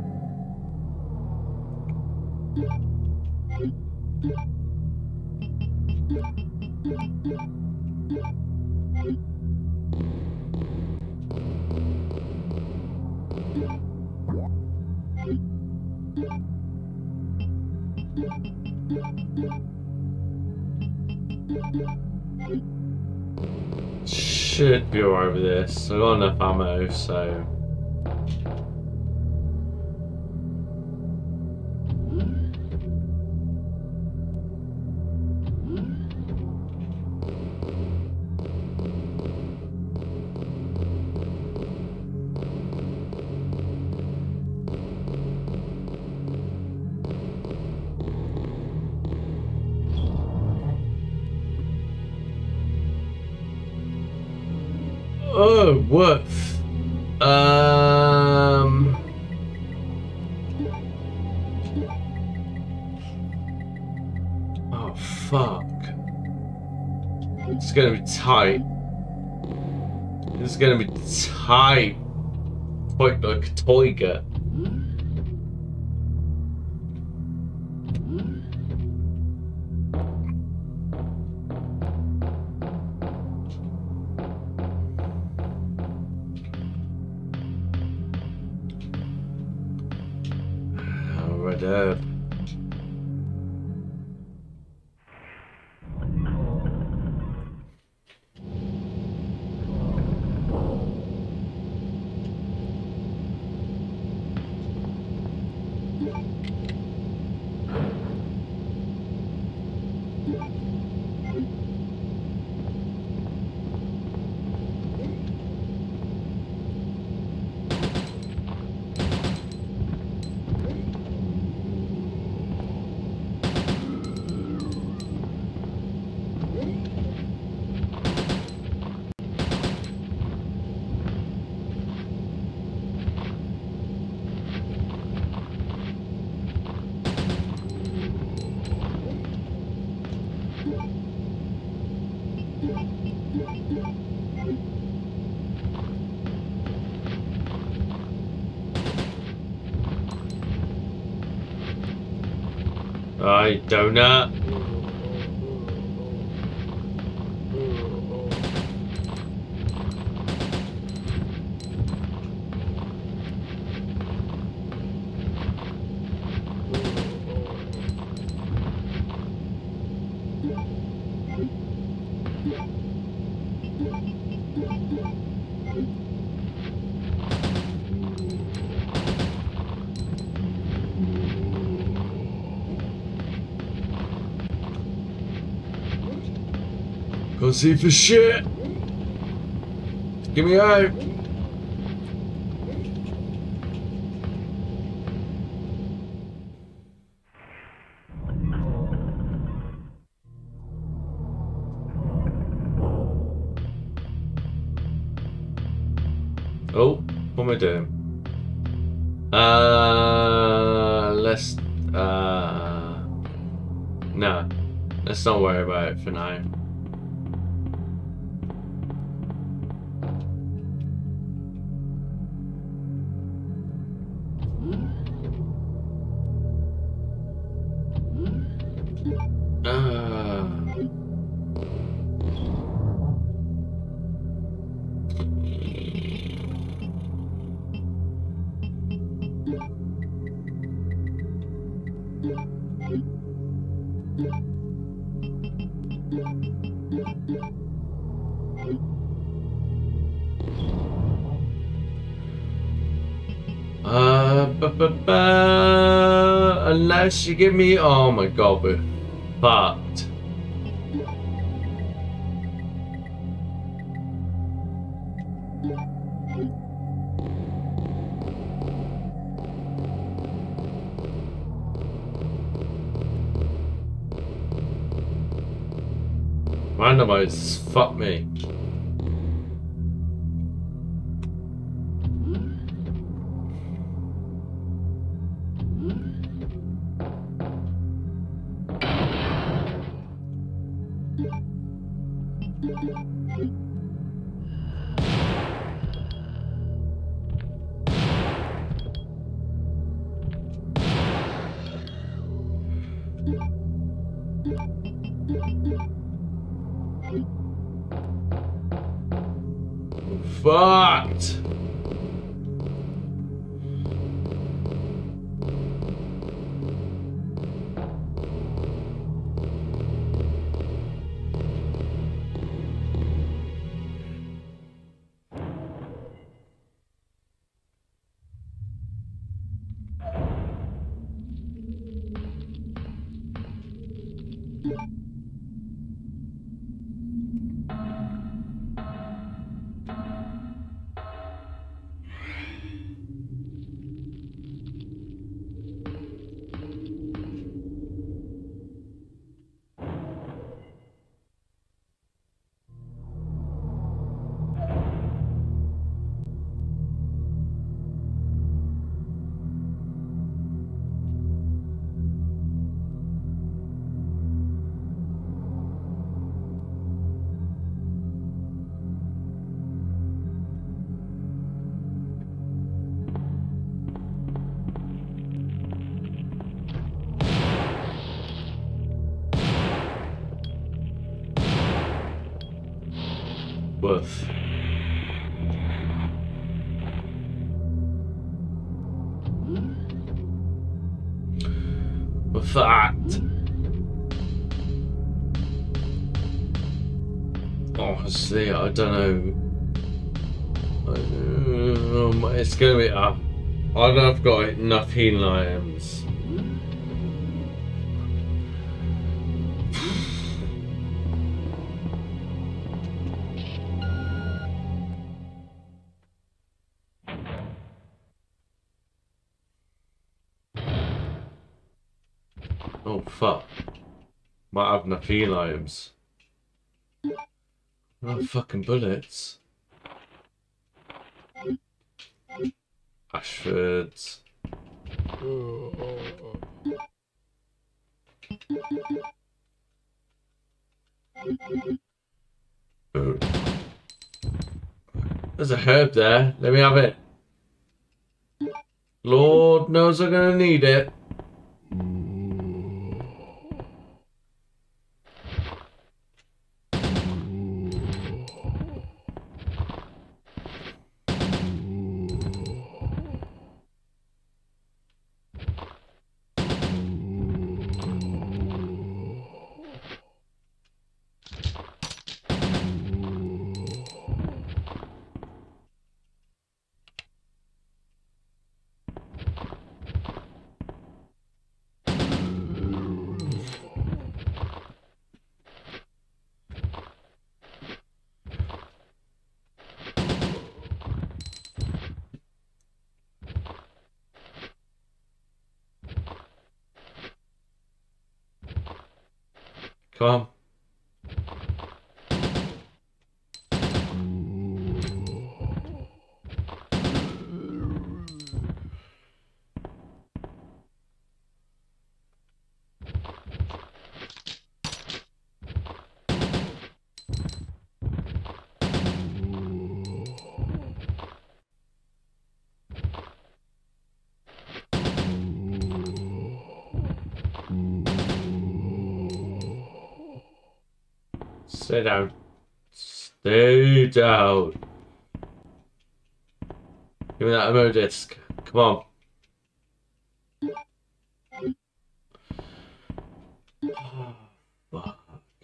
Should be alright with this. I got enough ammo, so. Oh, what? Um. Oh, fuck. It's gonna be tight. This is gonna be tight. Quite like a tiger. Shut up. Right, donut. Go see for shit. Get me out. Oh, what am I doing? Uh, let's, uh, no, let's not worry about it for now. Uh, ba ba ba. Unless you give me, oh my god, we're fucked. Randomize, fuck me. Fucked. Woof. fact. Honestly, I don't know. Um, it's gonna be. Uh, I don't know if I've got enough healing items. Oh fuck. Might have enough heal items. Oh fucking bullets. Ashford's. Oh. There's a herb there. Let me have it. Lord knows I'm gonna need it. Come on. Stay down. Stay down. Give me that ammo disc. Come on. Oh, fuck.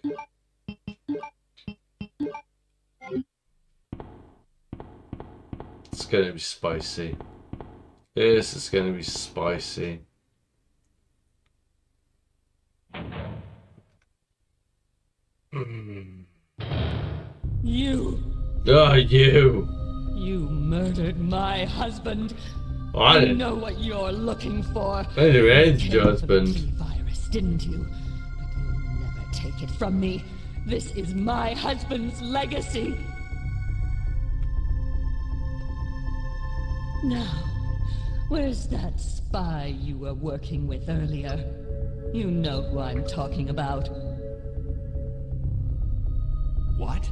It's gonna be spicy. This is gonna be spicy. You. Oh, you. You murdered my husband. Oh, I didn't You know what you're looking for. I didn't do anything to You your came for the husband. G-virus, didn't you? But you'll never take it from me. This is my husband's legacy. Now, where's that spy you were working with earlier? You know who I'm talking about. What?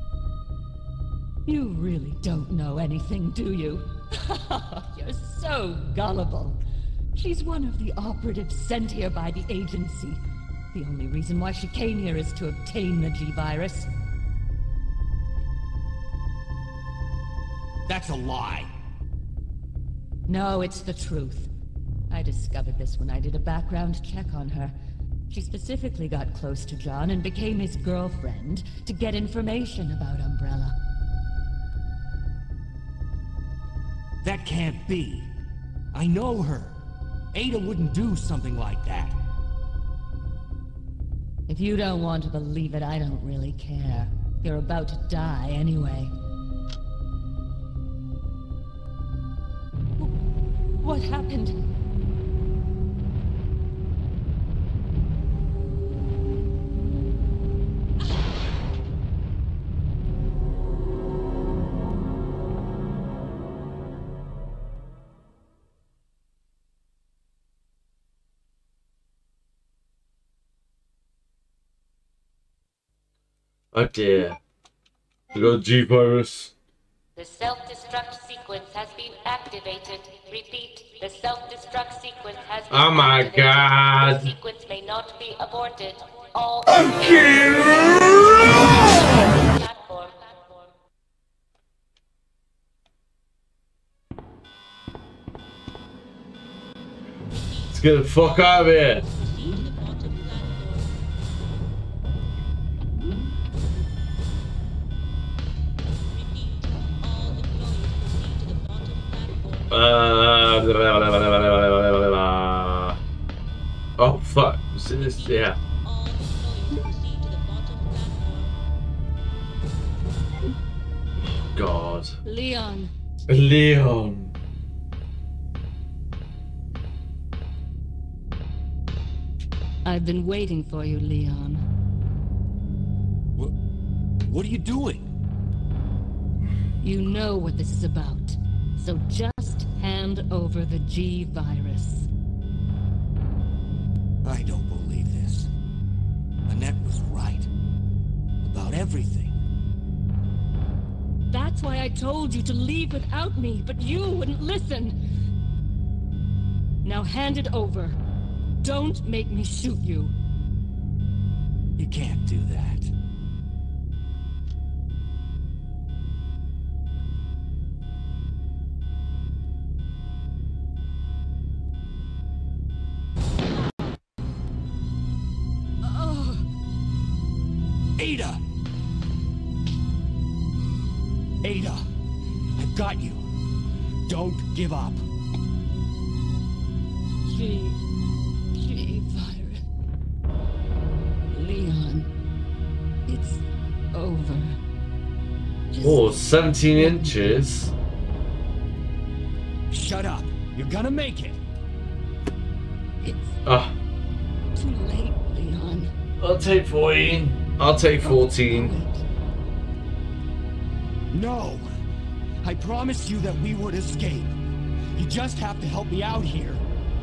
You really don't know anything, do you? You're so gullible. She's one of the operatives sent here by the agency. The only reason why she came here is to obtain the G-virus. That's a lie. No, it's the truth. I discovered this when I did a background check on her. She specifically got close to John and became his girlfriend to get information about Umbrella. That can't be. I know her. Ada wouldn't do something like that. If you don't want to believe it, I don't really care. You're about to die anyway. What happened? Oh dear. We got G-virus. The self-destruct sequence has been activated. Repeat, the self-destruct sequence has been Oh my activated. god. The sequence may not be aborted. All platform. Let's get the fuck out of here. Uh, blah, blah, blah, blah, blah, blah, blah, blah. Oh fuck! So this, yeah. God. Leon. Leon. I've been waiting for you, Leon. What? What are you doing? You know what this is about, so just hand over the G virus. I don't believe this. Annette was right. About everything. That's why I told you to leave without me, but you wouldn't listen. Now hand it over. Don't make me shoot you. You can't do that. Oh. Ada! Ada, I've got you. Don't give up. G... G virus. Leon, it's over. Just Oh, seventeen inches. Shut up. You're gonna make it. It's Ah, too late, Leon. I'll take fourteen. I'll take fourteen. No! I promised you that we would escape. You just have to help me out here.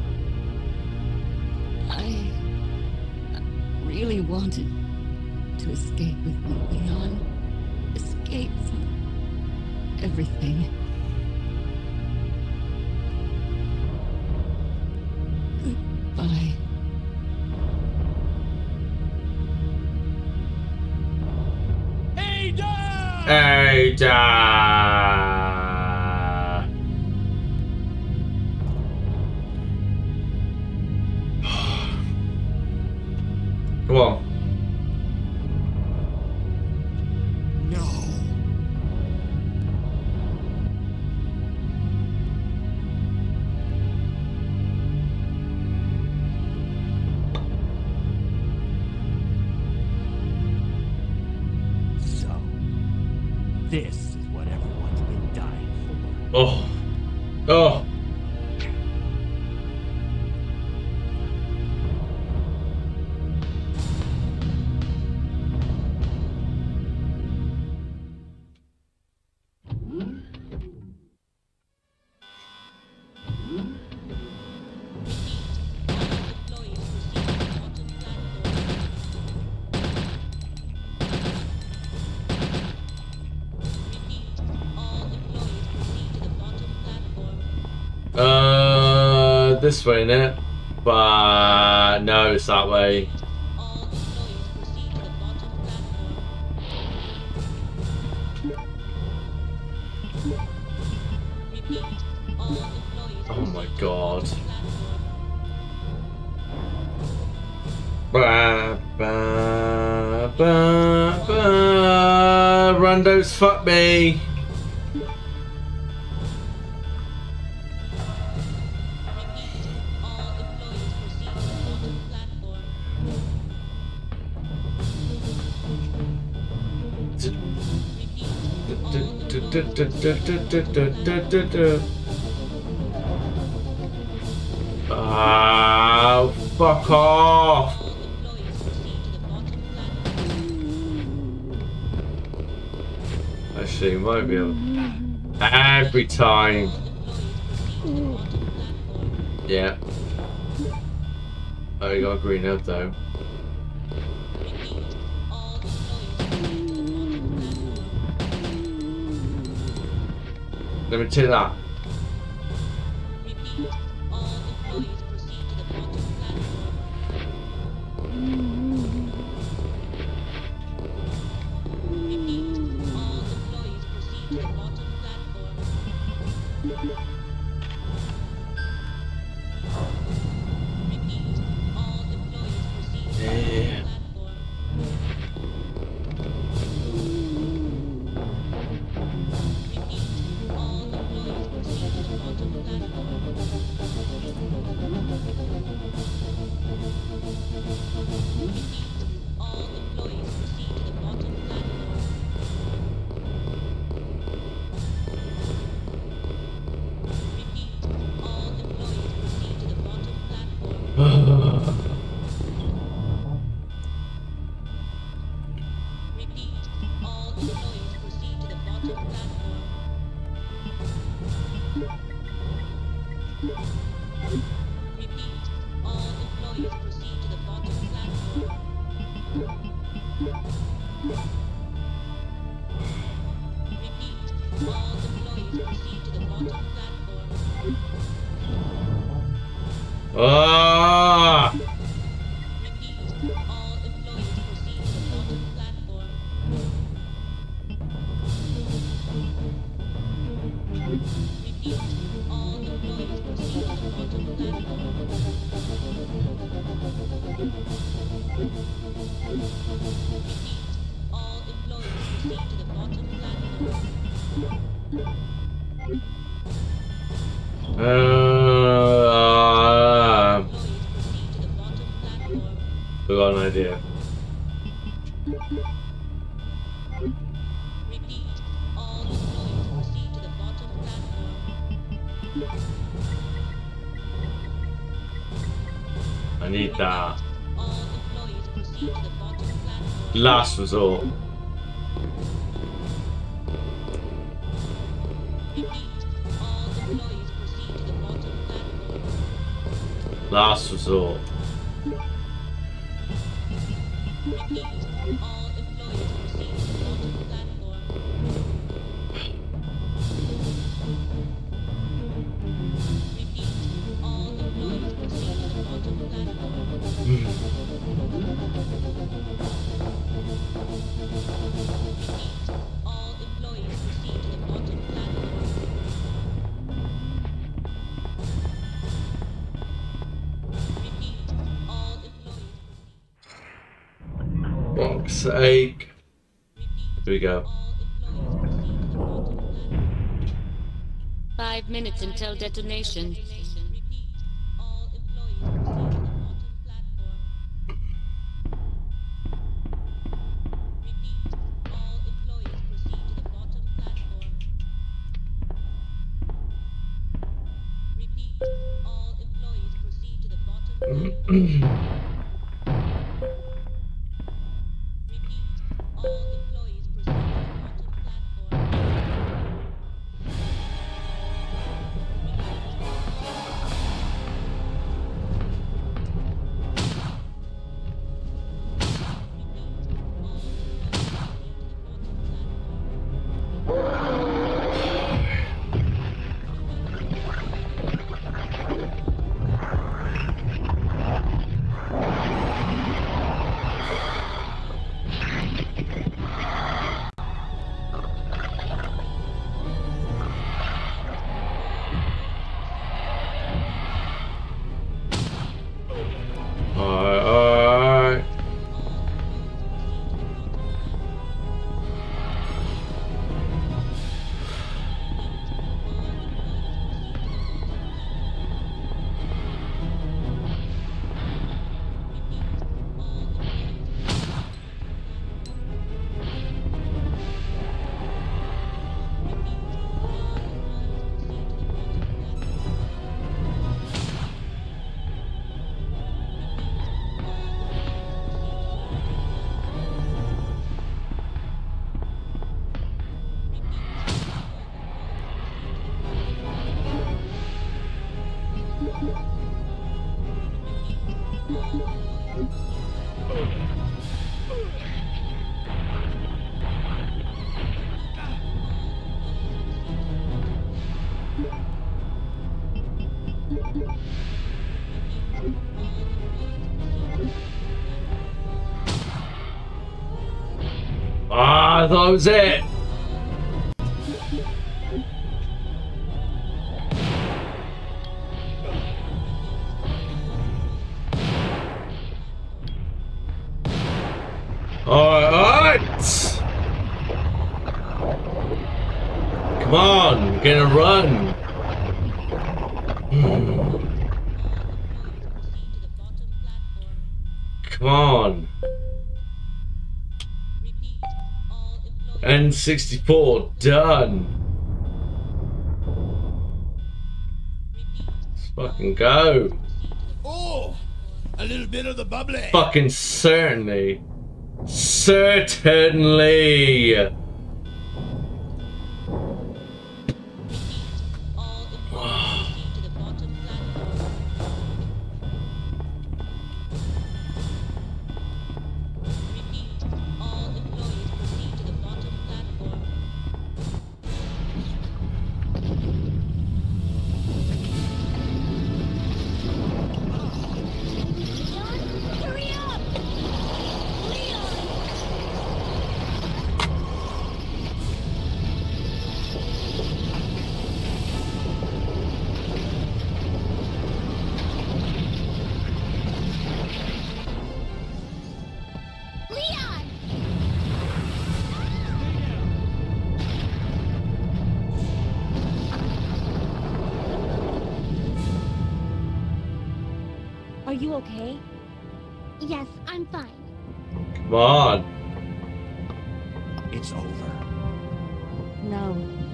I really wanted to escape with you, Leon. Escape from everything. Goodbye. Ada! Come on. No. So, this is what everyone's been dying for. Oh. Oh. Uh, this way, innit? But no, it's that way. Oh my god. Ba, ba, ba, ba. Randos, fuck me. Ah, fuck off! Actually, it might be able... every time. Yeah. Oh, you got a green herb though. Let me take that. Yeah. Ah! Uh, I got an idea. I need that. Last resort. Last resort. Fuck's sake. Here we go. Five minutes until detonation. Ah, I thought it was it. Alright! Come on, we're gonna run. Come on. N sixty-four, done. Let's fucking go. Oh, a little bit of the bubbly. Fucking certainly. Certainly. you okay? Yes, I'm fine. Come on. It's over. No.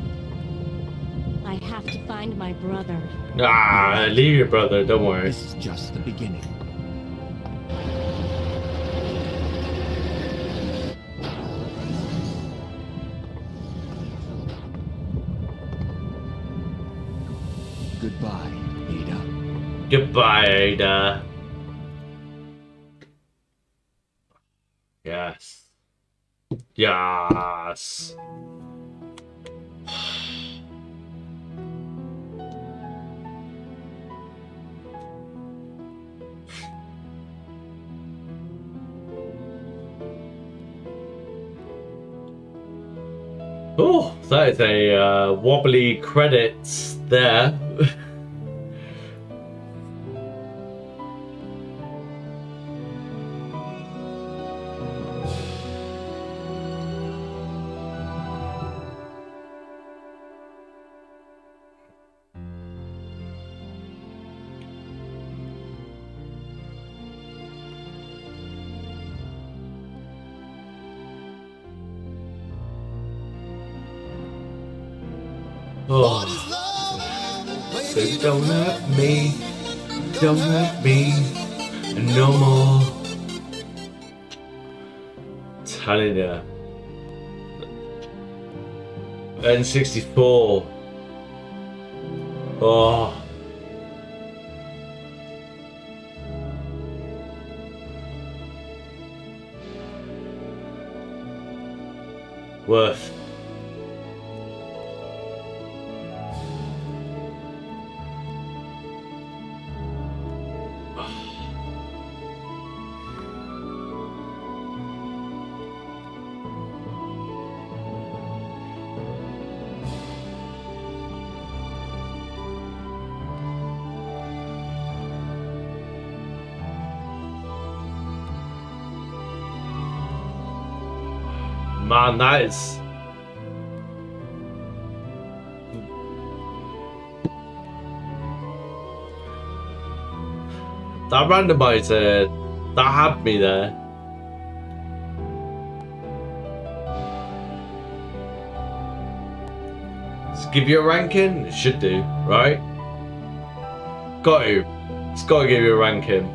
I have to find my brother. Ah, leave your brother, don't worry. This is just the beginning. Goodbye, Ada. Goodbye, Ada. Yes. Yes. Oh, that is a uh, wobbly credits there. Oh. Baby, don't hurt me, don't hurt me no more. Telling ya. N sixty-four. Oh. Worth. Man, that is... That randomizer, that had me there. Let's give you a ranking? It should do, right? Got to. It's got to give you a ranking.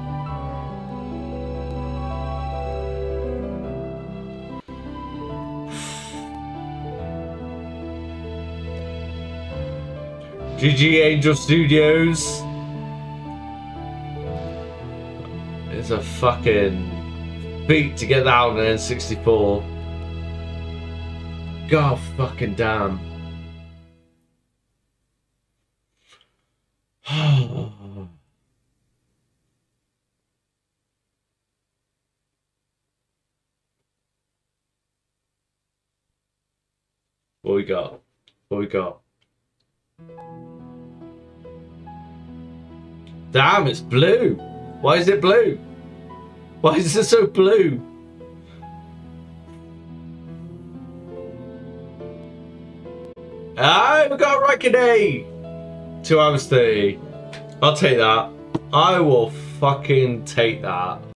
G G Angel Studios. It's a fucking beat to get that on an N sixty-four. God fucking damn. What we got? What we got? Damn, it's blue. Why is it blue? Why is it so blue? Ah, we got a ranking A. Two hours thirty. I'll take that. I will fucking take that.